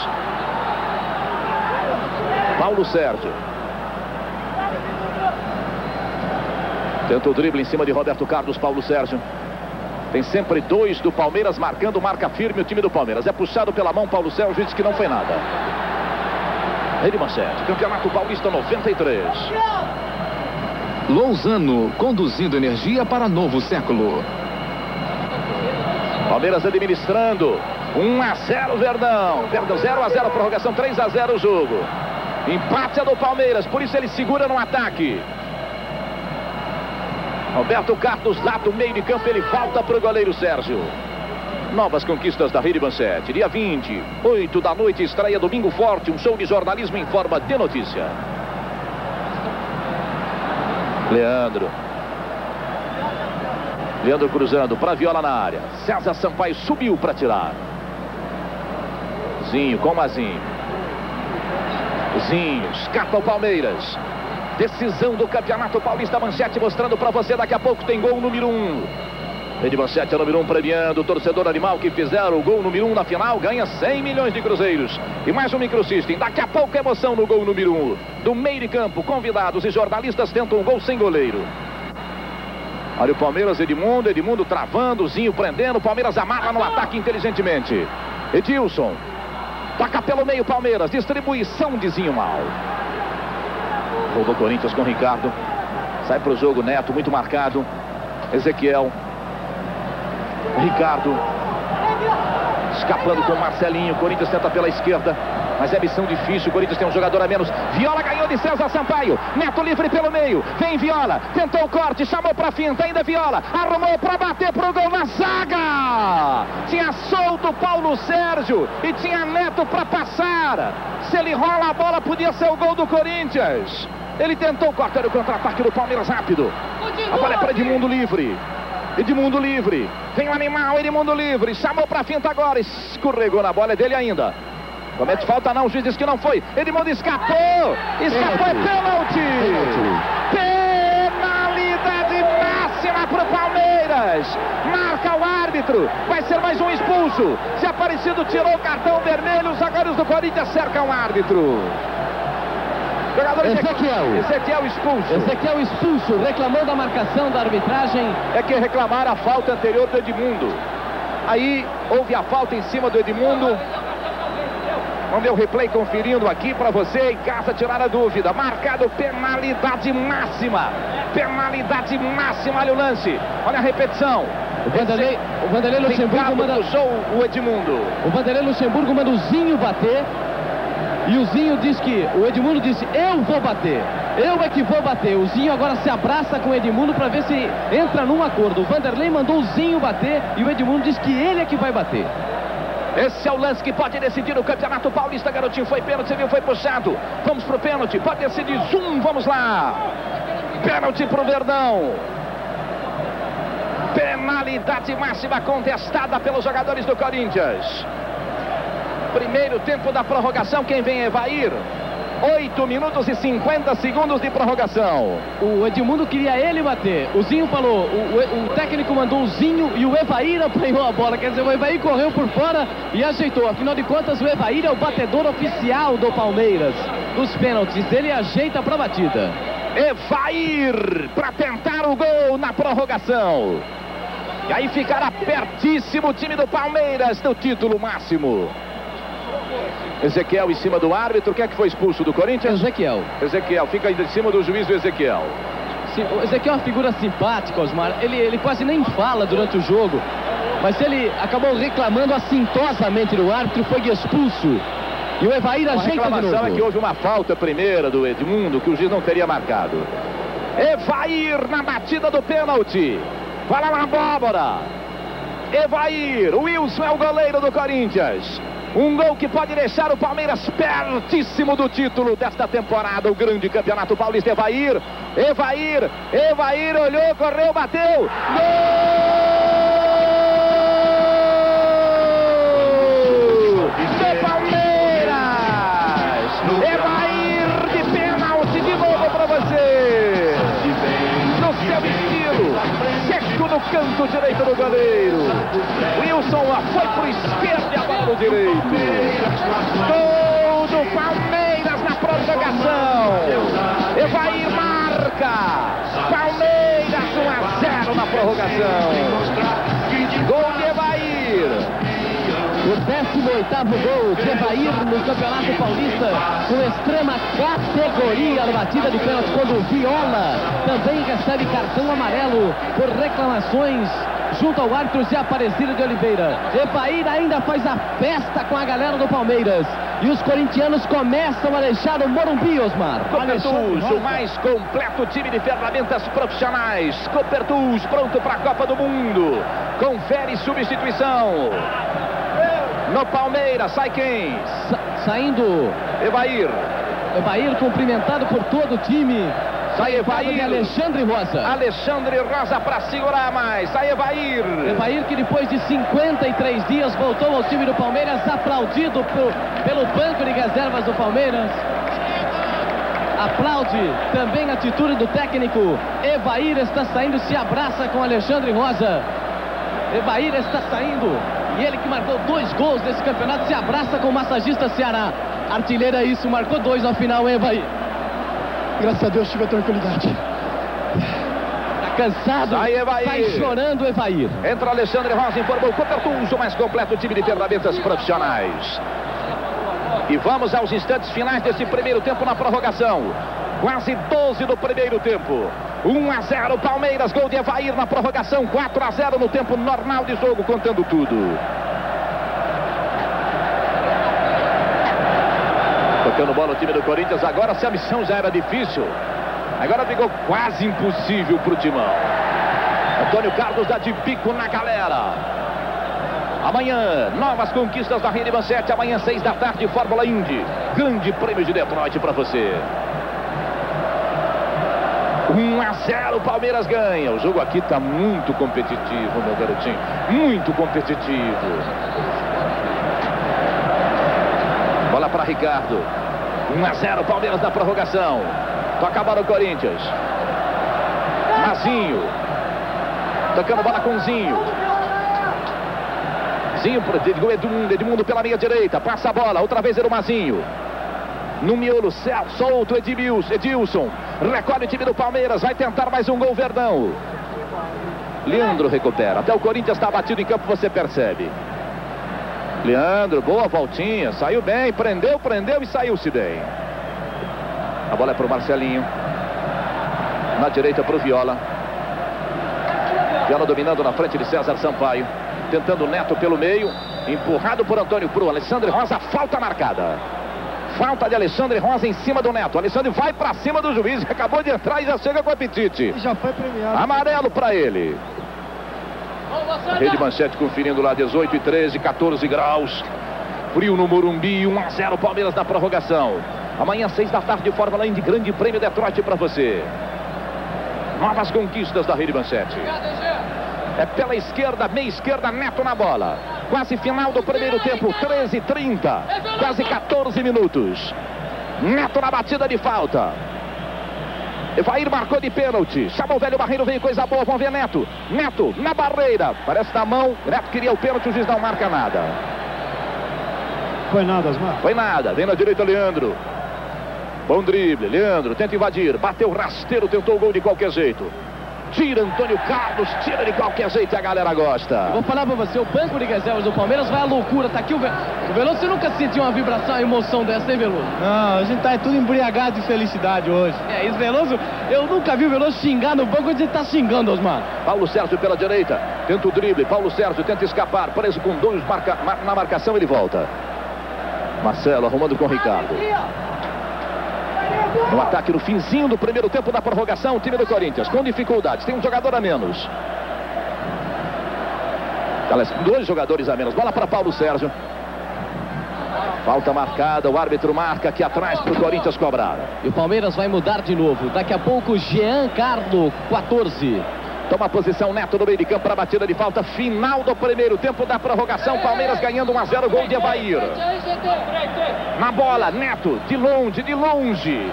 Paulo Sérgio. Tenta o drible em cima de Roberto Carlos, Paulo Sérgio. Tem sempre dois do Palmeiras marcando, marca firme o time do Palmeiras. É puxado pela mão, Paulo Sérgio diz que não foi nada. Rede Manchete, Campeonato Paulista noventa e três. Lousano, conduzindo energia para novo século. Palmeiras administrando. um a zero Verdão. Verdão zero a zero, prorrogação três a zero o jogo. Empate é do Palmeiras, por isso ele segura no ataque. Roberto Carlos lá do meio de campo, ele volta para o goleiro Sérgio. Novas conquistas da Rede Manchete, dia vinte, oito da noite, estreia Domingo Forte, um show de jornalismo em forma de notícia. Leandro. Leandro cruzando para Viola na área. César Sampaio subiu para tirar. Zinho com Mazinho. Zinho, escapa o Palmeiras. Decisão do Campeonato Paulista, Manchete mostrando para você, daqui a pouco tem gol número um. Rede Manchete é número um premiando o torcedor animal que fizer o gol número um na final, ganha cem milhões de cruzeiros. E mais um microsystem, daqui a pouco emoção no gol número um. Do meio de campo, convidados e jornalistas tentam um gol sem goleiro. Olha o Palmeiras, Edmundo, Edmundo travando, Zinho prendendo, Palmeiras amarra no ataque inteligentemente. Edilson, toca pelo meio Palmeiras, distribuição de Zinho mal. Roubou Corinthians com Ricardo. Sai para o jogo Neto, muito marcado. Ezequiel. Ricardo. Escapando com Marcelinho. Corinthians tenta pela esquerda, mas é missão difícil. O Corinthians tem um jogador a menos. Viola ganhou de César Sampaio. Neto livre pelo meio. Vem Viola. Tentou o corte, chamou para finta. Ainda Viola. Arrumou para bater pro gol na zaga. Tinha solto o Paulo Sérgio e tinha Neto para passar. Se ele rola a bola, podia ser o gol do Corinthians. Ele tentou cortar o contra-ataque do Palmeiras rápido. A bola é para Edmundo livre. Edmundo livre. Vem o animal, Edmundo livre. Chamou para a finta agora. Escorregou na bola, é dele ainda. Comete falta não, o juiz disse que não foi. Edmundo escapou. Escapou, é pênalti. Penalidade máxima para o Palmeiras. Marca o árbitro. Vai ser mais um expulso. Se Aparecido tirou o cartão vermelho, os zagueiros do Corinthians cercam o árbitro. Jogador Ezequiel. Ezequiel expulso. Ezequiel expulso, reclamando a marcação da arbitragem. É que reclamaram a falta anterior do Edmundo. Aí houve a falta em cima do Edmundo. Vamos ver o replay conferindo aqui para você em casa tirar a dúvida. Marcado penalidade máxima. Penalidade máxima, olha o lance. Olha a repetição. O Vanderlei, o Vanderlei Luxemburgo manda... puxou o Edmundo. O Vanderlei Luxemburgo manda o Zinho bater. E o Zinho diz que, o Edmundo disse, eu vou bater, eu é que vou bater. O Zinho agora se abraça com o Edmundo para ver se entra num acordo. O Vanderlei mandou o Zinho bater e o Edmundo diz que ele é que vai bater. Esse é o lance que pode decidir o Campeonato Paulista, garotinho. Foi pênalti, você viu, foi puxado. Vamos pro pênalti, pode decidir. Zoom, vamos lá. Pênalti pro Verdão. Penalidade máxima contestada pelos jogadores do Corinthians. Primeiro tempo da prorrogação, quem vem é Evair. oito minutos e cinquenta segundos de prorrogação. O Edmundo queria ele bater. O Zinho falou, o, o, o técnico mandou o Zinho e o Evair apanhou a bola. Quer dizer, o Evair correu por fora e ajeitou. Afinal de contas, o Evair é o batedor oficial do Palmeiras. Dos pênaltis, ele ajeita para a batida. Evair para tentar o gol na prorrogação. E aí ficará pertíssimo o time do Palmeiras do título máximo. Ezequiel em cima do árbitro. Quem é que foi expulso do Corinthians? Ezequiel. Ezequiel, fica em cima do juiz o Ezequiel. Sim, o Ezequiel é uma figura simpática, Osmar. Ele, ele quase nem fala durante o jogo. Mas ele acabou reclamando assintosamente do árbitro, foi expulso. E o Evair ajeita de novo. A reclamação é que houve uma falta primeira do Edmundo, que o juiz não teria marcado. Evair na batida do pênalti. Fala na abóbora. Evair, o Wilson é o goleiro do Corinthians. Um gol que pode deixar o Palmeiras pertíssimo do título desta temporada, o grande Campeonato Paulista. Evair, Evair, Evair olhou, correu, bateu. Gol do Palmeiras! Evair de pênalti de novo para você. No seu estilo, seco no canto direito do goleiro. Wilson foi pro esquerdo e a bola no direito. Gol do Palmeiras na prorrogação. Evair marca. Palmeiras um a zero na prorrogação. Gol de Evair. O décimo oitavo gol de Evair no Campeonato Paulista, com extrema categoria na batida de pênalti, quando o Viola também recebe cartão amarelo por reclamações junto ao árbitro Zé Aparecido de Oliveira. Evair ainda faz a festa com a galera do Palmeiras. E os corintianos começam a deixar o Morumbi, Osmar. Copertus, o mais completo time de ferramentas profissionais. Copertus, pronto para a Copa do Mundo. Confere substituição. No Palmeiras, sai quem? Sa saindo Evair. Evair cumprimentado por todo o time. Sai Evair. Alexandre Rosa. Alexandre Rosa para segurar mais. Sai Evair. Evair que depois de cinquenta e três dias voltou ao time do Palmeiras, aplaudido pro, pelo banco de reservas do Palmeiras. Aplaude também a atitude do técnico. Evair está saindo, se abraça com Alexandre Rosa. Evair está saindo. E ele que marcou dois gols nesse campeonato se abraça com o massagista Ceará. Artilheiro é isso, marcou dois na final, hein, Evair? Graças a Deus tive a tranquilidade. Tá cansado? Sai Evair. Sai chorando Evair. Entra Alexandre Rosa, informou o Copertus, o mais completo time de ferramentas profissionais. E vamos aos instantes finais desse primeiro tempo na prorrogação. Quase doze do primeiro tempo. um a zero Palmeiras, gol de Evair na prorrogação. quatro a zero no tempo normal de jogo, contando tudo. Tocando bola o time do Corinthians. Agora, se a missão já era difícil, agora ficou quase impossível pro timão. Antônio Carlos dá de bico na galera. Amanhã, novas conquistas da Rede Manchete. Amanhã, seis da tarde, Fórmula Indy. Grande prêmio de Detroit para você. um a zero, Palmeiras ganha. O jogo aqui tá muito competitivo, meu garotinho. Muito competitivo. Bola para Ricardo. um a zero, Palmeiras na prorrogação. Toca a bola o Corinthians. Mazinho. Tocando bola com Zinho. Zinho para Edmundo. Edmundo pela meia direita. Passa a bola. Outra vez era o Mazinho. No miolo, solto Edmilson. Edilson. Recolhe o time do Palmeiras. Vai tentar mais um gol, Verdão. Leandro recupera. Até o Corinthians está batido em campo, você percebe. Leandro, boa voltinha. Saiu bem. Prendeu, prendeu e saiu-se bem. A bola é para o Marcelinho. Na direita para o Viola. Viola dominando na frente de César Sampaio. Tentando o Neto pelo meio. Empurrado por Antônio Cruz. Alexandre Rosa, falta marcada. Falta de Alexandre Rosa em cima do Neto. Alexandre vai para cima do juiz. Acabou de entrar e já chega com apetite. E já foi premiado. Amarelo para ele. A Rede Manchete conferindo lá dezoito e treze, quatorze graus. Frio no Morumbi, um a zero Palmeiras na prorrogação. Amanhã, seis da tarde, Fórmula Indy, Grande Prêmio Detroit para você. Novas conquistas da Rede Manchete. É pela esquerda, meia esquerda, Neto na bola. Quase final do primeiro tempo, treze e trinta. Quase quatorze minutos. Neto na batida de falta. Evair marcou de pênalti. Chamou o velho Barreiro, veio coisa boa. Vamos ver Neto. Neto na barreira. Parece da mão. Neto queria o pênalti, o juiz não marca nada. Foi nada, Osmar. Foi nada. Vem na direita, Leandro. Bom drible. Leandro tenta invadir. Bateu rasteiro, tentou o gol de qualquer jeito. Tira Antônio Carlos, tira de qualquer jeito e a galera gosta. Eu vou falar pra você, o banco de reservas do Palmeiras vai à loucura. Tá aqui o, Ve... o Veloso. Você nunca sentiu uma vibração, uma emoção dessa, hein, Veloso? Não, a gente tá tudo embriagado de felicidade hoje. É isso, Veloso. Eu nunca vi o Veloso xingar no banco onde ele tá xingando, Osmar. Paulo Sérgio pela direita, tenta o drible. Paulo Sérgio tenta escapar, preso com dois marca... na marcação, ele volta. Marcelo arrumando com o Ricardo. No ataque no finzinho do primeiro tempo da prorrogação, o time do Corinthians com dificuldades, tem um jogador a menos. Dois jogadores a menos, bola para Paulo Sérgio. Falta marcada, o árbitro marca aqui atrás para o Corinthians cobrar. E o Palmeiras vai mudar de novo, daqui a pouco Jean Carlo, quatorze. Toma a posição Neto no meio de campo para a batida de falta, final do primeiro tempo da prorrogação, Palmeiras ganhando um a zero, gol de Evair. Na bola, Neto, de longe, de longe.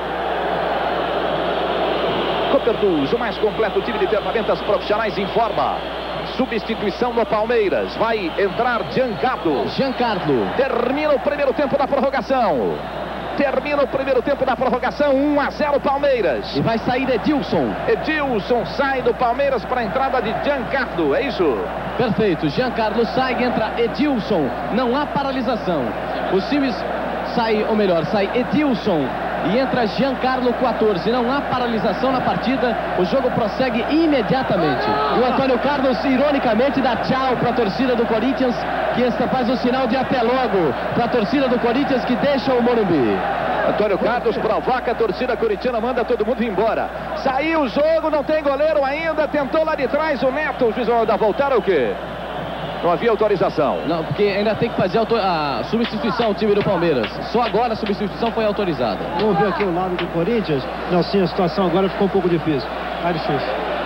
Coperduz, o mais completo time de ferramentas profissionais, informa. Substituição no Palmeiras, vai entrar Giancarlo. Giancarlo. Termina o primeiro tempo da prorrogação. Termina o primeiro tempo da prorrogação, um a zero Palmeiras. E vai sair Edilson. Edilson sai do Palmeiras para a entrada de Giancarlo, é isso? Perfeito, Giancarlo sai e entra Edilson. Não há paralisação. Os times saem, ou melhor, sai Edilson e entra Giancarlo, quatorze. Não há paralisação na partida, o jogo prossegue imediatamente. E o Antônio Carlos, ironicamente, dá tchau para a torcida do Corinthians, que esta faz o sinal de até logo para a torcida do Corinthians que deixa o Morumbi. Antônio Carlos provoca a torcida corintiana, manda todo mundo embora. Saiu o jogo, não tem goleiro ainda, tentou lá de trás o Neto. O juiz vai dar voltar ou o quê? Não havia autorização. Não, porque ainda tem que fazer a substituição o time do Palmeiras. Só agora a substituição foi autorizada. Vamos ver aqui o lado do Corinthians. Não, sim, a situação agora ficou um pouco difícil. Tá difícil.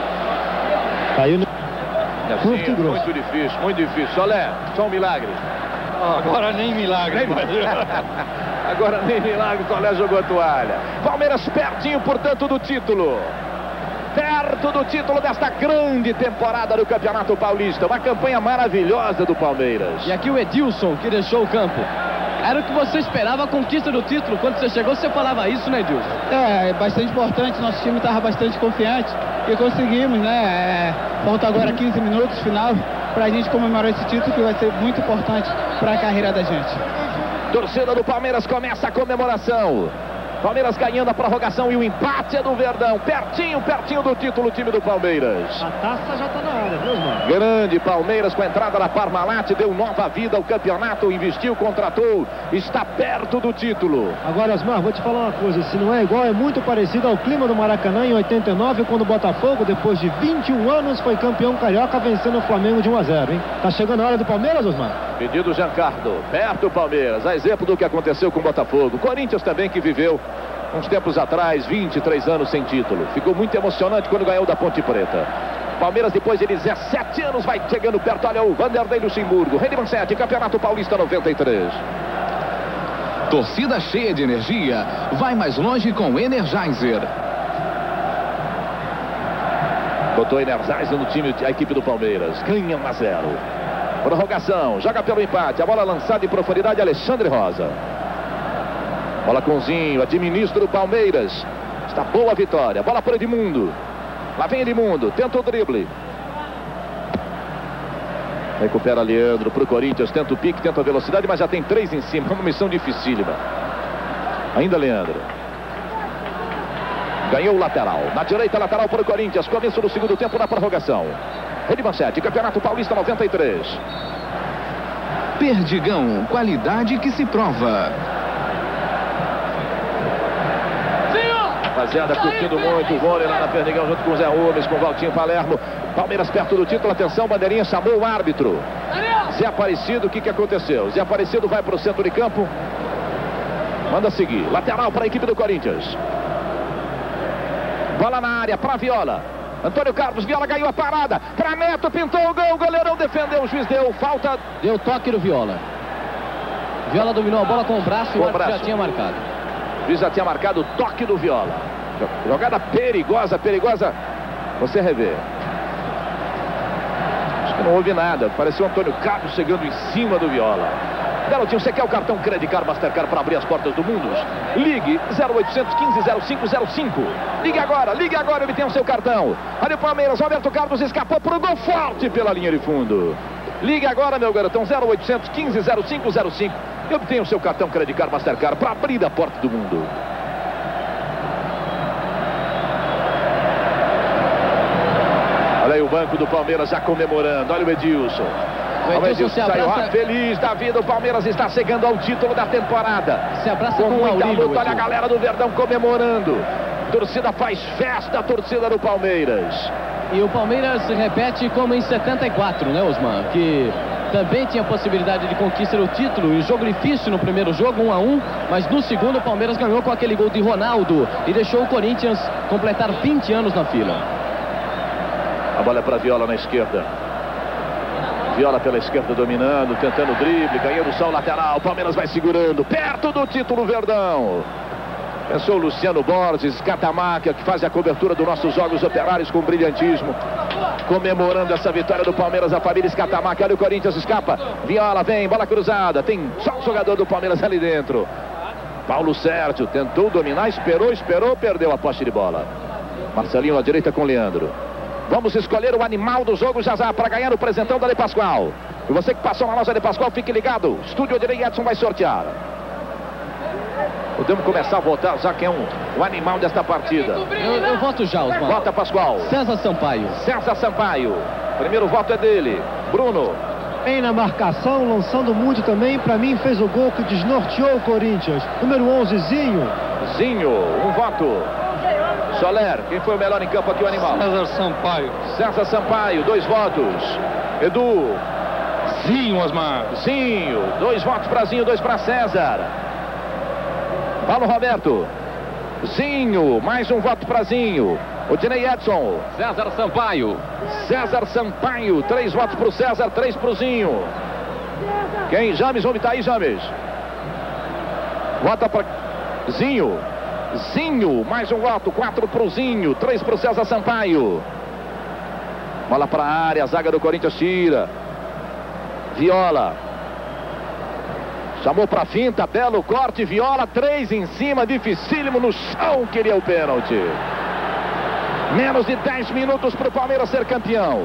Caiu no... Assim, muito, muito difícil, muito difícil. Olé, só um milagre. Agora nem milagre. Nem... Agora nem milagre, o Solé jogou a toalha. Palmeiras pertinho, portanto, do título. Perto do título desta grande temporada do Campeonato Paulista. Uma campanha maravilhosa do Palmeiras. E aqui o Edilson, que deixou o campo. Era o que você esperava, a conquista do título. Quando você chegou, você falava isso, né, Edilson? É, é bastante importante. Nosso time estava bastante confiante e conseguimos, né? É, falta agora quinze minutos, final, para a gente comemorar esse título, que vai ser muito importante para a carreira da gente. Torcida do Palmeiras começa a comemoração. Palmeiras ganhando a prorrogação e o empate é do Verdão. Pertinho, pertinho do título, o time do Palmeiras. A taça já está na área, viu, mano? Grande Palmeiras com a entrada na Parmalat, deu nova vida ao campeonato, investiu, contratou, está perto do título. Agora, Osmar, vou te falar uma coisa, se não é igual, é muito parecido ao clima do Maracanã em oitenta e nove, quando o Botafogo, depois de vinte e um anos, foi campeão carioca, vencendo o Flamengo de um a zero, hein? Tá chegando a hora do Palmeiras, Osmar? Pedido Giancarlo, perto o Palmeiras, a exemplo do que aconteceu com o Botafogo. Corinthians também, que viveu uns tempos atrás, vinte e três anos sem título. Ficou muito emocionante quando ganhou da Ponte Preta. Palmeiras, depois de dezessete anos, vai chegando perto. Olha o Vanderlei Luxemburgo, Rede Manchete, Campeonato Paulista noventa e três. Torcida cheia de energia, vai mais longe com Energizer. Botou Energizer no time, a equipe do Palmeiras. Ganha um a zero. Prorrogação, joga pelo empate. A bola lançada em profundidade, Alexandre Rosa. Bola com Zinho, administra o Palmeiras. Está boa a vitória. Bola para Edmundo. Lá vem Edmundo, tenta o drible. Recupera Leandro para o Corinthians, tenta o pique, tenta a velocidade, mas já tem três em cima. Uma missão dificílima. Ainda Leandro. Ganhou o lateral. Na direita, lateral para o Corinthians. Começo do segundo tempo na prorrogação. Rede Manchete, Campeonato Paulista noventa e três. Perdigão, qualidade que se prova. Rapaziada, curtindo muito o vôlei lá na Perdigão, junto com o Zé Gomes, com o Valtinho Palermo. Palmeiras perto do título, atenção, bandeirinha, chamou o árbitro. Zé Aparecido, o que que aconteceu? Zé Aparecido vai para o centro de campo. Manda seguir, lateral para a equipe do Corinthians. Bola na área, para Viola. Antônio Carlos, Viola ganhou a parada. Para Neto, pintou o gol, o goleirão defendeu, o juiz deu falta. Deu toque no Viola. Viola dominou a bola com o braço e o árbitro já tinha marcado. O juiz já tinha marcado o toque do Viola. Jogada perigosa, perigosa. Você revê. Acho que não houve nada. Pareceu o Antônio Carlos chegando em cima do Viola. Garotinho, você quer o cartão Credit Card Mastercard para abrir as portas do mundo? Ligue zero oitocentos, quinze, zero cinco zero cinco. Ligue agora, ligue agora e obtenha o seu cartão. Olha o Palmeiras, Roberto Carlos escapou para o gol forte pela linha de fundo. Ligue agora, meu garotão, zero oitocentos, quinze, zero cinco zero cinco. E obtenha o seu cartão Credit Card Mastercard para abrir a porta do mundo. Olha aí o banco do Palmeiras já comemorando. Olha o Edilson. O Edilson, o Edilson se abraça... saiu feliz da vida. O Palmeiras está chegando ao título da temporada. Se abraça com, com muita o Maurílio, luta. Olha a galera do Verdão comemorando. A torcida faz festa, a torcida do Palmeiras. E o Palmeiras se repete como em setenta e quatro, né, Osmar? Que também tinha possibilidade de conquista do título. E jogo difícil no primeiro jogo, um a um. Mas no segundo, o Palmeiras ganhou com aquele gol de Ronaldo. E deixou o Corinthians completar vinte anos na fila. A bola é para Viola na esquerda. Viola pela esquerda dominando, tentando o drible, ganhando só o lateral. Palmeiras vai segurando, perto do título Verdão. Pensou o Luciano Borges, Catamarca, que faz a cobertura dos nossos Jogos Operários com brilhantismo. Comemorando essa vitória do Palmeiras, a família Catamarca. Olha o Corinthians, escapa. Viola vem, bola cruzada. Tem só o jogador do Palmeiras ali dentro. Paulo Sérgio tentou dominar, esperou, esperou, perdeu a posse de bola. Marcelinho à direita com Leandro. Vamos escolher o animal do jogo já já para ganhar o presentão da De Pascoal. E você que passou na loja De Pascoal, fique ligado. Estúdio Odilei Edson vai sortear. Podemos começar a votar já quem é um, o animal desta partida. Eu, eu voto já, Osmar. Vota, Pascoal. César Sampaio. César Sampaio. Primeiro voto é dele. Bruno. Bem na marcação, lançando muito também. Para mim fez o gol que desnorteou o Corinthians. Número onze, Zinho. Zinho, um voto. Soler, quem foi o melhor em campo aqui, o animal? César Sampaio. César Sampaio, dois votos. Edu. Zinho, Osmar. Zinho, dois votos para Zinho, dois para César. Paulo Roberto. Zinho, mais um voto para Zinho. Odinei Edson. César Sampaio. César Sampaio, três votos para o César, três para o Zinho. Quem? James, onde está aí, James? Vota para Zinho. Zinho, mais um voto, quatro para o Zinho, três para o César Sampaio. Bola para a área, a zaga do Corinthians tira. Viola. Chamou para a finta, belo corte, Viola, três em cima, dificílimo no chão, queria o pênalti. Menos de dez minutos para o Palmeiras ser campeão.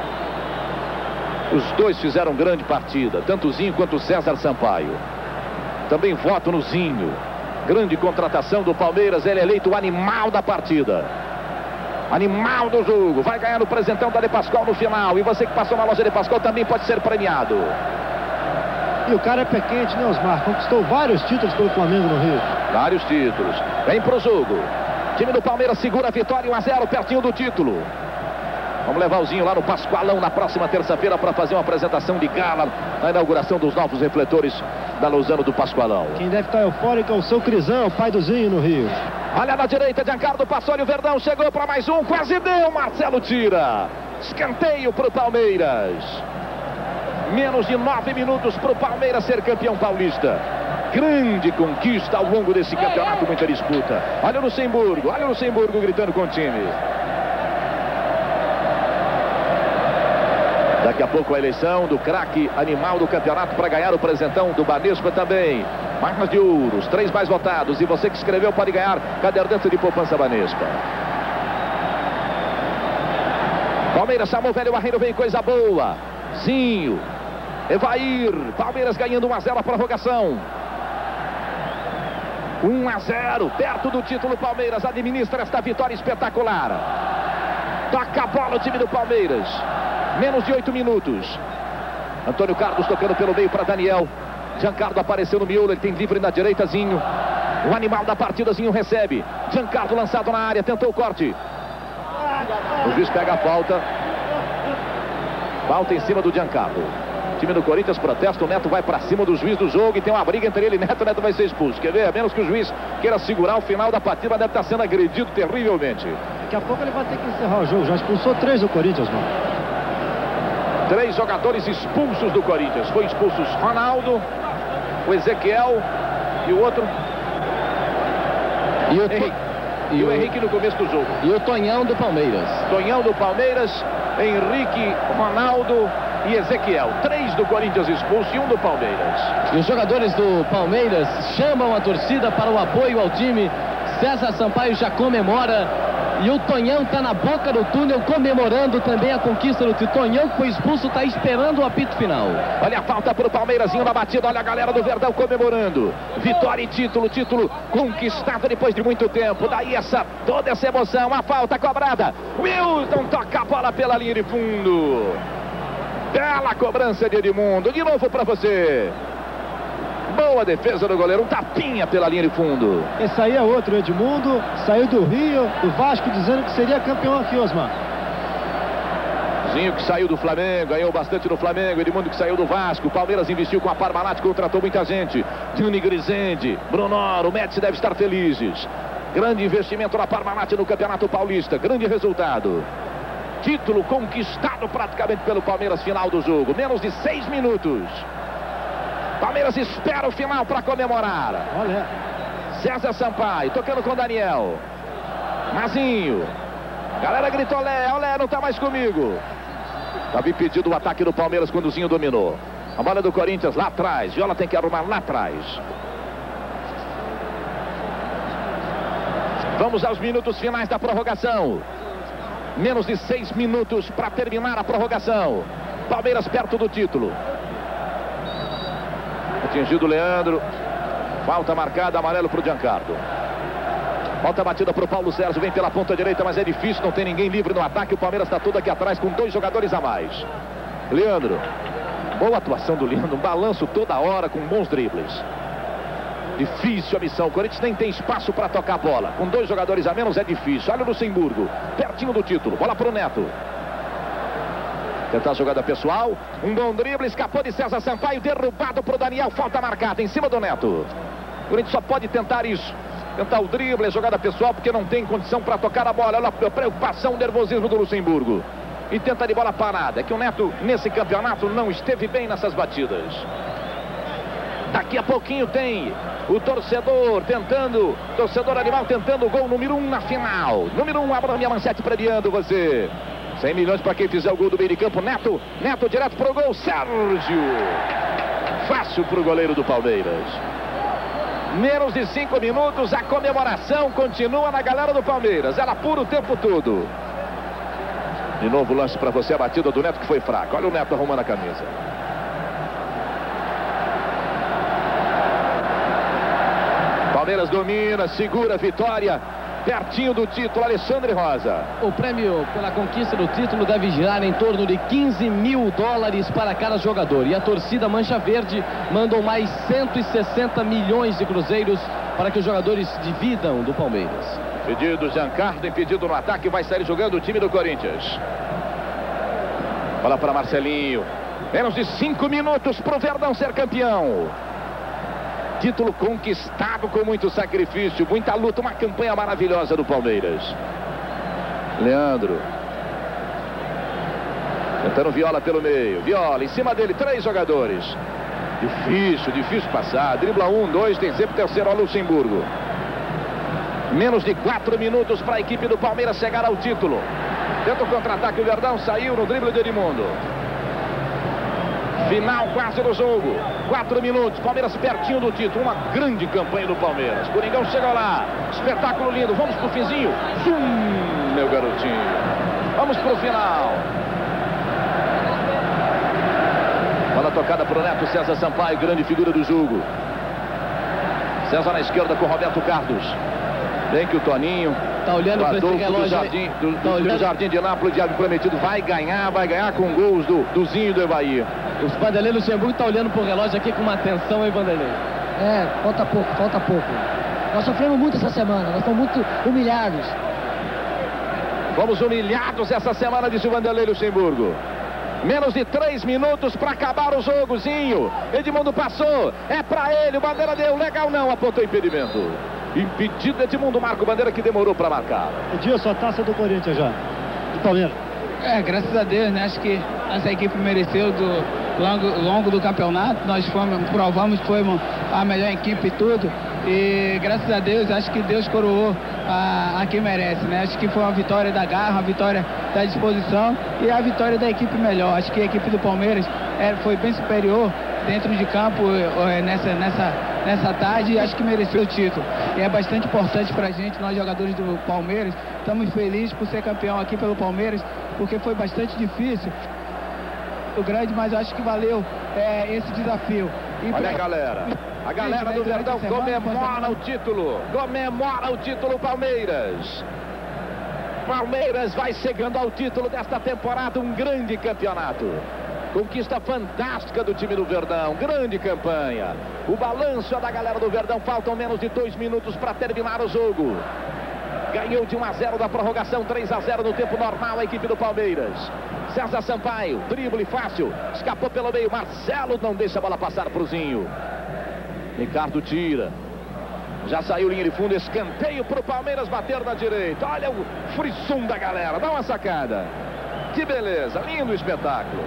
Os dois fizeram grande partida, tanto o Zinho quanto o César Sampaio. Também voto no Zinho. Grande contratação do Palmeiras, ele é eleito o animal da partida. Animal do jogo, vai ganhar o presentão da De Pascoal no final. E você que passou na loja De Pascoal também pode ser premiado. E o cara é pé quente, né, Osmar? Conquistou vários títulos pelo Flamengo no Rio. Vários títulos. Vem pro jogo. Time do Palmeiras segura a vitória, um a zero, pertinho do título. Vamos levar o Zinho lá no Pascoalão na próxima terça-feira para fazer uma apresentação de gala na inauguração dos novos refletores da Lozano do Pascoalão. Quem deve estar eufórico é o seu Crisão, pai do Zinho no Rio. Olha na direita, Giancarlo passou e o Verdão chegou para mais um, quase deu, Marcelo tira. Escanteio para o Palmeiras. Menos de nove minutos para o Palmeiras ser campeão paulista. Grande conquista ao longo desse campeonato, muita disputa. Olha o Luxemburgo, olha o Luxemburgo gritando com o time. Daqui a pouco a eleição do craque animal do campeonato para ganhar o presentão do Banespa também. Marcas de ouro, os três mais votados. E você que escreveu pode ganhar caderneta de poupança Banespa. Palmeiras chamou o velho Barreiro, vem coisa boa. Zinho, Evair, Palmeiras ganhando um a zero a prorrogação. um a zero, perto do título. Palmeiras administra esta vitória espetacular. Toca a bola o time do Palmeiras. Menos de oito minutos. Antônio Carlos tocando pelo meio para Daniel. Giancarlo apareceu no miolo, ele tem livre na direita, Zinho. O animal da partida, Zinho recebe. Giancarlo lançado na área, tentou o corte. O juiz pega a falta. Falta em cima do Giancarlo. O time do Corinthians protesta, o Neto vai para cima do juiz do jogo e tem uma briga entre ele e Neto. O Neto vai ser expulso. Quer ver? A menos que o juiz queira segurar o final da partida, deve estar sendo agredido terrivelmente. Daqui a pouco ele vai ter que encerrar o jogo. Já expulsou três do Corinthians, mano. Três jogadores expulsos do Corinthians. Foi expulsos Ronaldo, o Ezequiel e o outro... E o, Henrique. E, e o Henrique no começo do jogo. E o Tonhão do Palmeiras. Tonhão do Palmeiras, Henrique, Ronaldo e Ezequiel. Três do Corinthians expulsos e um do Palmeiras. E os jogadores do Palmeiras chamam a torcida para o apoio ao time. César Sampaio já comemora. E o Tonhão está na boca do túnel comemorando também a conquista do título. Tonhão, que foi expulso, está esperando o apito final. Olha a falta para o Palmeirazinho na batida. Olha a galera do Verdão comemorando. Vitória e título, título conquistado depois de muito tempo. Daí essa, toda essa emoção. A falta cobrada. Wilton toca a bola pela linha de fundo. Bela cobrança de Edmundo. De novo para você. Boa defesa do goleiro, um tapinha pela linha de fundo. Esse aí é outro, Edmundo, saiu do Rio, do Vasco, dizendo que seria campeão aqui, Osmar. Zinho que saiu do Flamengo, ganhou bastante no Flamengo. Edmundo que saiu do Vasco. O Palmeiras investiu com a Parmalat, contratou muita gente. Dani Grisende, Brunoro, o Médici deve estar felizes. Grande investimento na Parmalat no Campeonato Paulista, grande resultado. Título conquistado praticamente pelo Palmeiras, final do jogo, menos de seis minutos. Palmeiras espera o final para comemorar. Olha. César Sampaio tocando com Daniel. Mazinho. A galera gritou: Olé, Olé, não está mais comigo. Estava impedido o ataque do Palmeiras quando o Zinho dominou. A bola do Corinthians lá atrás. Viola tem que arrumar lá atrás. Vamos aos minutos finais da prorrogação. Menos de seis minutos para terminar a prorrogação. Palmeiras perto do título. Atingido o Leandro. Falta marcada, amarelo para o Giancarlo. Falta batida para o Paulo Sérgio. Vem pela ponta direita, mas é difícil. Não tem ninguém livre no ataque. O Palmeiras está todo aqui atrás com dois jogadores a mais. Leandro. Boa atuação do Leandro. Um balanço toda hora com bons dribles. Difícil a missão. O Corinthians nem tem espaço para tocar a bola. Com dois jogadores a menos é difícil. Olha o Luxemburgo. Pertinho do título. Bola para o Neto. Tentar a jogada pessoal. Um bom drible. Escapou de César Sampaio. Derrubado para o Daniel. Falta marcada em cima do Neto. O Corinthians só pode tentar isso. Tentar o drible, a jogada pessoal, porque não tem condição para tocar a bola. Olha a preocupação, o nervosismo do Luxemburgo. E tenta de bola parada. É que o Neto, nesse campeonato, não esteve bem nessas batidas. Daqui a pouquinho tem o torcedor tentando, torcedor animal tentando o gol número um na final. Número um, abra minha manchete premiando você. cem milhões para quem fizer o gol do meio de campo. Neto, Neto direto pro gol. Sérgio. Fácil pro goleiro do Palmeiras. Menos de cinco minutos, a comemoração continua na galera do Palmeiras. Ela pura o tempo todo. De novo o lance para você, a batida do Neto que foi fraca. Olha o Neto arrumando a camisa. Palmeiras domina, segura a vitória. Pertinho do título, Alexandre Rosa. O prêmio pela conquista do título deve girar em torno de quinze mil dólares para cada jogador. E a torcida Mancha Verde mandou mais cento e sessenta milhões de cruzeiros para que os jogadores dividam do Palmeiras. Pedido Giancarlo, impedido no ataque, vai sair jogando o time do Corinthians. Bola para Marcelinho. Menos de cinco minutos para o Verdão ser campeão. Título conquistado com muito sacrifício, muita luta, uma campanha maravilhosa do Palmeiras. Leandro. Tentando Viola pelo meio. Viola, em cima dele, três jogadores. Difícil, difícil passar. Dribla um, dois, tem sempre terceiro ao Luxemburgo. Menos de quatro minutos para a equipe do Palmeiras chegar ao título. Tenta o contra-ataque, o Verdão saiu no drible de Edmundo. Final quase do jogo. Quatro minutos, Palmeiras pertinho do título. Uma grande campanha do Palmeiras. Coringão chega lá. Espetáculo lindo. Vamos pro finzinho. Zum, meu garotinho. Vamos pro final. Bola tocada pro Neto César Sampaio, grande figura do jogo. César na esquerda com Roberto Carlos. Bem que o Toninho, tá olhando para esse relógio, do Jardim, do, tá do, olhando... do Jardim de Nápoles, Diabo Prometido, vai ganhar, vai ganhar com gols do, do Zinho e do Evair. Os Vanderlei Luxemburgo tá olhando pro relógio aqui com uma atenção, hein, Vanderlei? É, falta pouco, falta pouco. Nós sofremos muito essa semana, nós estamos muito humilhados. Fomos humilhados essa semana, disse o Vanderlei Luxemburgo. Menos de três minutos para acabar o jogozinho. Edmundo passou, é para ele, o Bandeira deu, legal não, apontou impedimento. Impedido Edmundo, Marco Bandeira, que demorou para marcar. Edilson, a taça do Corinthians já, do Palmeiras. É, graças a Deus, né? Acho que essa equipe mereceu do longo, longo do campeonato. Nós fomos, provamos que fomos a melhor equipe e tudo. E graças a Deus, acho que Deus coroou a, a quem merece, né? Acho que foi uma vitória da garra, uma vitória da disposição e a vitória da equipe melhor. Acho que a equipe do Palmeiras é, foi bem superior dentro de campo é, nessa, nessa, nessa tarde e acho que mereceu o título. E é bastante importante pra gente, nós jogadores do Palmeiras. Estamos felizes por ser campeão aqui pelo Palmeiras, porque foi bastante difícil, o grande, mas eu acho que valeu é, esse desafio. E olha pra... a galera, a galera do Verdão comemora o título, comemora o título Palmeiras. Palmeiras vai chegando ao título desta temporada, um grande campeonato. Conquista fantástica do time do Verdão, grande campanha. O balanço é da galera do Verdão, faltam menos de dois minutos para terminar o jogo. Ganhou de um a zero da prorrogação, três a zero no tempo normal a equipe do Palmeiras. César Sampaio, drible fácil, escapou pelo meio, Marcelo não deixa a bola passar pro Zinho. Ricardo tira. Já saiu linha de fundo, escanteio pro Palmeiras bater na direita. Olha o frisson da galera, dá uma sacada. Que beleza, lindo espetáculo.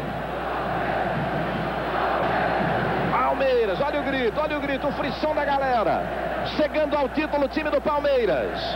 Palmeiras, olha o grito, olha o grito, o frisson da galera. Chegando ao título, o time do Palmeiras.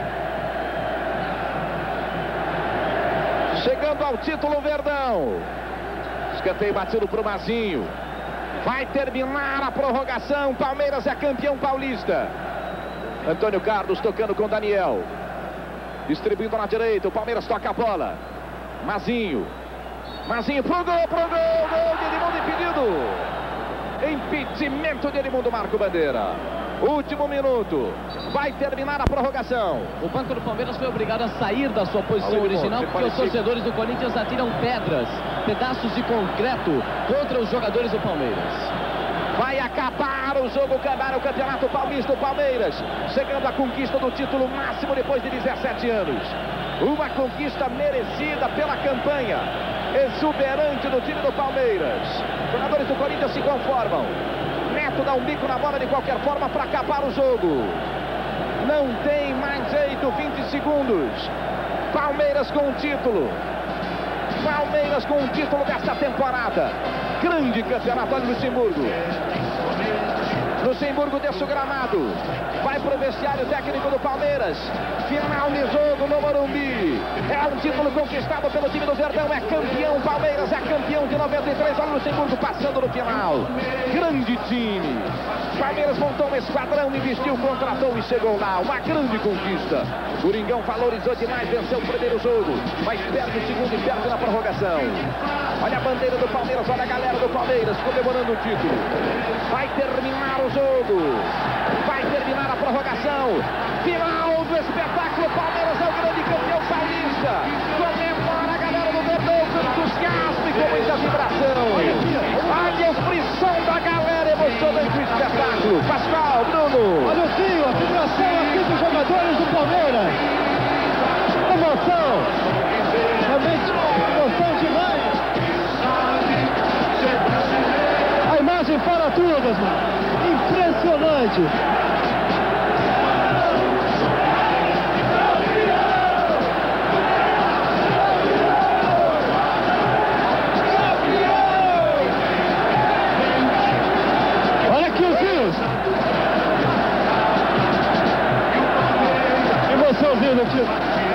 Chegando ao título, Verdão. Escanteio batido pro Mazinho. Vai terminar a prorrogação. Palmeiras é campeão paulista. Antônio Carlos tocando com Daniel. Distribuindo na direita. O Palmeiras toca a bola. Mazinho. Mazinho pro gol, pro gol. Gol de Edmundo impedido. Impedimento de Edmundo, Marco Bandeira. Último minuto. Vai terminar a prorrogação. O banco do Palmeiras foi obrigado a sair da sua posição original porque os torcedores do Corinthians atiram pedras, pedaços de concreto contra os jogadores do Palmeiras. Vai acabar o jogo, acabar o Campeonato Paulista do Palmeiras, chegando à conquista do título máximo depois de dezessete anos. Uma conquista merecida pela campanha exuberante do time do Palmeiras. Jogadores do Corinthians se conformam. Neto dá um bico na bola de qualquer forma para acabar o jogo. Não tem mais jeito, vinte segundos. Palmeiras com o título. Palmeiras com o título desta temporada. Grande campeonato, olha o Luxemburgo. Luxemburgo deixa o gramado. Vai pro vestiário técnico do Palmeiras. Final de jogo no Morumbi. É um título conquistado pelo time do Verdão. É campeão Palmeiras, é campeão de noventa e três. Olha o Luxemburgo passando no final. Grande time. Palmeiras montou um esquadrão, investiu, contratou e chegou lá. Uma grande conquista. Coringão valorizou demais, venceu o primeiro jogo, mas perde o segundo e perde na prorrogação. Olha a bandeira do Palmeiras, olha a galera do Palmeiras comemorando o título. Vai terminar o jogo. Vai terminar a prorrogação. Final do espetáculo. Palmeiras é o grande campeão paulista. Comemora a galera do Verdão com entusiasmo e com muita vibração. Olha o frisson da galera, emocionante o espetáculo. Pascoal, Bruno. Olha o Zinho, a vibração aqui dos jogadores do Palmeiras. Emoção. Realmente emoção demais. Exatamente. Olha aqui o Zinho. Emoçãozinho aqui.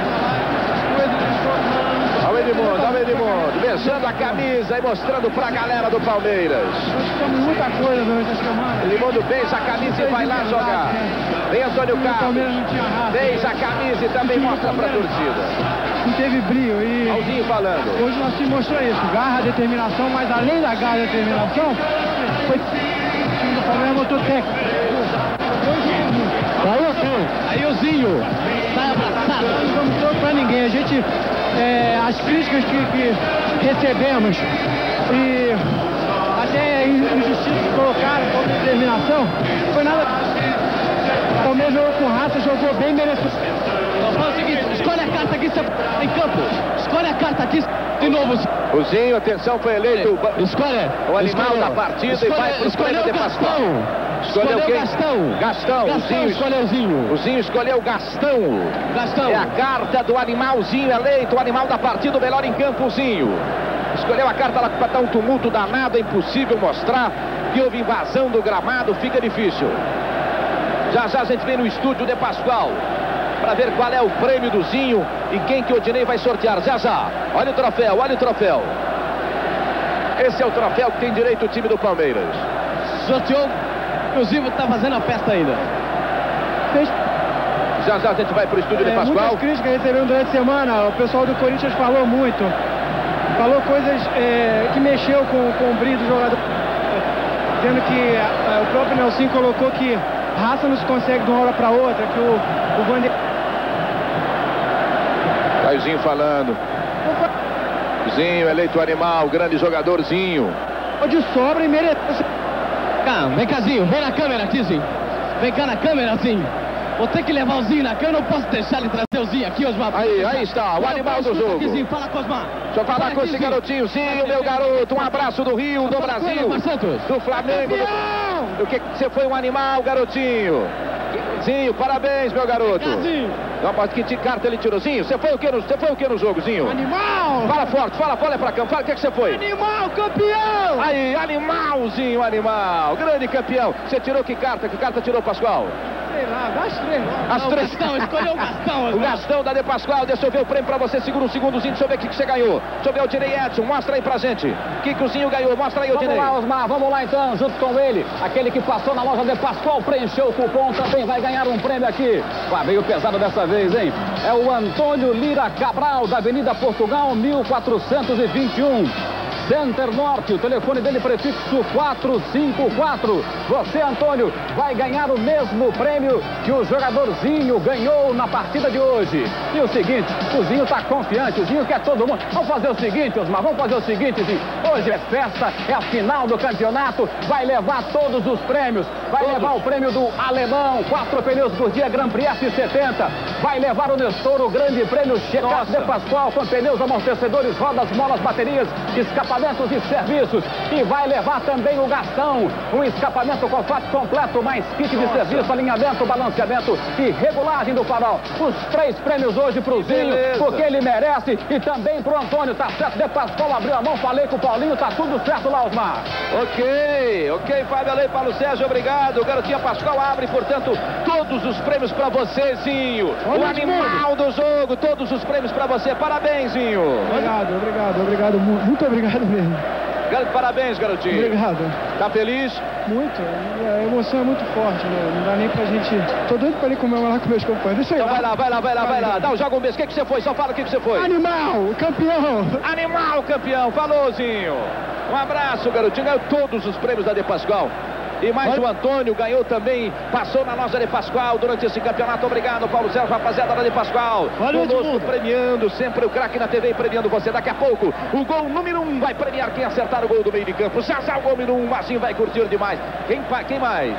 Olha o Edmundo, olha o Edmundo, beijando a camisa e mostrando pra galera do Palmeiras. Nós ficamos muita coisa durante a semana. Edmundo beija a camisa e vai lá jogar. Vem Antônio Carlos, beija a camisa e também mostra pra torcida. Não teve brilho e... Alzinho falando. Hoje nós se mostrou isso, garra, determinação, mas além da garra e determinação, foi o time do Palmeiras motor técnico. Aí o Zinho. Aí o Zinho. Sai abraçado. Não vamos todo pra ninguém. A gente, é, as críticas que, que recebemos e até injustiça que colocaram com determinação, foi nada. O Palmeiras jogou com raça, jogou bem, mereceu. Então fala o seguinte, escolhe a carta aqui em campo. Escolhe a carta aqui de novo. O Zinho, atenção, foi eleito escolhe, o animal escolhe, da partida escolhe, e vai pro prêmio de Pascoal. Escolheu quem? Gastão. Gastão. Gastão o Zinho escolheu o Zinho. O Zinho escolheu Gastão. Gastão. É a carta do animalzinho eleito, o animal da partida, o melhor em campo, o Zinho. Escolheu a carta lá para dar um tumulto danado, é impossível mostrar que houve invasão do gramado, fica difícil. Já já a gente vem no estúdio de Pascoal para ver qual é o prêmio do Zinho e quem que o Odinei vai sortear. Já já. Olha o troféu, olha o troféu. Esse é o troféu que tem direito o time do Palmeiras. Sorteou. Inclusive está fazendo a festa ainda. Já já a gente vai para o estúdio é, de Pascoal. Muitas críticas recebemos durante a semana. O pessoal do Corinthians falou muito. Falou coisas é, que mexeu com, com o brilho do jogador. Dizendo que é, o próprio Nelson colocou que raça não se consegue de uma hora para outra. Que o, o Vander... Caizinho falando. Zinho, eleito animal, grande jogadorzinho. De sobra e merece. Cá, vem cá, Zinho, vem na câmera aqui, Zinho. Vem cá na câmera, Zinho. Vou ter que levar o Zinho na câmera, eu não posso deixar ele trazer o Zinho aqui, Osmar. Aí, aí está, o animal do jogo. Aqui, Zinho, fala com o Osmar. Deixa eu falar com esse garotinho, Zinho, meu garoto. Um abraço do Rio, do Brasil, do Flamengo. Do, do que você foi um animal, garotinho. Zinho, parabéns, meu garoto. Que de carta ele tirou? Zinho, você foi o que no, você foi o que no jogo, Zinho? Animal! Fala forte, fala, fala pra cá, fala o que, que você foi? Animal, campeão! Aí, animalzinho, animal, grande campeão. Você tirou que carta? Que carta tirou, Pascoal? Sei lá, dá as três. As não, três. Gastão, escolheu o Gastão. O Gastão da De Pascoal, deixa eu ver o prêmio pra você, segura um segundozinho, deixa eu ver o que, que você ganhou. Deixa eu ver o Odinei Edson, mostra aí pra gente. O que, que o Zinho ganhou, mostra aí, Odinei. Vamos lá, Osmar, vamos lá então, junto com ele. Aquele que passou na loja De Pascoal, preencheu o cupom, também vai ganhar um prêmio aqui. Ah, veio pesado dessa vez, hein? É o Antônio Lira Cabral, da Avenida Portugal, mil quatrocentos e vinte e um. Center Norte, o telefone dele prefixo quatro cinco quatro. Você, Antônio, vai ganhar o mesmo prêmio que o jogadorzinho ganhou na partida de hoje. E o seguinte, o Zinho tá confiante, o Zinho quer todo mundo. Vamos fazer o seguinte, Osmar, vamos fazer o seguinte, Zinho. Hoje é festa, é a final do campeonato, vai levar todos os prêmios. Vai todos. Levar o prêmio do Alemão, quatro pneus por dia, Grand Prix F setenta. Vai levar o Nestor, o grande prêmio Checar De Pascoal, com pneus, amortecedores, rodas, molas, baterias, escapamentos e serviços. E vai levar também o Gastão, um escapamento completo, completo mais kit de Nossa. serviço, alinhamento, balanceamento e regulagem do farol. Os três prêmios hoje pro Zinho, porque ele merece, e também pro Antônio, tá certo? De Pascoal abriu a mão, falei com o Paulinho, tá tudo certo lá, Osmar. Ok, ok, Fábio Alei, Paulo Sérgio, obrigado. O garotinho Pascoal abre, portanto, todos os prêmios pra você, Zinho. O animal do jogo, todos os prêmios pra você. Parabéns, Zinho. Obrigado, obrigado, obrigado, muito obrigado mesmo. Parabéns, garotinho. Obrigado. Tá feliz? Muito. A emoção é muito forte, né? Não dá nem pra gente... Tô doido pra ir comemorar com meus companheiros. Deixa eu então ir lá. vai lá, vai lá, vai lá, vai lá. Dá um joga um beijo. O que, que você foi? Só fala o que, que você foi. Animal, campeão. Animal, campeão. Falou, Zinho. Um abraço, garotinho. Ganhou todos os prêmios da De Pascoal. E mais o Antônio ganhou também, passou na loja De Pascoal durante esse campeonato. Obrigado, Paulo Sérgio, rapaziada da De Pascoal. Conosco premiando, sempre o craque na T V premiando você. Daqui a pouco, o gol número um vai premiar quem acertar o gol do meio de campo. Já já o gol número um, assim vai curtir demais. Quem, quem mais?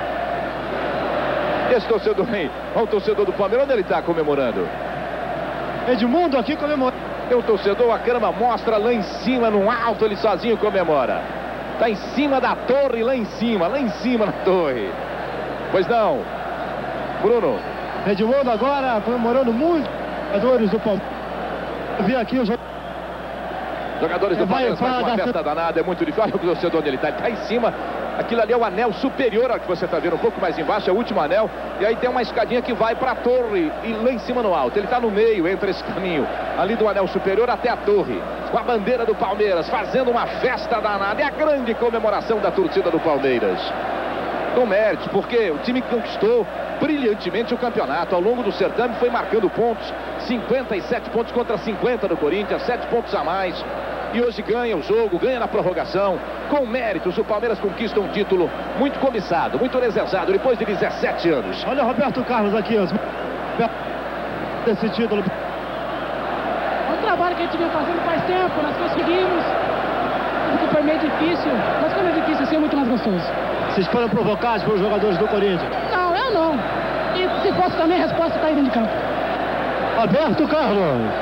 Esse torcedor aí, olha o torcedor do Palmeiras, onde ele está comemorando? Edmundo aqui comemorando. Tem o torcedor, a câmera mostra lá em cima, no alto, ele sozinho comemora. Tá em cima da torre, lá em cima, lá em cima na torre. Pois não. Bruno. Edmundo agora comemorando muito jogadores do Palmeiras. Eu vi aqui os jogadores do Palmeiras fazem uma festa danada, é muito difícil. Olha o torcedor onde ele está, ele está em cima. Aquilo ali é o anel superior ao que você está vendo, um pouco mais embaixo, é o último anel. E aí tem uma escadinha que vai para a torre e lá em cima no alto. Ele está no meio, entre esse caminho, ali do anel superior até a torre, com a bandeira do Palmeiras, fazendo uma festa danada. É a grande comemoração da torcida do Palmeiras. Com mérito, porque o time conquistou brilhantemente o campeonato. Ao longo do certame foi marcando pontos, cinquenta e sete pontos contra cinquenta do Corinthians, sete pontos a mais. E hoje ganha o jogo, ganha na prorrogação. Com méritos, o Palmeiras conquista um título muito cobiçado, muito desejado, depois de dezessete anos. Olha o Roberto Carlos aqui, ó. Esse título. É um trabalho que a gente vem fazendo faz tempo, nós conseguimos. Porque foi meio difícil, mas quando é difícil assim é muito mais gostoso. Vocês foram provocados pelos jogadores do Corinthians? Não, eu não. E se fosse também, a resposta está aí dentro de campo. Roberto Carlos.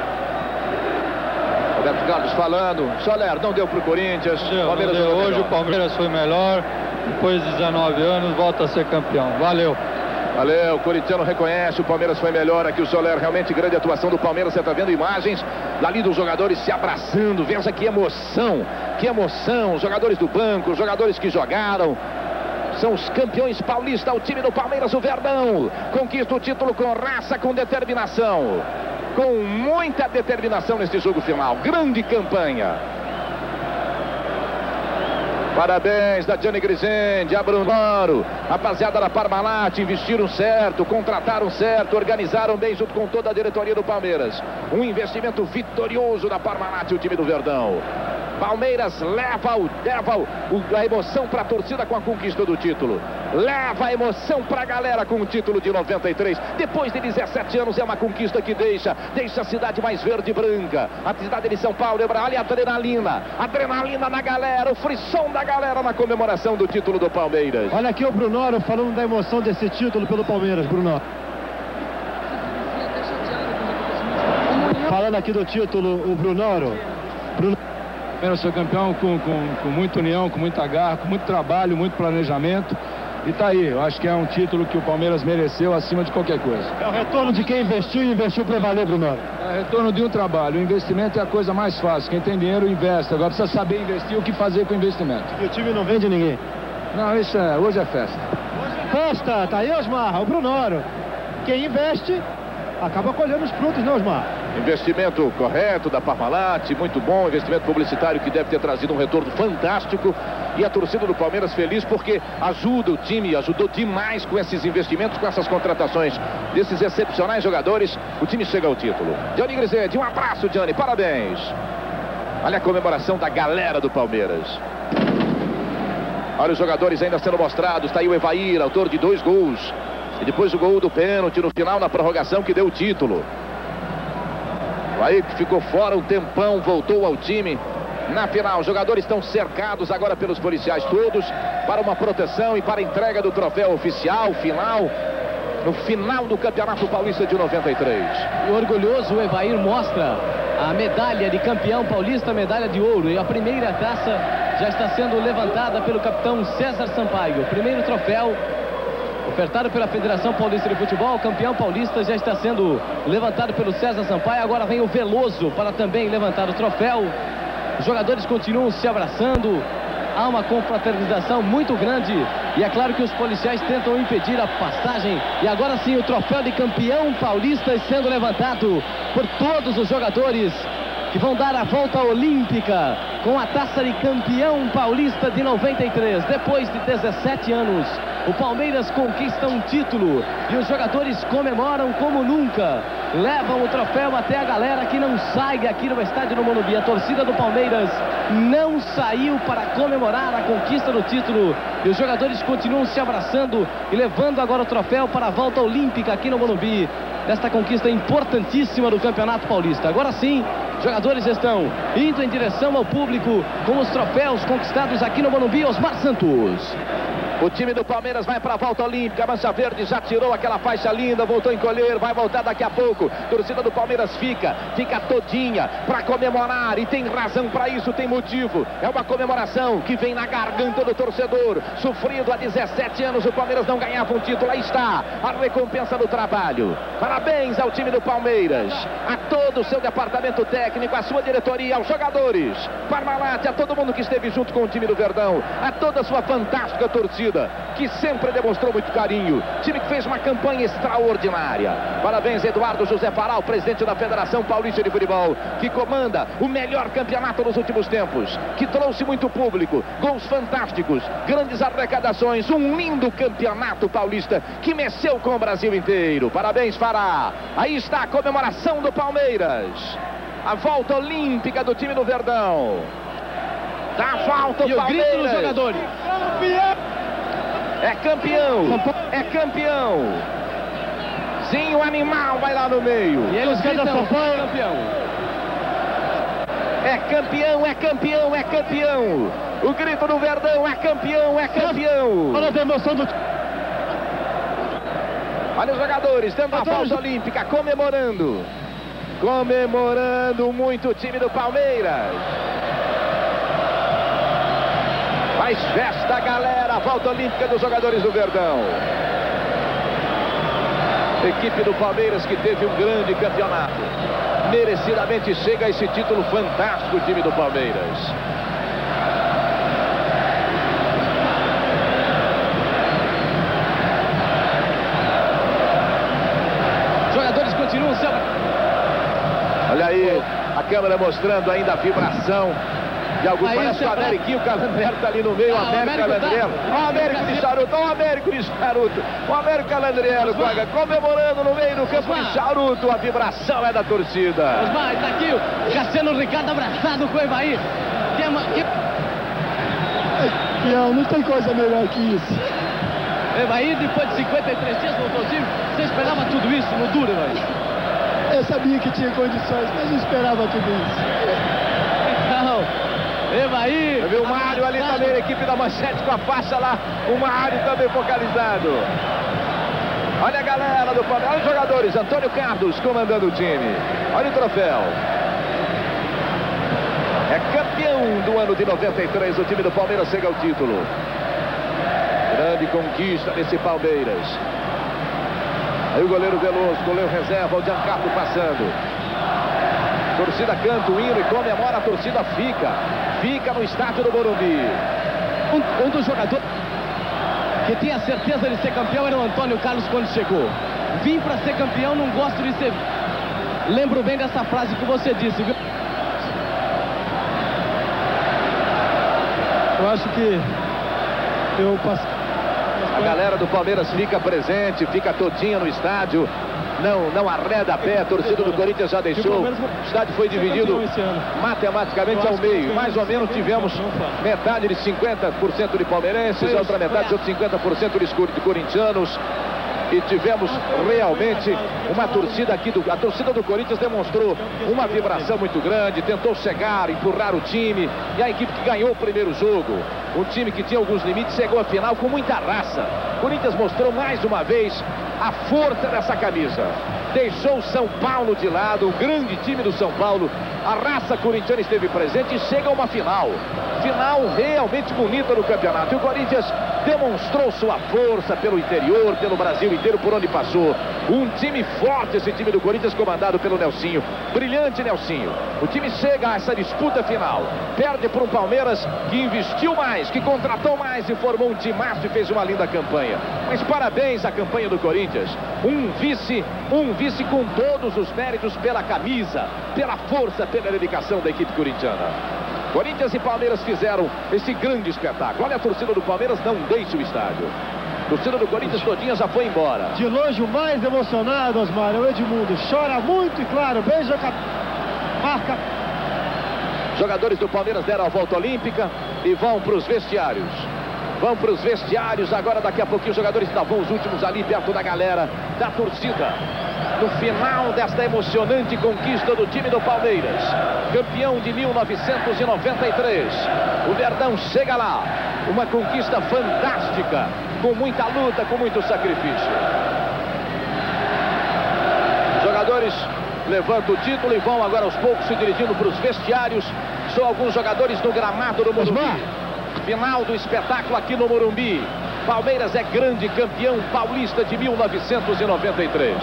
Roberto Carlos falando. Soler, não deu pro Corinthians. Deu, Palmeiras deu. Hoje o Palmeiras foi melhor. Depois de dezenove anos, volta a ser campeão. Valeu. Valeu, o corintiano reconhece, o Palmeiras foi melhor aqui, o Soler, realmente grande atuação do Palmeiras, você está vendo imagens dali dos jogadores se abraçando, veja que emoção, que emoção, os jogadores do banco, os jogadores que jogaram, são os campeões paulistas, o time do Palmeiras, o Verdão, conquista o título com raça, com determinação, com muita determinação neste jogo final, grande campanha. Parabéns da Gianni Grisende, a Brunoro, rapaziada da Parmalat, investiram certo, contrataram certo, organizaram bem junto com toda a diretoria do Palmeiras. Um investimento vitorioso da Parmalat, o time do Verdão. Palmeiras leva, o, leva o, a emoção para a torcida com a conquista do título. Leva a emoção para a galera com o título de noventa e três. Depois de dezessete anos é uma conquista que deixa, deixa a cidade mais verde e branca. A cidade de São Paulo, olha a adrenalina, adrenalina na galera, o frisson da galera na comemoração do título do Palmeiras. Olha aqui o Brunoro falando da emoção desse título pelo Palmeiras, Bruno. Falando aqui do título, o Brunoro. Bruno... Palmeiras foi campeão com, com, com muita união, com muita garra, com muito trabalho, muito planejamento. E tá aí, eu acho que é um título que o Palmeiras mereceu acima de qualquer coisa. É o retorno de quem investiu e investiu para valer, Bruno. É o retorno de um trabalho. O investimento é a coisa mais fácil. Quem tem dinheiro investe. Agora precisa saber investir, o que fazer com o investimento. E o time não vende ninguém? Não, isso é, hoje é festa. Hoje é festa, tá aí, Osmar, o Brunoro. Quem investe acaba colhendo os frutos, né, Osmar? Investimento correto da Parmalat, muito bom, investimento publicitário que deve ter trazido um retorno fantástico. E a torcida do Palmeiras feliz porque ajuda o time, ajudou demais com esses investimentos, com essas contratações desses excepcionais jogadores. O time chega ao título. Gianni Grisende, um abraço, Gianni, parabéns. Olha a comemoração da galera do Palmeiras. Olha os jogadores ainda sendo mostrados. Está aí o Evair, autor de dois gols. E depois o gol do pênalti no final, na prorrogação, que deu o título. O Evair que ficou fora um tempão, voltou ao time. Na final, os jogadores estão cercados agora pelos policiais todos para uma proteção e para a entrega do troféu oficial final, no final do Campeonato Paulista de noventa e três. E orgulhoso, o Evair mostra a medalha de campeão paulista, medalha de ouro. E a primeira taça já está sendo levantada pelo capitão César Sampaio. O primeiro troféu ofertado pela Federação Paulista de Futebol, o campeão paulista já está sendo levantado pelo César Sampaio. Agora vem o Veloso para também levantar o troféu. Os jogadores continuam se abraçando, há uma confraternização muito grande e é claro que os policiais tentam impedir a passagem. E agora sim o troféu de campeão paulista sendo levantado por todos os jogadores que vão dar a volta olímpica com a taça de campeão paulista de noventa e três. Depois de dezessete anos, o Palmeiras conquista um título e os jogadores comemoram como nunca. Levam o troféu até a galera que não sai aqui no estádio do Morumbi. A torcida do Palmeiras não saiu para comemorar a conquista do título. E os jogadores continuam se abraçando e levando agora o troféu para a volta olímpica aqui no Morumbi. Desta conquista importantíssima do Campeonato Paulista. Agora sim, os jogadores estão indo em direção ao público com os troféus conquistados aqui no Morumbi. Osmar Santos. O time do Palmeiras vai para a volta olímpica. A Mancha Verde já tirou aquela faixa linda, voltou a encolher, vai voltar daqui a pouco. A torcida do Palmeiras fica, fica todinha para comemorar e tem razão para isso, tem motivo. É uma comemoração que vem na garganta do torcedor. Sofrido há dezessete anos, o Palmeiras não ganhava um título. Aí está a recompensa do trabalho. Parabéns ao time do Palmeiras, a todo o seu departamento técnico, a sua diretoria, aos jogadores, Parmalat, a todo mundo que esteve junto com o time do Verdão, a toda a sua fantástica torcida, que sempre demonstrou muito carinho. Time que fez uma campanha extraordinária. Parabéns, Eduardo José Paral, presidente da Federação Paulista de Futebol, que comanda o melhor campeonato nos últimos tempos, que trouxe muito público, gols fantásticos, grandes arrecadações, um lindo campeonato paulista que mexeu com o Brasil inteiro. Parabéns, Fará. Aí está a comemoração do Palmeiras, a volta olímpica do time do Verdão. Dá a volta o e Palmeiras. E o grito dos jogadores. É campeão, é campeão. Sim, o animal vai lá no meio. E eles gritam, campeão. É campeão, é campeão, é campeão. O grito do Verdão, é campeão, é campeão. Olha a emoção do... Olha os jogadores dando a pausa olímpica, comemorando. Comemorando muito o time do Palmeiras. Faz festa, galera, a volta olímpica dos jogadores do Verdão. Equipe do Palmeiras que teve um grande campeonato. Merecidamente chega a esse título fantástico, o time do Palmeiras. Jogadores continuam seu... Olha aí, a câmera mostrando ainda a vibração de alguns. Aí, parece o Américo, o Calandriel está ali no meio, ah, o Américo Calandriel. Olha o Américo de charuto, olha o Américo de charuto. O Américo Calandriel comemorando no meio do campo de charuto. A vibração é da torcida. Osmar, está aqui o Cassiano Ricardo abraçado com o Evaí. Que... Não, não tem coisa melhor que isso. Evaí, depois de cinquenta e três dias, voltou ao time. Você esperava tudo isso no duro, Evaí? Eu sabia que tinha condições, mas não esperava tudo isso. Não, Evaí. Eu vi o Mário ali também, a equipe da Manchete com a faixa lá. O Mário também focalizado. Olha a galera do Palmeiras, olha os jogadores. Antônio Carlos comandando o time. Olha o troféu. É campeão do ano de noventa e três. O time do Palmeiras chega ao título. Grande conquista desse Palmeiras. Aí o goleiro Veloso, goleiro reserva, o Giancarlo passando. Torcida canta o hino e comemora, a torcida fica. Fica no estádio do Morumbi. Um, um dos jogadores que tinha certeza de ser campeão era o Antônio Carlos quando chegou. Vim para ser campeão, não gosto de ser... Lembro bem dessa frase que você disse, viu? Eu acho que eu passo... A galera do Palmeiras fica presente, fica todinha no estádio. Não, não arreda a pé, a torcida do Corinthians já deixou. O estádio foi dividido matematicamente ao meio. Mais ou menos tivemos metade de cinquenta por cento de palmeirenses, a outra metade de outros cinquenta por cento de corintianos. E tivemos realmente uma torcida aqui, do, a torcida do Corinthians demonstrou uma vibração muito grande, tentou chegar, empurrar o time, e a equipe que ganhou o primeiro jogo, um time que tinha alguns limites, chegou à final com muita raça. O Corinthians mostrou mais uma vez a força dessa camisa, deixou o São Paulo de lado, o grande time do São Paulo, a raça corintiana esteve presente e chega a uma final, final realmente bonita no campeonato. E o Corinthians demonstrou sua força pelo interior, pelo Brasil inteiro, por onde passou. Um time forte, esse time do Corinthians, comandado pelo Nelsinho. Brilhante, Nelsinho. O time chega a essa disputa final. Perde para um Palmeiras que investiu mais, que contratou mais e formou um timaço e fez uma linda campanha. Mas parabéns à campanha do Corinthians. Um vice, um vice com todos os méritos pela camisa, pela força, pela dedicação da equipe corintiana. Corinthians e Palmeiras fizeram esse grande espetáculo. Olha, a torcida do Palmeiras não deixa o estádio. A torcida do Corinthians todinha já foi embora. De longe o mais emocionado, Osmar, é o Edmundo. Chora muito e claro, beija a marca. Jogadores do Palmeiras deram a volta olímpica e vão para os vestiários. Vão para os vestiários. Agora daqui a pouquinho os jogadores estavam os últimos ali perto da galera, da torcida. No final desta emocionante conquista do time do Palmeiras, campeão de mil novecentos e noventa e três. O Verdão chega lá, Uma conquista fantástica, com muita luta, com muito sacrifício. Os jogadores levantam o título e vão agora aos poucos se dirigindo para os vestiários. São alguns jogadores no gramado do Morumbi. Final do espetáculo aqui no Morumbi. Palmeiras é grande campeão paulista de mil novecentos e noventa e três.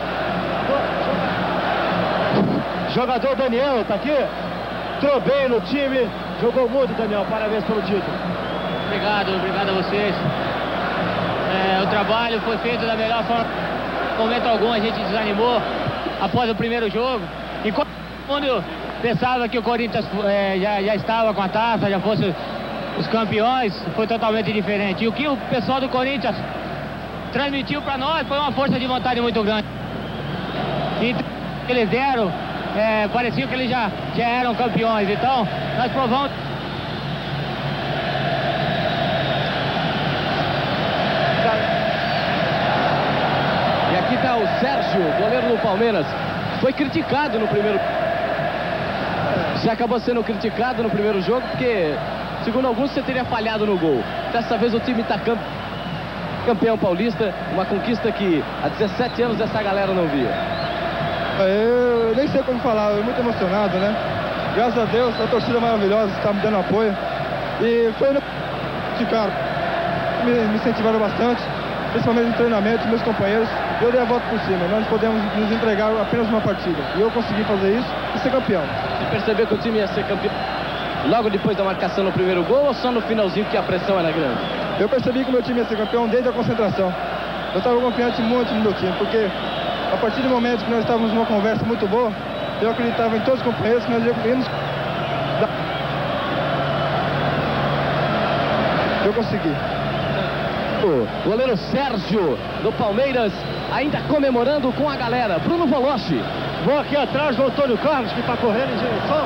Jogador Daniel, tá aqui? Entrou bem no time, jogou muito, Daniel. Parabéns pelo título. Obrigado, obrigado a vocês. É, o trabalho foi feito da melhor forma. Em momento algum a gente desanimou após o primeiro jogo. E quando pensava que o Corinthians é, já, já estava com a taça, já fosse os campeões, foi totalmente diferente. E o que o pessoal do Corinthians transmitiu para nós foi uma força de vontade muito grande. E eles deram, é, parecia que eles já, já eram campeões. Então, nós provamos. E aqui está o Sérgio, goleiro do Palmeiras. Foi criticado no primeiro... Você acabou sendo criticado no primeiro jogo porque, segundo alguns, você teria falhado no gol. Dessa vez o time está campe... campeão paulista, uma conquista que há dezessete anos essa galera não via. Eu nem sei como falar, eu muito emocionado, né? Graças a Deus, a torcida maravilhosa está me dando apoio. E foi no... Cara, me, me incentivaram bastante, principalmente no treinamento, meus companheiros. Eu dei a volta por cima, nós podemos nos entregar apenas uma partida. E eu consegui fazer isso e ser campeão. Você percebeu que o time ia ser campeão logo depois da marcação no primeiro gol ou só no finalzinho que a pressão era grande? Eu percebi que o meu time ia ser campeão desde a concentração. Eu estava confiante muito no meu time, porque a partir do momento que nós estávamos numa conversa muito boa, eu acreditava em todos os companheiros que nós íamos... Eu consegui. O goleiro Sérgio do Palmeiras ainda comemorando com a galera. Bruno Voloche. Vou aqui atrás do Antônio Carlos, que está correndo em direção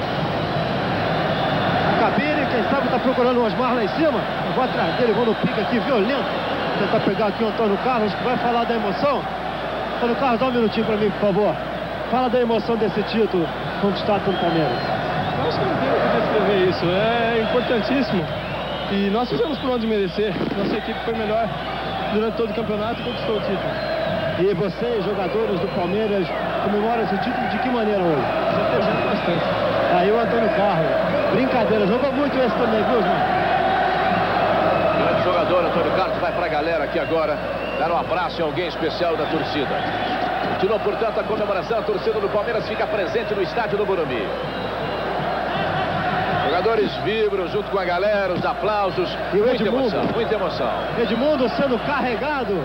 a cabine. Quem sabe está procurando o Osmar lá em cima. Eu vou atrás dele, vou no pique aqui violento. Vou tentar pegar aqui o Antônio Carlos, que vai falar da emoção. Antônio Carlos, dá um minutinho para mim, por favor. Fala da emoção desse título conquistado pelo Palmeiras. Eu acho que não tem o que descrever isso. É importantíssimo. E nós fizemos por onde merecer. Nossa equipe foi melhor durante todo o campeonato e conquistou o título. E vocês, jogadores do Palmeiras, comemoram esse título de que maneira hoje? Festejando bastante. Aí o Antônio Carlos. Brincadeira, jogou muito esse também, viu, João? Grande jogador, Antônio Carlos, vai pra galera aqui agora dar um abraço em alguém especial da torcida. Continuou, portanto, a comemoração. A torcida do Palmeiras fica presente no estádio do Morumbi. Jogadores vibram junto com a galera, os aplausos. E o muita Edmundo, emoção, muita emoção. Edmundo sendo carregado.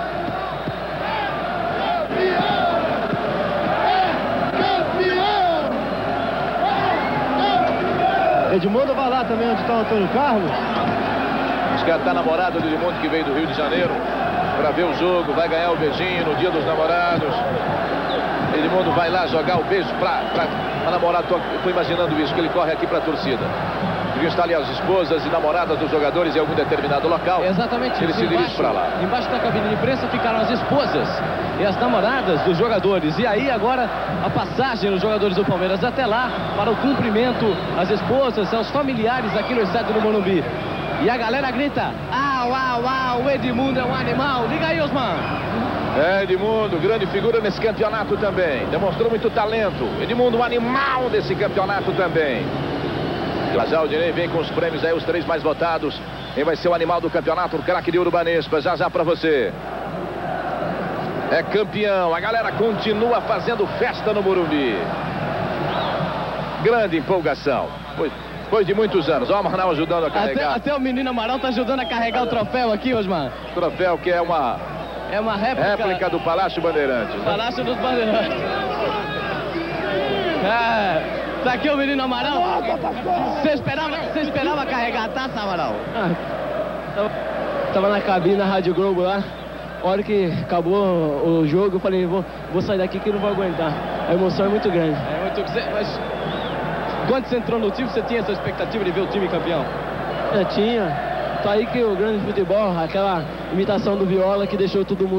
Edmundo vai lá também onde está o Antônio Carlos. Acho que está namorado do Edmundo, que veio do Rio de Janeiro para ver o jogo, vai ganhar o beijinho no dia dos namorados. Edmundo vai lá jogar o beijo para a namorada. Estou imaginando isso, que ele corre aqui para a torcida. Deviam estar ali as esposas e namoradas dos jogadores em algum determinado local. Exatamente. Ele se dirige para lá. Embaixo da cabine de imprensa ficaram as esposas e as namoradas dos jogadores. E aí agora a passagem dos jogadores do Palmeiras até lá para o cumprimento às esposas, aos familiares aqui no estádio do Morumbi. E a galera grita: au, au, au, o Edmundo é um animal. Liga aí, Osmar. É, Edmundo, grande figura nesse campeonato também. Demonstrou muito talento. Edmundo, um animal desse campeonato também. Já o Dinei vem com os prêmios aí, os três mais votados. Quem vai ser o animal do campeonato? O craque de Urbanespa. Já já pra você. É campeão. A galera continua fazendo festa no Morumbi. Grande empolgação. Foi... Depois de muitos anos, ó, o Amaral ajudando a carregar. Até, até o menino Amaral tá ajudando a carregar o troféu aqui, Osmar. Troféu que é uma... É uma réplica... Réplica do Palácio Bandeirantes. Do Palácio dos Bandeirantes. É, tá aqui o menino Amaral. Você esperava, você esperava carregar a taça, Amaral? Ah, tava, tava na cabine da Rádio Globo lá. A hora que acabou o jogo, eu falei, vou, vou sair daqui que não vou aguentar. A emoção é muito grande. É muito... Mas... Quando você entrou no time, você tinha essa expectativa de ver o time campeão? Eu tinha. Tá aí que o grande futebol, aquela imitação do Viola que deixou todo mundo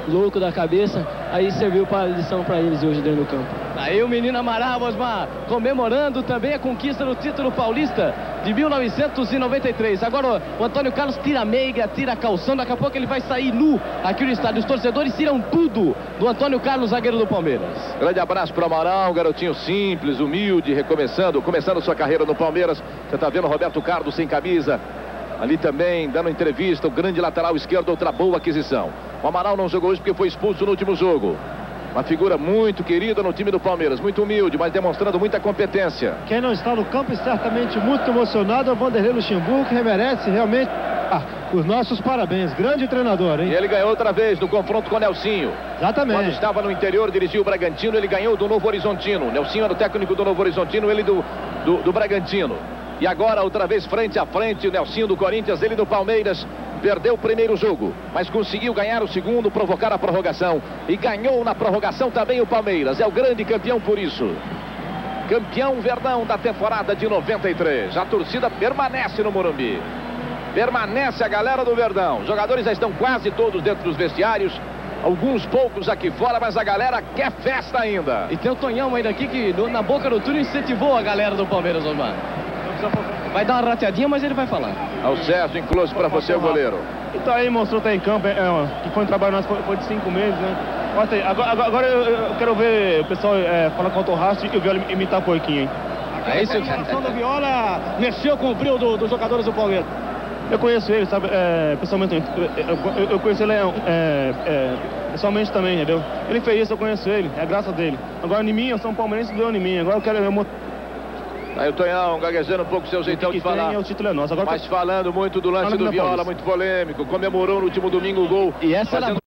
louco da cabeça, aí serviu para lição para eles hoje dentro do campo. Aí o menino Amaral, Osmar, comemorando também a conquista do título paulista de mil novecentos e noventa e três. Agora o Antônio Carlos tira a meiga, tira a calção, daqui a pouco ele vai sair nu aqui no estádio. Os torcedores tiram tudo do Antônio Carlos, zagueiro do Palmeiras. Grande abraço para o Amaral, um garotinho simples, humilde, recomeçando, começando sua carreira no Palmeiras. Você está vendo o Roberto Carlos sem camisa, ali também dando entrevista, o grande lateral esquerdo, outra boa aquisição. O Amaral não jogou hoje porque foi expulso no último jogo. Uma figura muito querida no time do Palmeiras, muito humilde, mas demonstrando muita competência. Quem não está no campo e certamente muito emocionado é o Vanderlei Luxemburgo, que merece realmente ah, os nossos parabéns. Grande treinador, hein? E ele ganhou outra vez no confronto com o Nelsinho. Exatamente. Quando estava no interior, dirigiu o Bragantino, ele ganhou do Novo Horizontino. Nelsinho era o técnico do Novo Horizontino, ele do, do, do Bragantino. E agora, outra vez, frente a frente, o Nelsinho do Corinthians, ele do Palmeiras. Perdeu o primeiro jogo, mas conseguiu ganhar o segundo, provocar a prorrogação. E ganhou na prorrogação também o Palmeiras. É o grande campeão por isso. Campeão Verdão da temporada de noventa e três. A torcida permanece no Morumbi. Permanece a galera do Verdão. Os jogadores já estão quase todos dentro dos vestiários. Alguns poucos aqui fora, mas a galera quer festa ainda. E tem o Tonhão ainda aqui que no, na boca do túnel incentivou a galera do Palmeiras, Osmar. Vai dar uma rateadinha, mas ele vai falar. Ao Sérgio, em close para você, o goleiro. Então aí mostrou que tá em campo, é, é, que foi um trabalho nosso, foi, foi de cinco meses, né? Agora, agora, agora eu, eu quero ver o pessoal é, falar com o Torrastro e o Viola imitar o Porquinho, hein? É isso, cara. A do Viola mexeu com o brilho do, dos jogadores do Palmeiras. Eu conheço ele, sabe, é, pessoalmente, eu, eu, eu conheço ele é, é, pessoalmente também, entendeu? Ele fez isso, eu conheço ele, é graça dele. Agora em mim, eu sou um palmeirense que ganhou em mim, agora eu quero... Eu, Aí o Tonhão, gaguejando um pouco o seu jeitão de falar. Tem, o título é nosso. Agora mas falando muito do lance do Viola, muito polêmico. Comemorou no último domingo o gol. E essa era